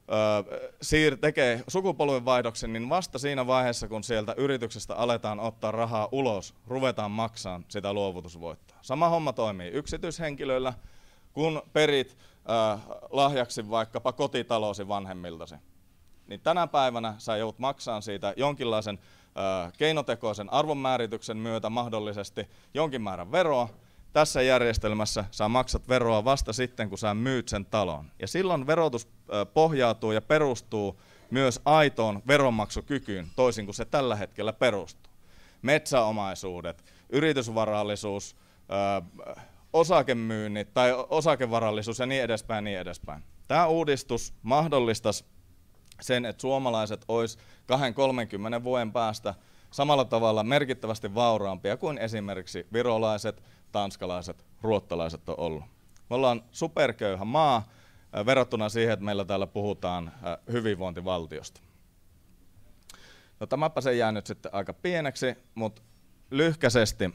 siir tekee sukupolvenvaihdoksen, niin vasta siinä vaiheessa, kun sieltä yrityksestä aletaan ottaa rahaa ulos, ruvetaan maksamaan sitä luovutusvoittoa. Sama homma toimii yksityishenkilöillä, kun perit äh, lahjaksi vaikkapa kotitalousi vanhemmiltasi. Niin tänä päivänä sä joudut maksamaan siitä jonkinlaisen äh, keinotekoisen arvonmäärityksen myötä mahdollisesti jonkin määrän veroa. Tässä järjestelmässä sä maksat veroa vasta sitten, kun sä myyt sen talon. Ja silloin verotus pohjautuu ja perustuu myös aitoon veronmaksukykyyn, toisin kuin se tällä hetkellä perustuu. Metsäomaisuudet, yritysvarallisuus, osakemyynnit tai osakevarallisuus ja niin edespäin, niin edespäin. Tämä uudistus mahdollistaisi sen, että suomalaiset olisi kaksikymmentä kolmekymmentä vuoden päästä samalla tavalla merkittävästi vauraampia kuin esimerkiksi virolaiset, tanskalaiset, ruottalaiset on ollut. Me ollaan superköyhä maa verrattuna siihen, että meillä täällä puhutaan hyvinvointivaltiosta. No tämäpä se jää nyt sitten aika pieneksi, mutta lyhkäisesti.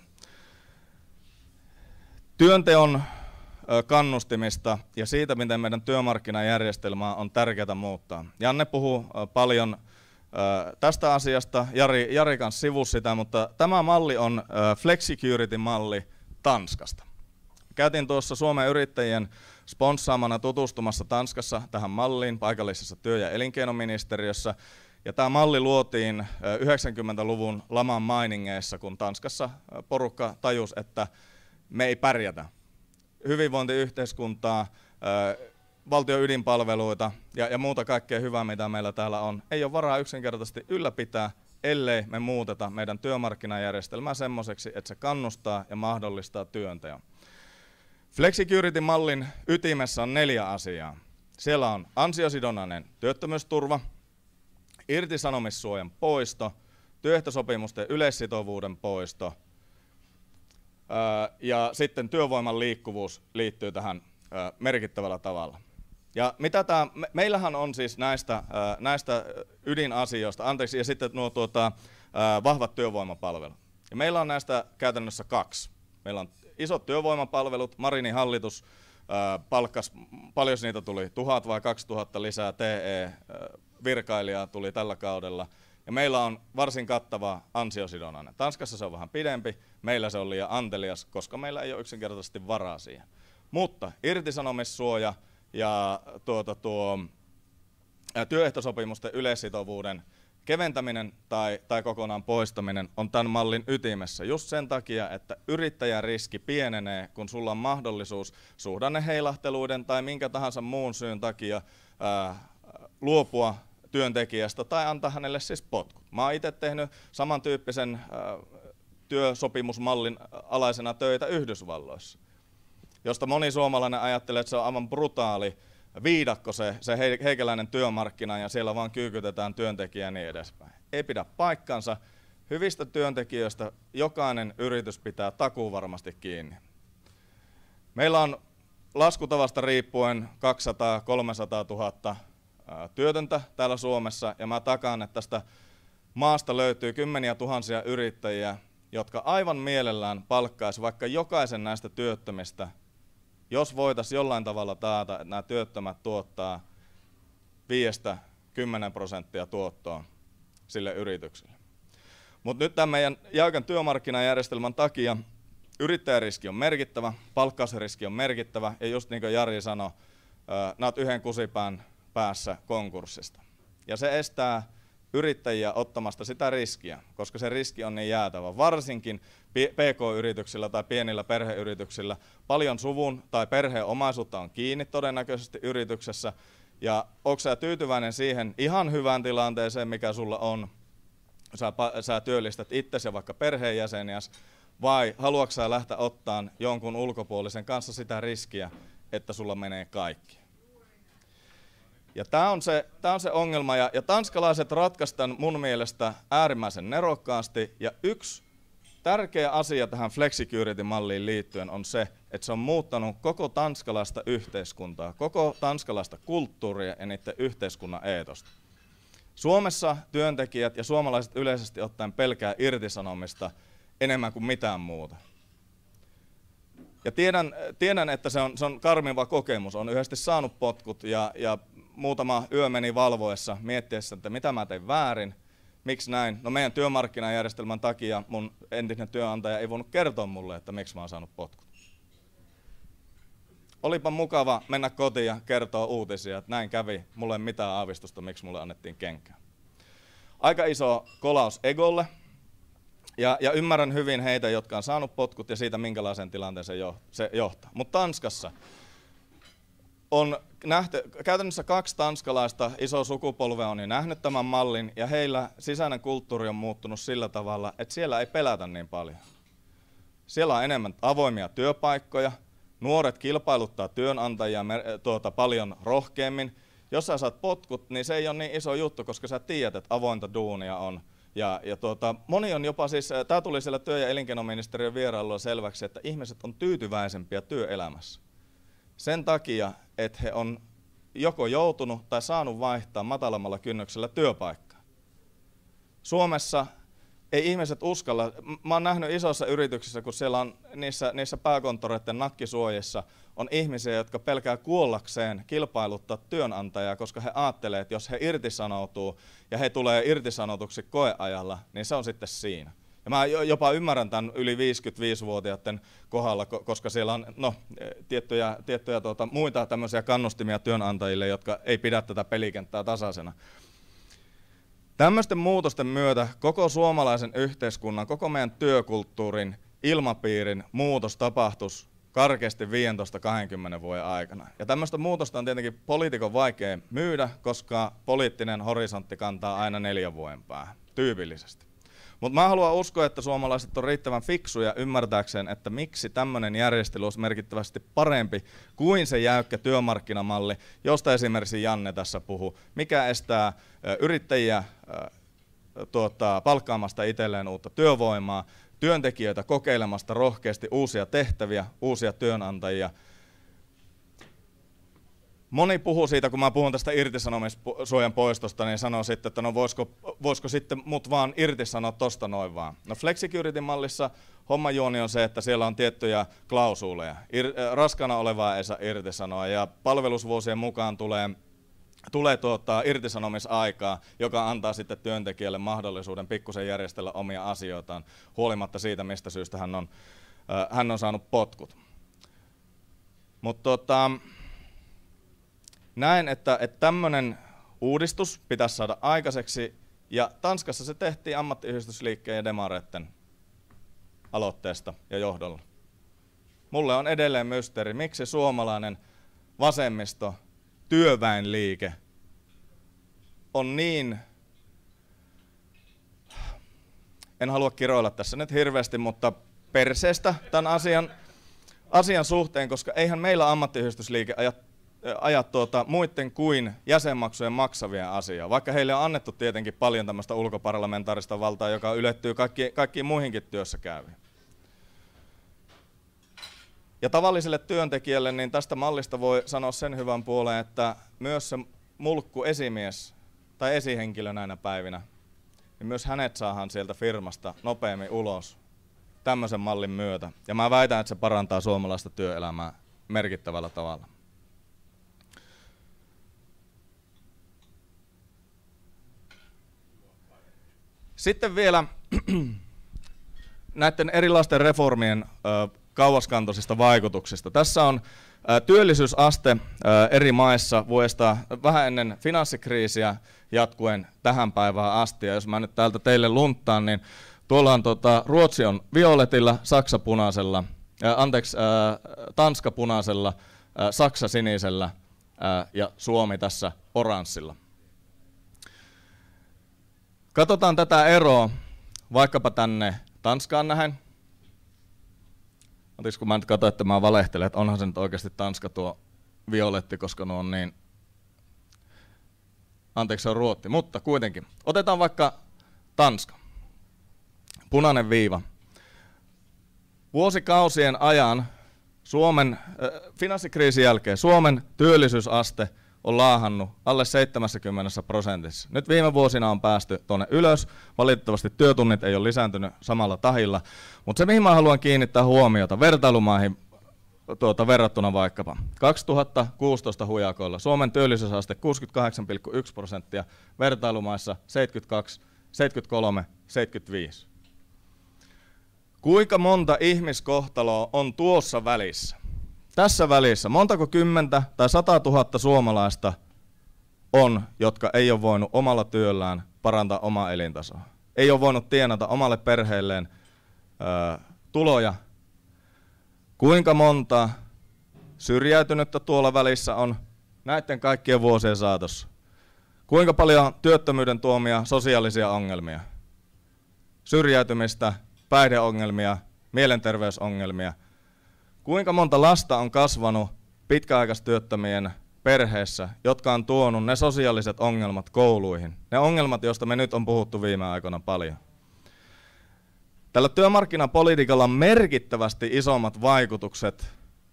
Työnteon kannustimista ja siitä, miten meidän työmarkkinajärjestelmää on tärkeää muuttaa. Janne puhuu paljon tästä asiasta, Jari, Jari kanssa sivusi sitä, mutta tämä malli on Flexicurity-malli Tanskasta. Käytiin tuossa Suomen yrittäjien sponssaamana tutustumassa Tanskassa tähän malliin paikallisessa työ- ja elinkeinoministeriössä. Ja tämä malli luotiin yhdeksänkymmentäluvun laman mainingeissa, kun Tanskassa porukka tajusi, että me ei pärjätä. Hyvinvointiyhteiskuntaa, valtion ydinpalveluita ja, ja muuta kaikkea hyvää, mitä meillä täällä on, ei ole varaa yksinkertaisesti ylläpitää, ellei me muuteta meidän työmarkkinajärjestelmää semmoiseksi, että se kannustaa ja mahdollistaa työnteon. Flexicurity-mallin ytimessä on neljä asiaa. Siellä on ansiosidonnainen työttömyysturva, irtisanomissuojan poisto, työehtosopimusten yleissitovuuden poisto ja sitten työvoiman liikkuvuus liittyy tähän merkittävällä tavalla. Ja mitä tää, me, meillähän on siis näistä, näistä ydinasioista, anteeksi, ja sitten nuo tuota, vahvat työvoimapalvelut. Ja meillä on näistä käytännössä kaksi. Meillä on isot työvoimapalvelut, Marinin hallitus palkkasi, paljon niitä tuli, tuhat vai kaksituhatta lisää T E-virkailijaa tuli tällä kaudella. ja meillä on varsin kattava ansiosidonnainen. Tanskassa se on vähän pidempi, meillä se on liian antelias, koska meillä ei ole yksinkertaisesti varaa siihen. Mutta irtisanomissuoja ja tuota, tuo, ä, työehtosopimusten yleissitovuuden keventäminen tai, tai kokonaan poistaminen on tämän mallin ytimessä just sen takia, että yrittäjän riski pienenee, kun sulla on mahdollisuus suhdanneheilahteluiden tai minkä tahansa muun syyn takia ää, luopua työntekijästä tai antaa hänelle siis potkut. Mä oon itse tehnyt samantyyppisen ää, työsopimusmallin alaisena töitä Yhdysvalloissa, josta moni suomalainen ajattelee, että se on aivan brutaali viidakko se, se heikäläinen työmarkkina ja siellä vaan kyykytetään työntekijää ja niin edespäin. Ei pidä paikkansa. Hyvistä työntekijöistä jokainen yritys pitää takuuvarmasti kiinni. Meillä on laskutavasta riippuen kaksisataa kolmesataa tuhatta työtöntä täällä Suomessa ja mä takaan, että tästä maasta löytyy kymmeniä tuhansia yrittäjiä, jotka aivan mielellään palkkaisi vaikka jokaisen näistä työttömistä, jos voitaisiin jollain tavalla taata, että nämä työttömät tuottaa viidestä kymmeneen prosenttia tuottoa sille yritykselle. Mutta nyt tämän meidän jäykän työmarkkinajärjestelmän takia yrittäjäriski on merkittävä, palkkausriski on merkittävä, ja just niin kuin Jari sanoi, nämä olet yhden kusipään päässä konkurssista. Ja se estää yrittäjiä ottamasta sitä riskiä, koska se riski on niin jäätävä. Varsinkin P K-yrityksillä tai pienillä perheyrityksillä paljon suvun tai perheen omaisuutta on kiinni todennäköisesti yrityksessä. Ja onko sä tyytyväinen siihen ihan hyvään tilanteeseen, mikä sulla on, sä, sä työllistät itsesi ja vaikka perheenjäseniäsi, vai haluatko sä lähteä ottamaan jonkun ulkopuolisen kanssa sitä riskiä, että sulla menee kaikki? Ja tämä on se, tää on se ongelma, ja, ja tanskalaiset ratkaistaan mun mielestä äärimmäisen nerokkaasti, ja yksi tärkeä asia tähän flexicurity-malliin liittyen on se, että se on muuttanut koko tanskalaista yhteiskuntaa, koko tanskalaista kulttuuria ja niiden yhteiskunnan eetosta. Suomessa työntekijät ja suomalaiset yleisesti ottaen pelkää irtisanomista enemmän kuin mitään muuta. Ja tiedän, tiedän että se on, se on karmiva kokemus. Olen yhdesti saanut potkut ja, ja muutama yö meni valvoessa miettiessä, että mitä mä tein väärin, miksi näin. No meidän työmarkkinajärjestelmän takia mun entinen työnantaja ei voinut kertoa mulle, että miksi mä oon saanut potkut. Olipa mukava mennä kotiin ja kertoa uutisia, että näin kävi. Mulla ei mitään aavistusta, miksi mulle annettiin kenkää. Aika iso kolaus egolle. Ja, ja ymmärrän hyvin heitä, jotka on saanut potkut ja siitä, minkälaisen tilanteen se, jo, se johtaa. Mutta Tanskassa on nähty, käytännössä kaksi tanskalaista isoa sukupolvea on jo nähnyt tämän mallin, ja heillä sisäinen kulttuuri on muuttunut sillä tavalla, että siellä ei pelätä niin paljon. Siellä on enemmän avoimia työpaikkoja, nuoret kilpailuttaa työnantajia tuota, paljon rohkeammin. Jos sä saat potkut, niin se ei ole niin iso juttu, koska sä tiedät, että avointa duunia on. Ja, ja tuota, moni on jopa siis, tämä tuli siellä työ- ja elinkeinoministeriön vierailulla selväksi, että ihmiset on tyytyväisempiä työelämässä. Sen takia, että he on joko joutunut tai saanut vaihtaa matalammalla kynnyksellä työpaikkaa. Suomessa ei ihmiset uskalla. Mä oon nähnyt isoissa yrityksissä, kun siellä on niissä, niissä pääkonttoreiden nakkisuojissa on ihmisiä, jotka pelkää kuollakseen kilpailuttaa työnantajaa, koska he ajattelee, että jos he irtisanoutuu ja he tulee irtisanotuksi koeajalla, niin se on sitten siinä. Ja mä jopa ymmärrän tämän yli viisikymmentäviisivuotiaiden kohdalla, koska siellä on no, tiettyjä, tiettyjä tuota, muita tämmöisiä kannustimia työnantajille, jotka ei pidä tätä pelikenttää tasaisena. Tämmöisten muutosten myötä koko suomalaisen yhteiskunnan, koko meidän työkulttuurin, ilmapiirin muutos tapahtuisi karkeasti viisitoista kaksikymmentä vuoden aikana. Ja tämmöistä muutosta on tietenkin poliitikon vaikea myydä, koska poliittinen horisontti kantaa aina neljän vuoden päähän, tyypillisesti. Mutta mä haluan uskoa, että suomalaiset on riittävän fiksuja ymmärtääkseen, että miksi tämmöinen järjestely olisi merkittävästi parempi kuin se jäykkä työmarkkinamalli, josta esimerkiksi Janne tässä puhuu, mikä estää yrittäjiä tuota, palkkaamasta itselleen uutta työvoimaa, työntekijöitä kokeilemasta rohkeasti uusia tehtäviä, uusia työnantajia. Moni puhuu siitä, kun mä puhun tästä irtisanomissuojan poistosta, niin sanoo sitten, että no voisiko, voisiko sitten mut vaan irtisanoa tosta noin vaan. No flexicurity-mallissa hommajuoni on se, että siellä on tiettyjä klausuuleja. Ir, raskana olevaa ei saa irtisanoa ja palvelusvuosien mukaan tulee tulee tuota irtisanomisaikaa, joka antaa sitten työntekijälle mahdollisuuden pikkusen järjestellä omia asioitaan, huolimatta siitä, mistä syystä hän on, äh, hän on saanut potkut. Mutta tota, näen, että, että tämmöinen uudistus pitäisi saada aikaiseksi, ja Tanskassa se tehtiin ammattiyhdistysliikkeen ja demareitten aloitteesta ja johdolla. Mulle on edelleen mysteeri, miksi suomalainen vasemmisto, työväenliike on niin, en halua kiroilla tässä nyt hirveästi, mutta perseestä tämän asian, asian suhteen, koska eihän meillä ammattiyhdistysliike aja, aja tuota, muiden kuin jäsenmaksujen maksavia asiaa, vaikka heille on annettu tietenkin paljon tämmöistä ulkoparlamentaarista valtaa, joka ylettyy kaikki, kaikkiin muihinkin työssä käyviin. Ja tavalliselle työntekijälle niin tästä mallista voi sanoa sen hyvän puolen, että myös se mulkku esimies tai esihenkilö näinä päivinä, niin myös hänet saadaan sieltä firmasta nopeammin ulos tämmöisen mallin myötä. Ja mä väitän, että se parantaa suomalaista työelämää merkittävällä tavalla. Sitten vielä näiden erilaisten reformien kauaskantoisista vaikutuksista. Tässä on ä, työllisyysaste ä, eri maissa vuodesta vähän ennen finanssikriisiä jatkuen tähän päivään asti. Ja jos mä nyt täältä teille lunttaan, niin tuolla on tota, Ruotsi on violetilla, Saksa punaisella, ä, anteeksi, ä, Tanska punaisella, ä, Saksa sinisellä ä, ja Suomi tässä oranssilla. Katsotaan tätä eroa vaikkapa tänne Tanskaan nähen. Anteeksi, kun mä nyt katsoin, että mä valehtelen, että onhan se nyt oikeasti Tanska tuo violetti, koska ne on niin... Anteeksi, se on Ruotti, mutta kuitenkin. Otetaan vaikka Tanska. Punainen viiva. Vuosikausien ajan Suomen, äh, finanssikriisin jälkeen Suomen työllisyysaste on laahannut alle seitsemänkymmentä prosentissa. Nyt viime vuosina on päästy tuonne ylös. Valitettavasti työtunnit ei ole lisääntynyt samalla tahilla. Mutta se, mihin mä haluan kiinnittää huomiota vertailumaihin tuota, verrattuna vaikkapa kaksituhattakuusitoista hujakoilla Suomen työllisyysaste kuusikymmentäkahdeksan pilkku yksi prosenttia, vertailumaissa seitsemänkymmentäkaksi, seitsemänkymmentäkolme, seitsemänkymmentäviisi. Kuinka monta ihmiskohtaloa on tuossa välissä? Tässä välissä montako kymmentä tai sata tuhatta suomalaista on, jotka ei ole voinut omalla työllään parantaa omaa elintasoa. Ei ole voinut tienata omalle perheelleen ö, tuloja. Kuinka monta syrjäytynyttä tuolla välissä on näiden kaikkien vuosien saatossa? Kuinka paljon työttömyyden tuomia sosiaalisia ongelmia? Syrjäytymistä, päihdeongelmia, mielenterveysongelmia. Kuinka monta lasta on kasvanut pitkäaikaistyöttömien perheessä, jotka on tuonut ne sosiaaliset ongelmat kouluihin? Ne ongelmat, joista me nyt on puhuttu viime aikoina paljon. Tällä työmarkkinapolitiikalla on merkittävästi isommat vaikutukset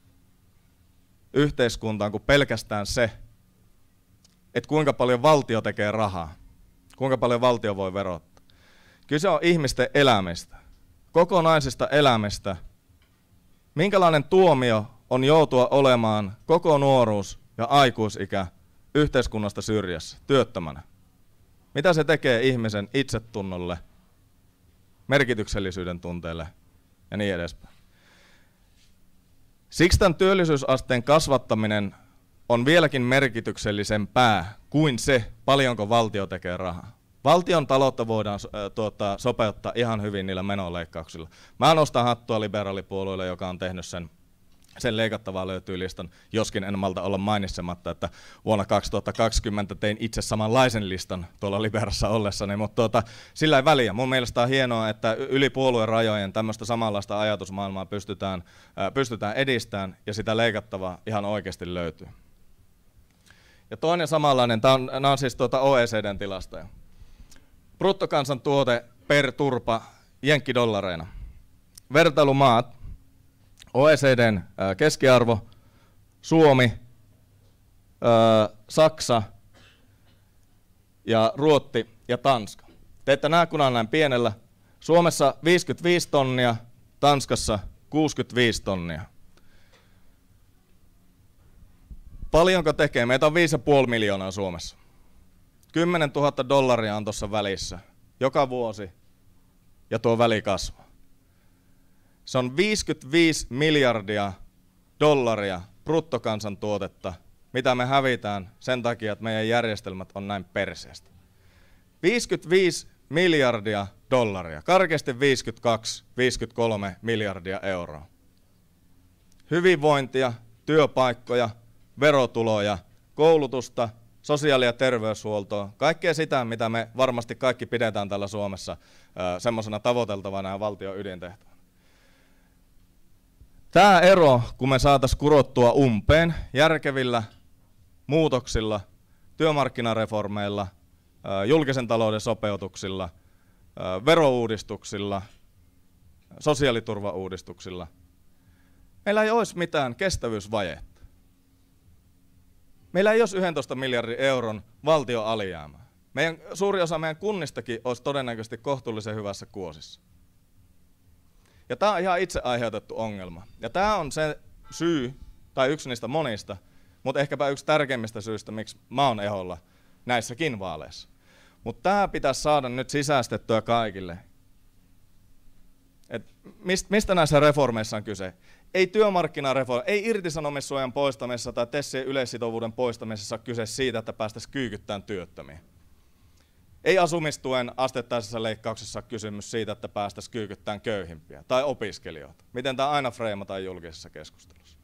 yhteiskuntaan kuin pelkästään se, että kuinka paljon valtio tekee rahaa, kuinka paljon valtio voi verottaa. Kyse on ihmisten elämistä, kokonaisista elämistä. Minkälainen tuomio on joutua olemaan koko nuoruus ja aikuisikä yhteiskunnasta syrjässä, työttömänä? Mitä se tekee ihmisen itsetunnolle, merkityksellisyyden tunteelle ja niin edespäin? Siksi tämän työllisyysasteen kasvattaminen on vieläkin merkityksellisempää kuin se, paljonko valtio tekee rahaa. Valtion taloutta voidaan äh, tuota, sopeuttaa ihan hyvin niillä menoleikkauksilla. Mä nostan hattua liberaalipuolueelle, joka on tehnyt sen, sen leikattavaa löytyy listan, joskin en malta olla mainitsematta, että vuonna kaksituhattakaksikymmentä tein itse samanlaisen listan tuolla Liberassa ollessani, mutta tuota, sillä ei väliä. Mun mielestä on hienoa, että yli puolueen rajojen tämmöistä samanlaista ajatusmaailmaa pystytään, äh, pystytään edistämään ja sitä leikattavaa ihan oikeasti löytyy. Ja toinen samanlainen, nämä on siis tuota O E C D:n tilastoja. Bruttokansantuote per turpa jenkkidollareina. Vertailumaat, O E C D:n keskiarvo, Suomi, Saksa ja Ruotti ja Tanska. Teette nämä kun on näin pienellä. Suomessa viisikymmentäviisi tonnia, Tanskassa kuusikymmentäviisi tonnia. Paljonko tekee? Meitä on viisi pilkku viisi miljoonaa Suomessa. kymmenen tuhatta dollaria on tuossa välissä joka vuosi ja tuo väli kasvaa. Se on viisikymmentäviisi miljardia dollaria bruttokansantuotetta, mitä me hävitään sen takia, että meidän järjestelmät on näin perseestä. viisikymmentäviisi miljardia dollaria, karkeasti viisikymmentäkaksi viisikymmentäkolme miljardia euroa. Hyvinvointia, työpaikkoja, verotuloja, koulutusta, sosiaali- ja terveyshuoltoa, kaikkea sitä, mitä me varmasti kaikki pidetään täällä Suomessa semmoisena tavoiteltavana ja valtion ydintehtävänä. Tämä ero, kun me saataisiin kurottua umpeen järkevillä muutoksilla, työmarkkinareformeilla, julkisen talouden sopeutuksilla, verouudistuksilla, sosiaaliturvauudistuksilla, meillä ei olisi mitään kestävyysvajetta. Meillä ei olisi yksitoista miljardin euron valtion alijäämää. Meidän, suuri osa meidän kunnistakin olisi todennäköisesti kohtuullisen hyvässä kuosissa. Ja tämä on ihan itse aiheutettu ongelma. Ja tämä on se syy, tai yksi niistä monista, mutta ehkäpä yksi tärkeimmistä syistä, miksi mä oon eholla näissäkin vaaleissa. Mutta tämä pitäisi saada nyt sisäistettyä kaikille. Et mistä näissä reformeissa on kyse? Ei työmarkkinareformi, ei irtisanomissuojan poistamisessa tai TESien yleissitovuuden poistamisessa ole kyse siitä, että päästäisiin kyykyttämään työttömiä. Ei asumistuen asteittaisessa leikkauksessa ole kysymys siitä, että päästäisiin kyykyttämään köyhimpiä tai opiskelijoita. Miten tämä aina freimataan julkisessa keskustelussa.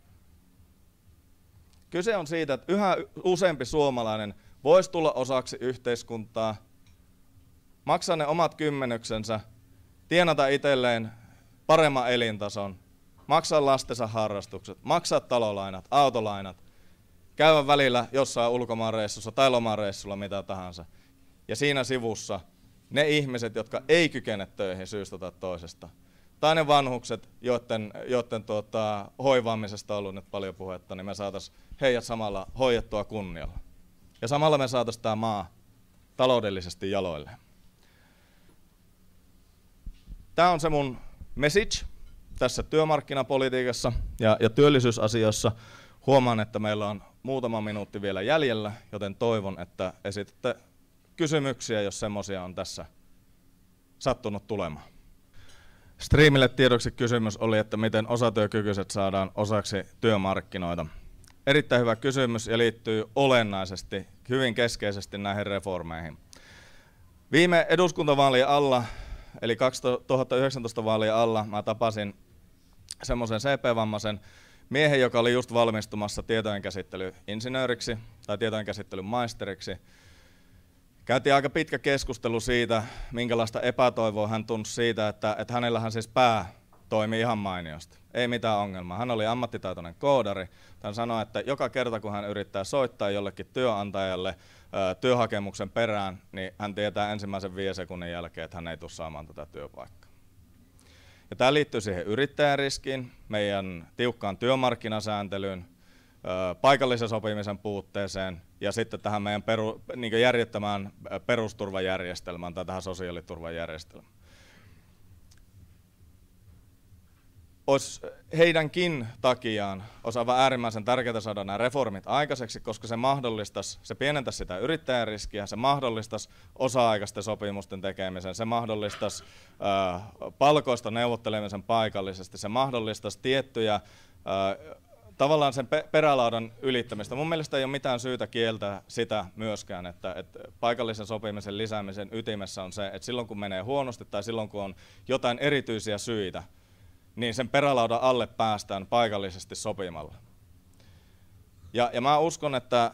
Kyse on siitä, että yhä useampi suomalainen voisi tulla osaksi yhteiskuntaa, maksaa ne omat kymmenyksensä, tienata itselleen paremman elintason, maksaa lastensa harrastukset, maksaa talolainat, autolainat, käydä välillä jossain ulkomaanreissussa tai lomareissulla, mitä tahansa. Ja siinä sivussa ne ihmiset, jotka ei kykene töihin syystä tai toisesta, tai ne vanhukset, joiden, joiden tuota, hoivaamisesta on ollut nyt paljon puhetta, niin me saataisiin heidät samalla hoidettua kunnialla. Ja samalla me saataisiin tämä maa taloudellisesti jaloilleen. Tämä on se mun message tässä työmarkkinapolitiikassa ja, ja työllisyysasioissa. Huomaan, että meillä on muutama minuutti vielä jäljellä, joten toivon, että esitätte kysymyksiä, jos semmoisia on tässä sattunut tulemaan. Streamille tiedoksi kysymys oli, että miten osatyökykyiset saadaan osaksi työmarkkinoita. Erittäin hyvä kysymys ja liittyy olennaisesti, hyvin keskeisesti näihin reformeihin. Viime eduskuntavaalien alla, eli kaksituhattayhdeksäntoista vaalien alla, mä tapasin semmoisen C P-vammaisen miehen, joka oli just valmistumassa tietojenkäsittelyinsinööriksi tai tietojenkäsittelyn maisteriksi. Käytiin aika pitkä keskustelu siitä, minkälaista epätoivoa hän tunsi siitä, että, että hänellähän siis pää toimi ihan mainiosti. Ei mitään ongelmaa. Hän oli ammattitaitoinen koodari. Hän sanoi, että joka kerta kun hän yrittää soittaa jollekin työnantajalle ö, työhakemuksen perään, niin hän tietää ensimmäisen viiden sekunnin jälkeen, että hän ei tule saamaan tätä työpaikkaa. Ja tämä liittyy siihen yrittäjäriskiin, meidän tiukkaan työmarkkinasääntelyyn, ö, paikallisen sopimisen puutteeseen ja sitten tähän meidän peru, niin järjettömään perusturvajärjestelmään tai tähän sosiaaliturvajärjestelmään. Olisi heidänkin takiaan olisi aivan äärimmäisen tärkeää saada nämä reformit aikaiseksi, koska se mahdollistaisi, se pienentäisi sitä yrittäjäriskiä, se mahdollistaisi osa-aikaisten sopimusten tekemisen, se mahdollistaisi äh, palkoista neuvottelemisen paikallisesti, se mahdollistaisi tiettyjä äh, tavallaan sen pe- perälaudan ylittämistä. Mun mielestä ei ole mitään syytä kieltää sitä myöskään, että, että paikallisen sopimisen lisäämisen ytimessä on se, että silloin kun menee huonosti tai silloin kun on jotain erityisiä syitä, niin sen perälaudan alle päästään paikallisesti sopimalla. Ja, ja mä uskon, että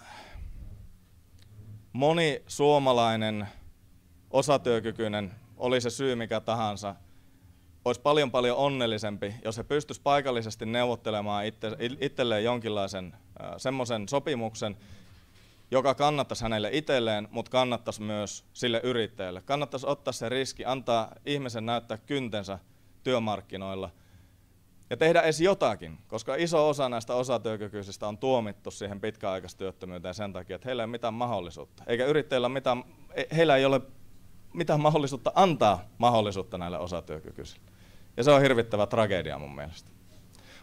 moni suomalainen osatyökykyinen, oli se syy mikä tahansa, olisi paljon paljon onnellisempi, jos he pystyisivät paikallisesti neuvottelemaan itse, itselleen jonkinlaisen äh, semmoisen sopimuksen, joka kannattaisi hänelle itselleen, mutta kannattaisi myös sille yrittäjälle. Kannattaisi ottaa se riski, antaa ihmisen näyttää kyntensä työmarkkinoilla ja tehdä edes jotakin, koska iso osa näistä osatyökykyisistä on tuomittu siihen pitkäaikaistyöttömyyteen sen takia, että heillä ei ole mitään mahdollisuutta. Eikä yrittäjillä mitään, heillä ei ole mitään mahdollisuutta antaa mahdollisuutta näille osatyökykyisille. Ja se on hirvittävä tragedia mun mielestä.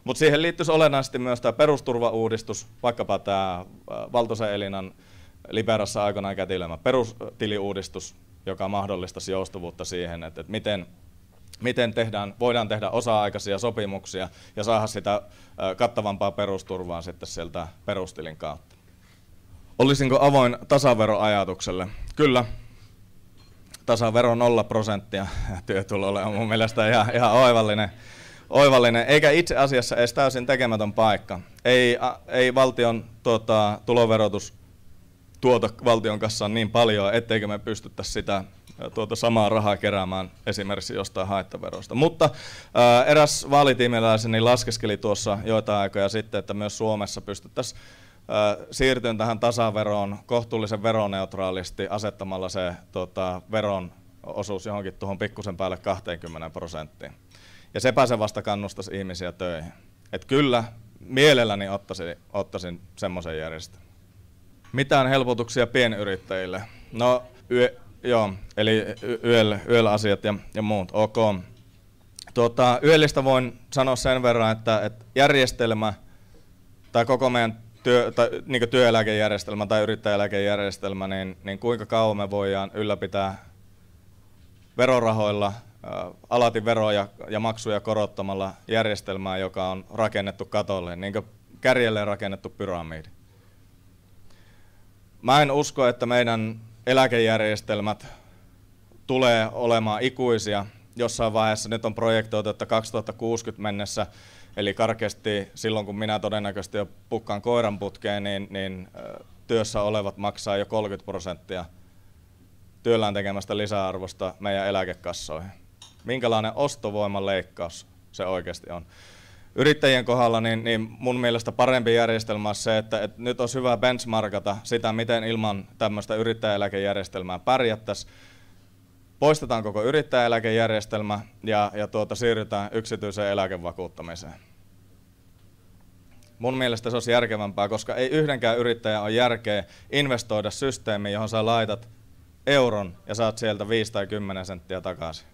Mutta siihen liittyisi olennaisesti myös tämä perusturvauudistus, vaikkapa tämä Valtosen Elinan Liberassa aikanaan kätilöimä perustiliuudistus, joka mahdollistaisi joustavuutta siihen, että, että miten, miten tehdään, voidaan tehdä osa-aikaisia sopimuksia ja saada sitä kattavampaa perusturvaa sitten sieltä perustilin kautta. Olisinko avoin tasaveroajatukselle? Kyllä. Tasavero nolla prosenttia työtulolle on mun mielestä ihan, ihan oivallinen, oivallinen, eikä itse asiassa edes täysin tekemätön paikka. Ei, ei valtion tuota, tuloverotus tuota valtion kassaan niin paljon, etteikö me pystyttäisi sitä tuota samaa rahaa keräämään esimerkiksi jostain haittaverosta. Mutta ää, eräs vaalitiimiläiseni laskeskeli tuossa joitain aikoja sitten, että myös Suomessa pystyttäisiin siirtyen tähän tasaveroon kohtuullisen veroneutraalisti asettamalla se tota, veron osuus johonkin tuohon pikkusen päälle kaksikymmentä prosenttiin. Ja sepä se vasta kannustaisi ihmisiä töihin. Et kyllä, mielelläni ottaisin, ottaisin semmoisen järjestelmän. Mitään helpotuksia pienyrittäjille? No, yö, joo, eli yöl, yöl-asiat ja, ja muut, ok. Tuota, yöllistä voin sanoa sen verran, että, että järjestelmä tai koko meidän Työ, tai, niin työeläkejärjestelmä tai yrittäjäeläkejärjestelmä, niin, niin kuinka kauan me voidaan ylläpitää verorahoilla, ää, alati veroja ja maksuja korottamalla järjestelmää, joka on rakennettu katolle, niin kuin kärjelle rakennettu pyramidi. Mä en usko, että meidän eläkejärjestelmät tulee olemaan ikuisia. Jossain vaiheessa nyt on projektoitu, että kaksituhattakuusikymmentä mennessä, eli karkeasti silloin, kun minä todennäköisesti jo pukkaan koiran putkeen, niin, niin työssä olevat maksaa jo kolmekymmentä prosenttia työllään tekemästä lisäarvosta meidän eläkekassoihin. Minkälainen ostovoiman leikkaus se oikeasti on? Yrittäjien kohdalla niin, niin mun mielestä parempi järjestelmä on se, että, että nyt olisi hyvä benchmarkata sitä, miten ilman tämmöistä yrittäjäeläkejärjestelmää pärjättäisiin. Poistetaan koko yrittäjäeläkejärjestelmä ja, ja tuota, siirrytään yksityiseen eläkevakuuttamiseen. Mun mielestä se olisi järkevämpää, koska ei yhdenkään yrittäjä ole järkeä investoida systeemiin, johon sä laitat euron ja saat sieltä viisi tai kymmenen senttiä takaisin.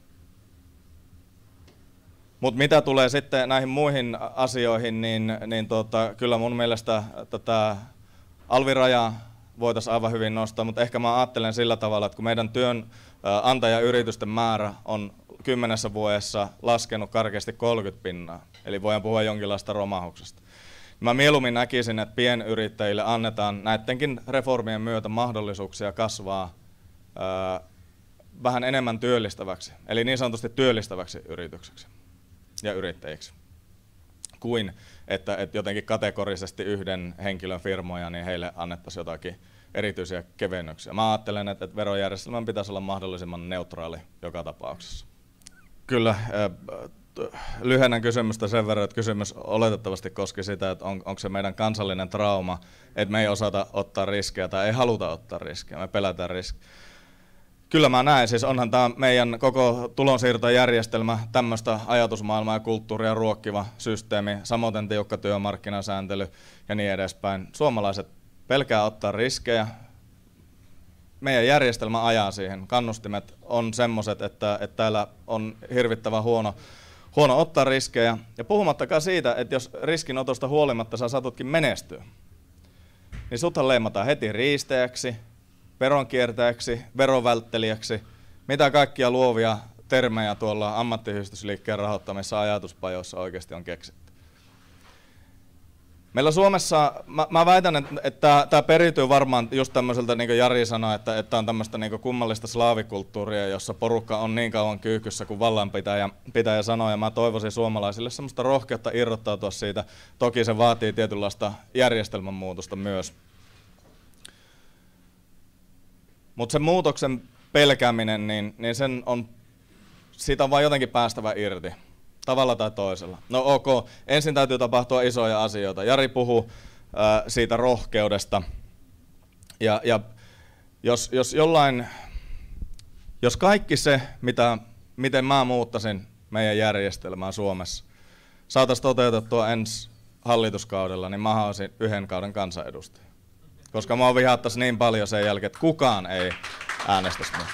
Mutta mitä tulee sitten näihin muihin asioihin, niin, niin tuota, kyllä mun mielestä tätä alvirajaa voitaisiin aivan hyvin nostaa, mutta ehkä mä ajattelen sillä tavalla, että kun meidän työnantajayritysten määrä on kymmenessä vuodessa laskenut karkeasti kolmekymmentä pinnaa, eli voidaan puhua jonkinlaista romahuksesta. Mä mieluummin näkisin, että pienyrittäjille annetaan näidenkin reformien myötä mahdollisuuksia kasvaa ää, vähän enemmän työllistäväksi, eli niin sanotusti työllistäväksi yritykseksi ja yrittäjiksi, kuin että, että jotenkin kategorisesti yhden henkilön firmoja, niin heille annettaisiin jotakin erityisiä kevennyksiä. Mä ajattelen, että, että verojärjestelmän pitäisi olla mahdollisimman neutraali joka tapauksessa. Kyllä, lyhennän kysymystä sen verran, että kysymys oletettavasti koski sitä, että on, onko se meidän kansallinen trauma, että me ei osata ottaa riskejä tai ei haluta ottaa riskejä, me pelätään riskejä. Kyllä mä näen, siis onhan tämä meidän koko tulonsiirtojärjestelmä tämmöistä ajatusmaailmaa ja kulttuuria ruokkiva systeemi, samoin tiukka työmarkkinasääntely ja niin edespäin. Suomalaiset pelkää ottaa riskejä. Meidän järjestelmä ajaa siihen. Kannustimet on semmoiset, että, että täällä on hirvittävän huono, huono ottaa riskejä. Ja puhumattakaan siitä, että jos riskinotosta huolimatta sä satutkin menestyä, niin suthan leimataan heti riistäjäksi, veronkiertäjäksi, verovälttelijäksi, mitä kaikkia luovia termejä tuolla ammattiyhdistysliikkeen rahoittamissa ajatuspajoissa oikeasti on keksitty. Meillä Suomessa, mä, mä väitän, että, että tämä periytyy varmaan just tämmöiseltä, niin kuin Jari sanoi, että, että on tämmöistä niin kummallista slaavikulttuuria, jossa porukka on niin kauan kyykyssä kuin vallanpitäjä pitäjä sanoo, ja mä toivoisin suomalaisille semmoista rohkeutta irrottautua siitä. Toki se vaatii tietynlaista järjestelmän muutosta myös. Mutta sen muutoksen pelkääminen, niin, niin sen on, siitä on vaan jotenkin päästävä irti, tavalla tai toisella. No ok, ensin täytyy tapahtua isoja asioita. Jari puhui äh, siitä rohkeudesta. Ja, ja jos, jos jollain, jos kaikki se, mitä, miten mä muuttaisin meidän järjestelmää Suomessa, saataisiin toteutettua ensi hallituskaudella, niin mä olisin yhden kauden kansanedustaja. Koska mua vihattaisi niin paljon sen jälkeen, että kukaan ei äänestäisi mua.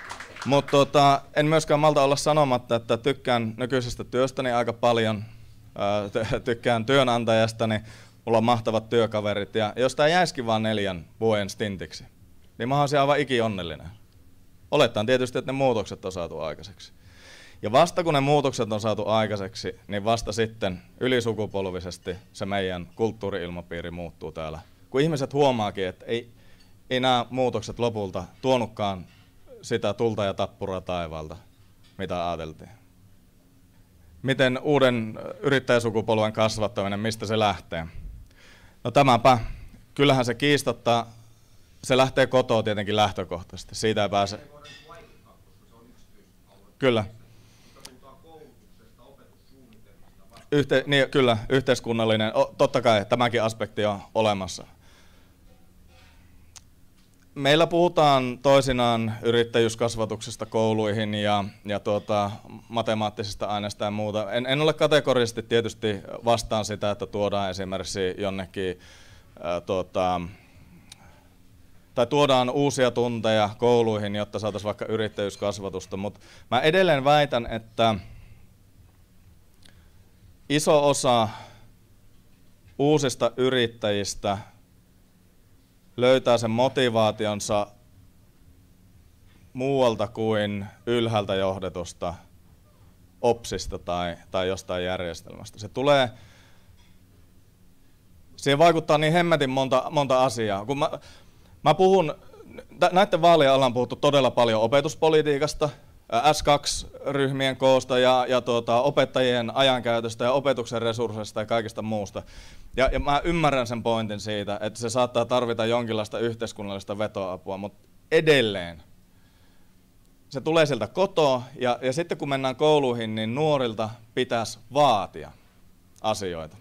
Mutta tota, en myöskään malta olla sanomatta, että tykkään nykyisestä työstäni aika paljon. tykkään työnantajastani, mulla on mahtavat työkaverit, ja jos tämä jäisikin vain neljän vuoden stintiksi, niin mä olisin aivan ikionnellinen. Olettaen tietysti, että ne muutokset on saatu aikaiseksi. Ja vasta kun ne muutokset on saatu aikaiseksi, niin vasta sitten ylisukupolvisesti se meidän kulttuuri-ilmapiiri muuttuu täällä. Kun ihmiset huomaakin, että ei, ei nämä muutokset lopulta tuonutkaan sitä tulta ja tappuraa taivaalta, mitä ajateltiin. Miten uuden yrittäjäsukupolven kasvattaminen, mistä se lähtee? No tämäpä, kyllähän se kiistatta, se lähtee kotoa tietenkin lähtökohtaisesti, siitä ei pääse. Kyllä. Yhte, niin, kyllä, yhteiskunnallinen, o, totta kai tämäkin aspekti on olemassa. Meillä puhutaan toisinaan yrittäjyyskasvatuksesta kouluihin ja, ja tuota, matemaattisista aineista ja muuta. En, en ole kategorisesti tietysti vastaan sitä, että tuodaan esimerkiksi jonnekin, ää, tuota, tai tuodaan uusia tunteja kouluihin, jotta saataisiin vaikka yrittäjyyskasvatusta, mutta mä edelleen väitän, että iso osa uusista yrittäjistä löytää sen motivaationsa muualta kuin ylhäältä johdetusta opsista tai, tai jostain järjestelmästä. Se tulee, siihen vaikuttaa niin hemmetin monta, monta asiaa. Kun mä, mä puhun, näiden vaalien alla on puhuttu todella paljon opetuspolitiikasta, S kaksi -ryhmien koosta ja, ja tuota, opettajien ajankäytöstä ja opetuksen resursseista ja kaikista muusta. Ja, ja mä ymmärrän sen pointin siitä, että se saattaa tarvita jonkinlaista yhteiskunnallista vetoapua, mutta edelleen se tulee sieltä kotoa ja, ja sitten kun mennään kouluihin, niin nuorilta pitäisi vaatia asioita.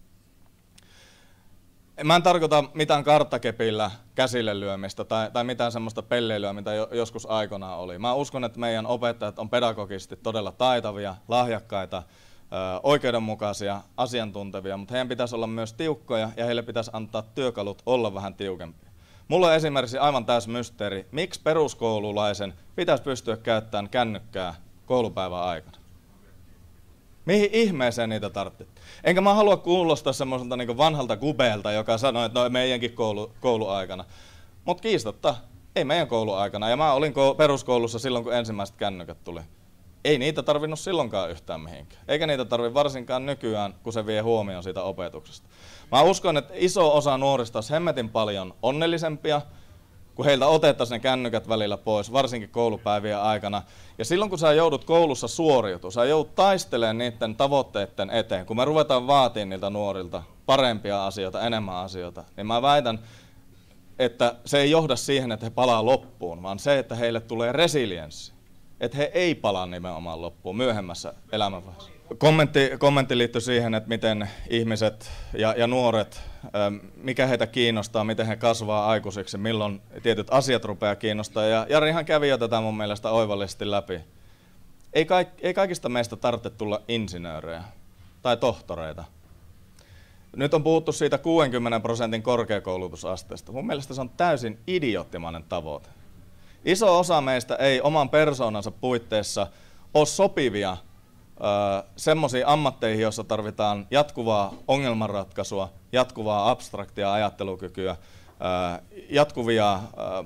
Mä en tarkoita mitään karttakepillä käsille lyömistä tai, tai mitään semmoista pelleilyä, mitä jo, joskus aikanaan oli. Mä uskon, että meidän opettajat on pedagogisesti todella taitavia, lahjakkaita, ö, oikeudenmukaisia, asiantuntevia, mutta heidän pitäisi olla myös tiukkoja ja heille pitäisi antaa työkalut olla vähän tiukempia. Mulla on esimerkiksi aivan täys mysteeri, miksi peruskoululaisen pitäisi pystyä käyttämään kännykkää koulupäivän aikana. Mihin ihmeeseen niitä tarvitsee? Enkä mä halua kuulostaa semmoiselta niin vanhalta kubeelta, joka sanoi, että no meidänkin koulu, kouluaikana. Mutta kiistatta, ei meidän kouluaikana. Ja mä olin peruskoulussa silloin, kun ensimmäiset kännykät tuli. Ei niitä tarvinnut silloinkaan yhtään mihinkään. Eikä niitä tarvi varsinkaan nykyään, kun se vie huomioon siitä opetuksesta. Mä uskon, että iso osa nuorista olisi hemmetin paljon onnellisempia, kun heiltä otettaisiin ne kännykät välillä pois, varsinkin koulupäivien aikana. Ja silloin kun sä joudut koulussa suoriutumaan, sä joudut taistelemaan niiden tavoitteiden eteen, kun me ruvetaan vaatimaan niiltä nuorilta parempia asioita, enemmän asioita, niin mä väitän, että se ei johda siihen, että he palaa loppuun, vaan se, että heille tulee resilienssi, että he ei palaa nimenomaan loppuun myöhemmässä elämänvaiheessa. Kommentti, kommentti liittyy siihen, että miten ihmiset ja, ja nuoret, mikä heitä kiinnostaa, miten he kasvaa aikuisiksi, milloin tietyt asiat rupeaa kiinnostaa. Ja Jarihan kävi jo tätä mun mielestä oivallisesti läpi. Ei, kaik, ei kaikista meistä tarvitse tulla insinöörejä tai tohtoreita. Nyt on puhuttu siitä kuudenkymmenen prosentin korkeakoulutusasteesta. Mun mielestä se on täysin idioottimainen tavoite. Iso osa meistä ei oman persoonansa puitteissa ole sopivia semmoisiin ammatteihin, joissa tarvitaan jatkuvaa ongelmanratkaisua, jatkuvaa abstraktia ajattelukykyä, jatkuvia,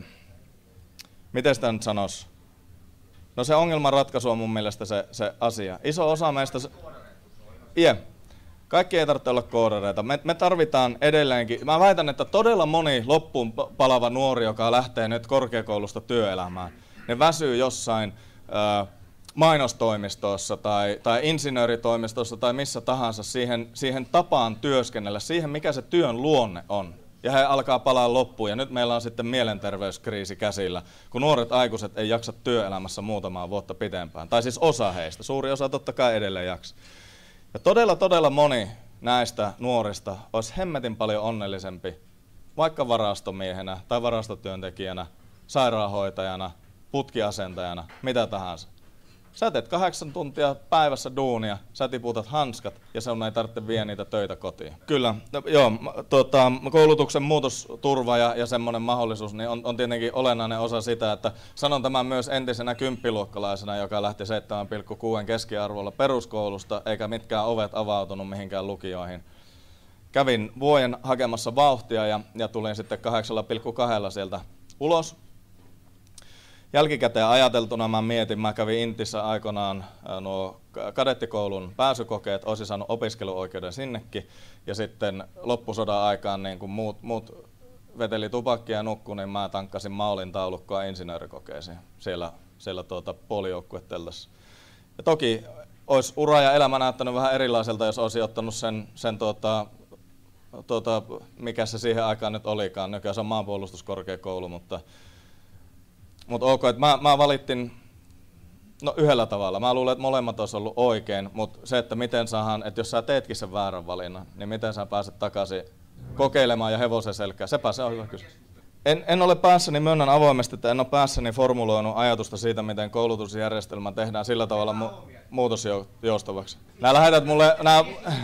miten sitä nyt sanoisi? No se ongelmanratkaisu on mun mielestä se, se asia. Iso osa meistä... Yeah. Kaikki ei tarvitse olla koodareita. Me, me tarvitaan edelleenkin, mä väitän, että todella moni loppuun palava nuori, joka lähtee nyt korkeakoulusta työelämään, ne väsyy jossain äh, mainostoimistossa tai, tai insinööritoimistossa tai missä tahansa siihen, siihen tapaan työskennellä, siihen mikä se työn luonne on. Ja he alkaa palaa loppuun ja nyt meillä on sitten mielenterveyskriisi käsillä, kun nuoret aikuiset ei jaksa työelämässä muutamaa vuotta pitempään. Tai siis osa heistä, suuri osa totta kai edelleen jaksa. Ja todella, todella moni näistä nuorista olisi hemmetin paljon onnellisempi vaikka varastomiehenä tai varastotyöntekijänä, sairaanhoitajana, putkiasentajana, mitä tahansa. Sä teet kahdeksan tuntia päivässä duunia, sä tiputat hanskat ja sun ei tarvitse vie niitä töitä kotiin. Kyllä, no, joo, tota, koulutuksen muutosturva ja, ja semmoinen mahdollisuus niin on, on tietenkin olennainen osa sitä, että sanon tämän myös entisenä kymppiluokkalaisena, joka lähti seitsemän pilkku kuusi keskiarvolla peruskoulusta, eikä mitkään ovet avautunut mihinkään lukioihin. Kävin vuoden hakemassa vauhtia ja, ja tulin sitten kahdeksan pilkku kaksi sieltä ulos. Jälkikäteen ajateltuna mä mietin, mä kävin Intissä aikoinaan nuo kadettikoulun pääsykokeet, olisin saanut opiskeluoikeuden sinnekin, ja sitten loppusodan aikaan niin kun muut, muut veteli tupakkia ja nukkui, niin mä tankkasin maulin taulukkoa insinöörikokeisiin siellä, siellä tuota puolijoukkueteltassa. Ja toki olisi ura ja elämä näyttänyt vähän erilaiselta, jos olisi ottanut sen, sen tuota, tuota, mikä se siihen aikaan nyt olikaan. Nykyään se on maanpuolustuskorkeakoulu, mutta Mutta ok, että mä, mä valittin no, yhdellä tavalla. Mä luulen, että molemmat olisi ollut oikein, mutta se, että miten saadaan, että jos sä teetkin sen väärän valinnan, niin miten sä pääset takaisin kokeilemaan ja hevosen selkää, sepä se on hyvä kysymys. En, en ole päässäni, myönnän avoimesti, että en ole päässäni formuloinut ajatusta siitä, miten koulutusjärjestelmä tehdään sillä tavalla mu- muutosjoustavaksi. Nää lähetät mulle, nää...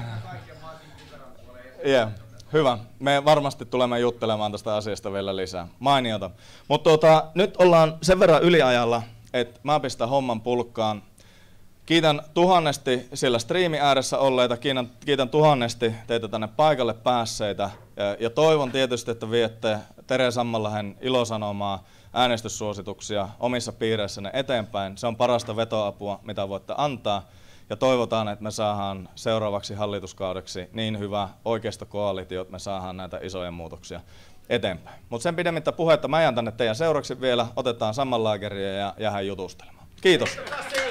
Yeah. Hyvä. Me varmasti tulemme juttelemaan tästä asiasta vielä lisää. Mainiota. Mutta tota, nyt ollaan sen verran yliajalla, että mä pistän homman pulkkaan. Kiitän tuhannesti siellä striimin ääressä olleita, kiitän, kiitän tuhannesti teitä tänne paikalle päässeitä. Ja, ja toivon tietysti, että viette Tere Sammallahen ilosanomaa, äänestyssuosituksia omissa piireissänne eteenpäin. Se on parasta vetoapua, mitä voitte antaa. Ja toivotaan, että me saadaan seuraavaksi hallituskaudeksi niin hyvä oikeistokoalitio, että me saadaan näitä isoja muutoksia eteenpäin. Mutta sen pidemmittä puhetta mä ajan tänne teidän seuraksi vielä, otetaan Samman laakeria ja jäähän jutustelemaan. Kiitos.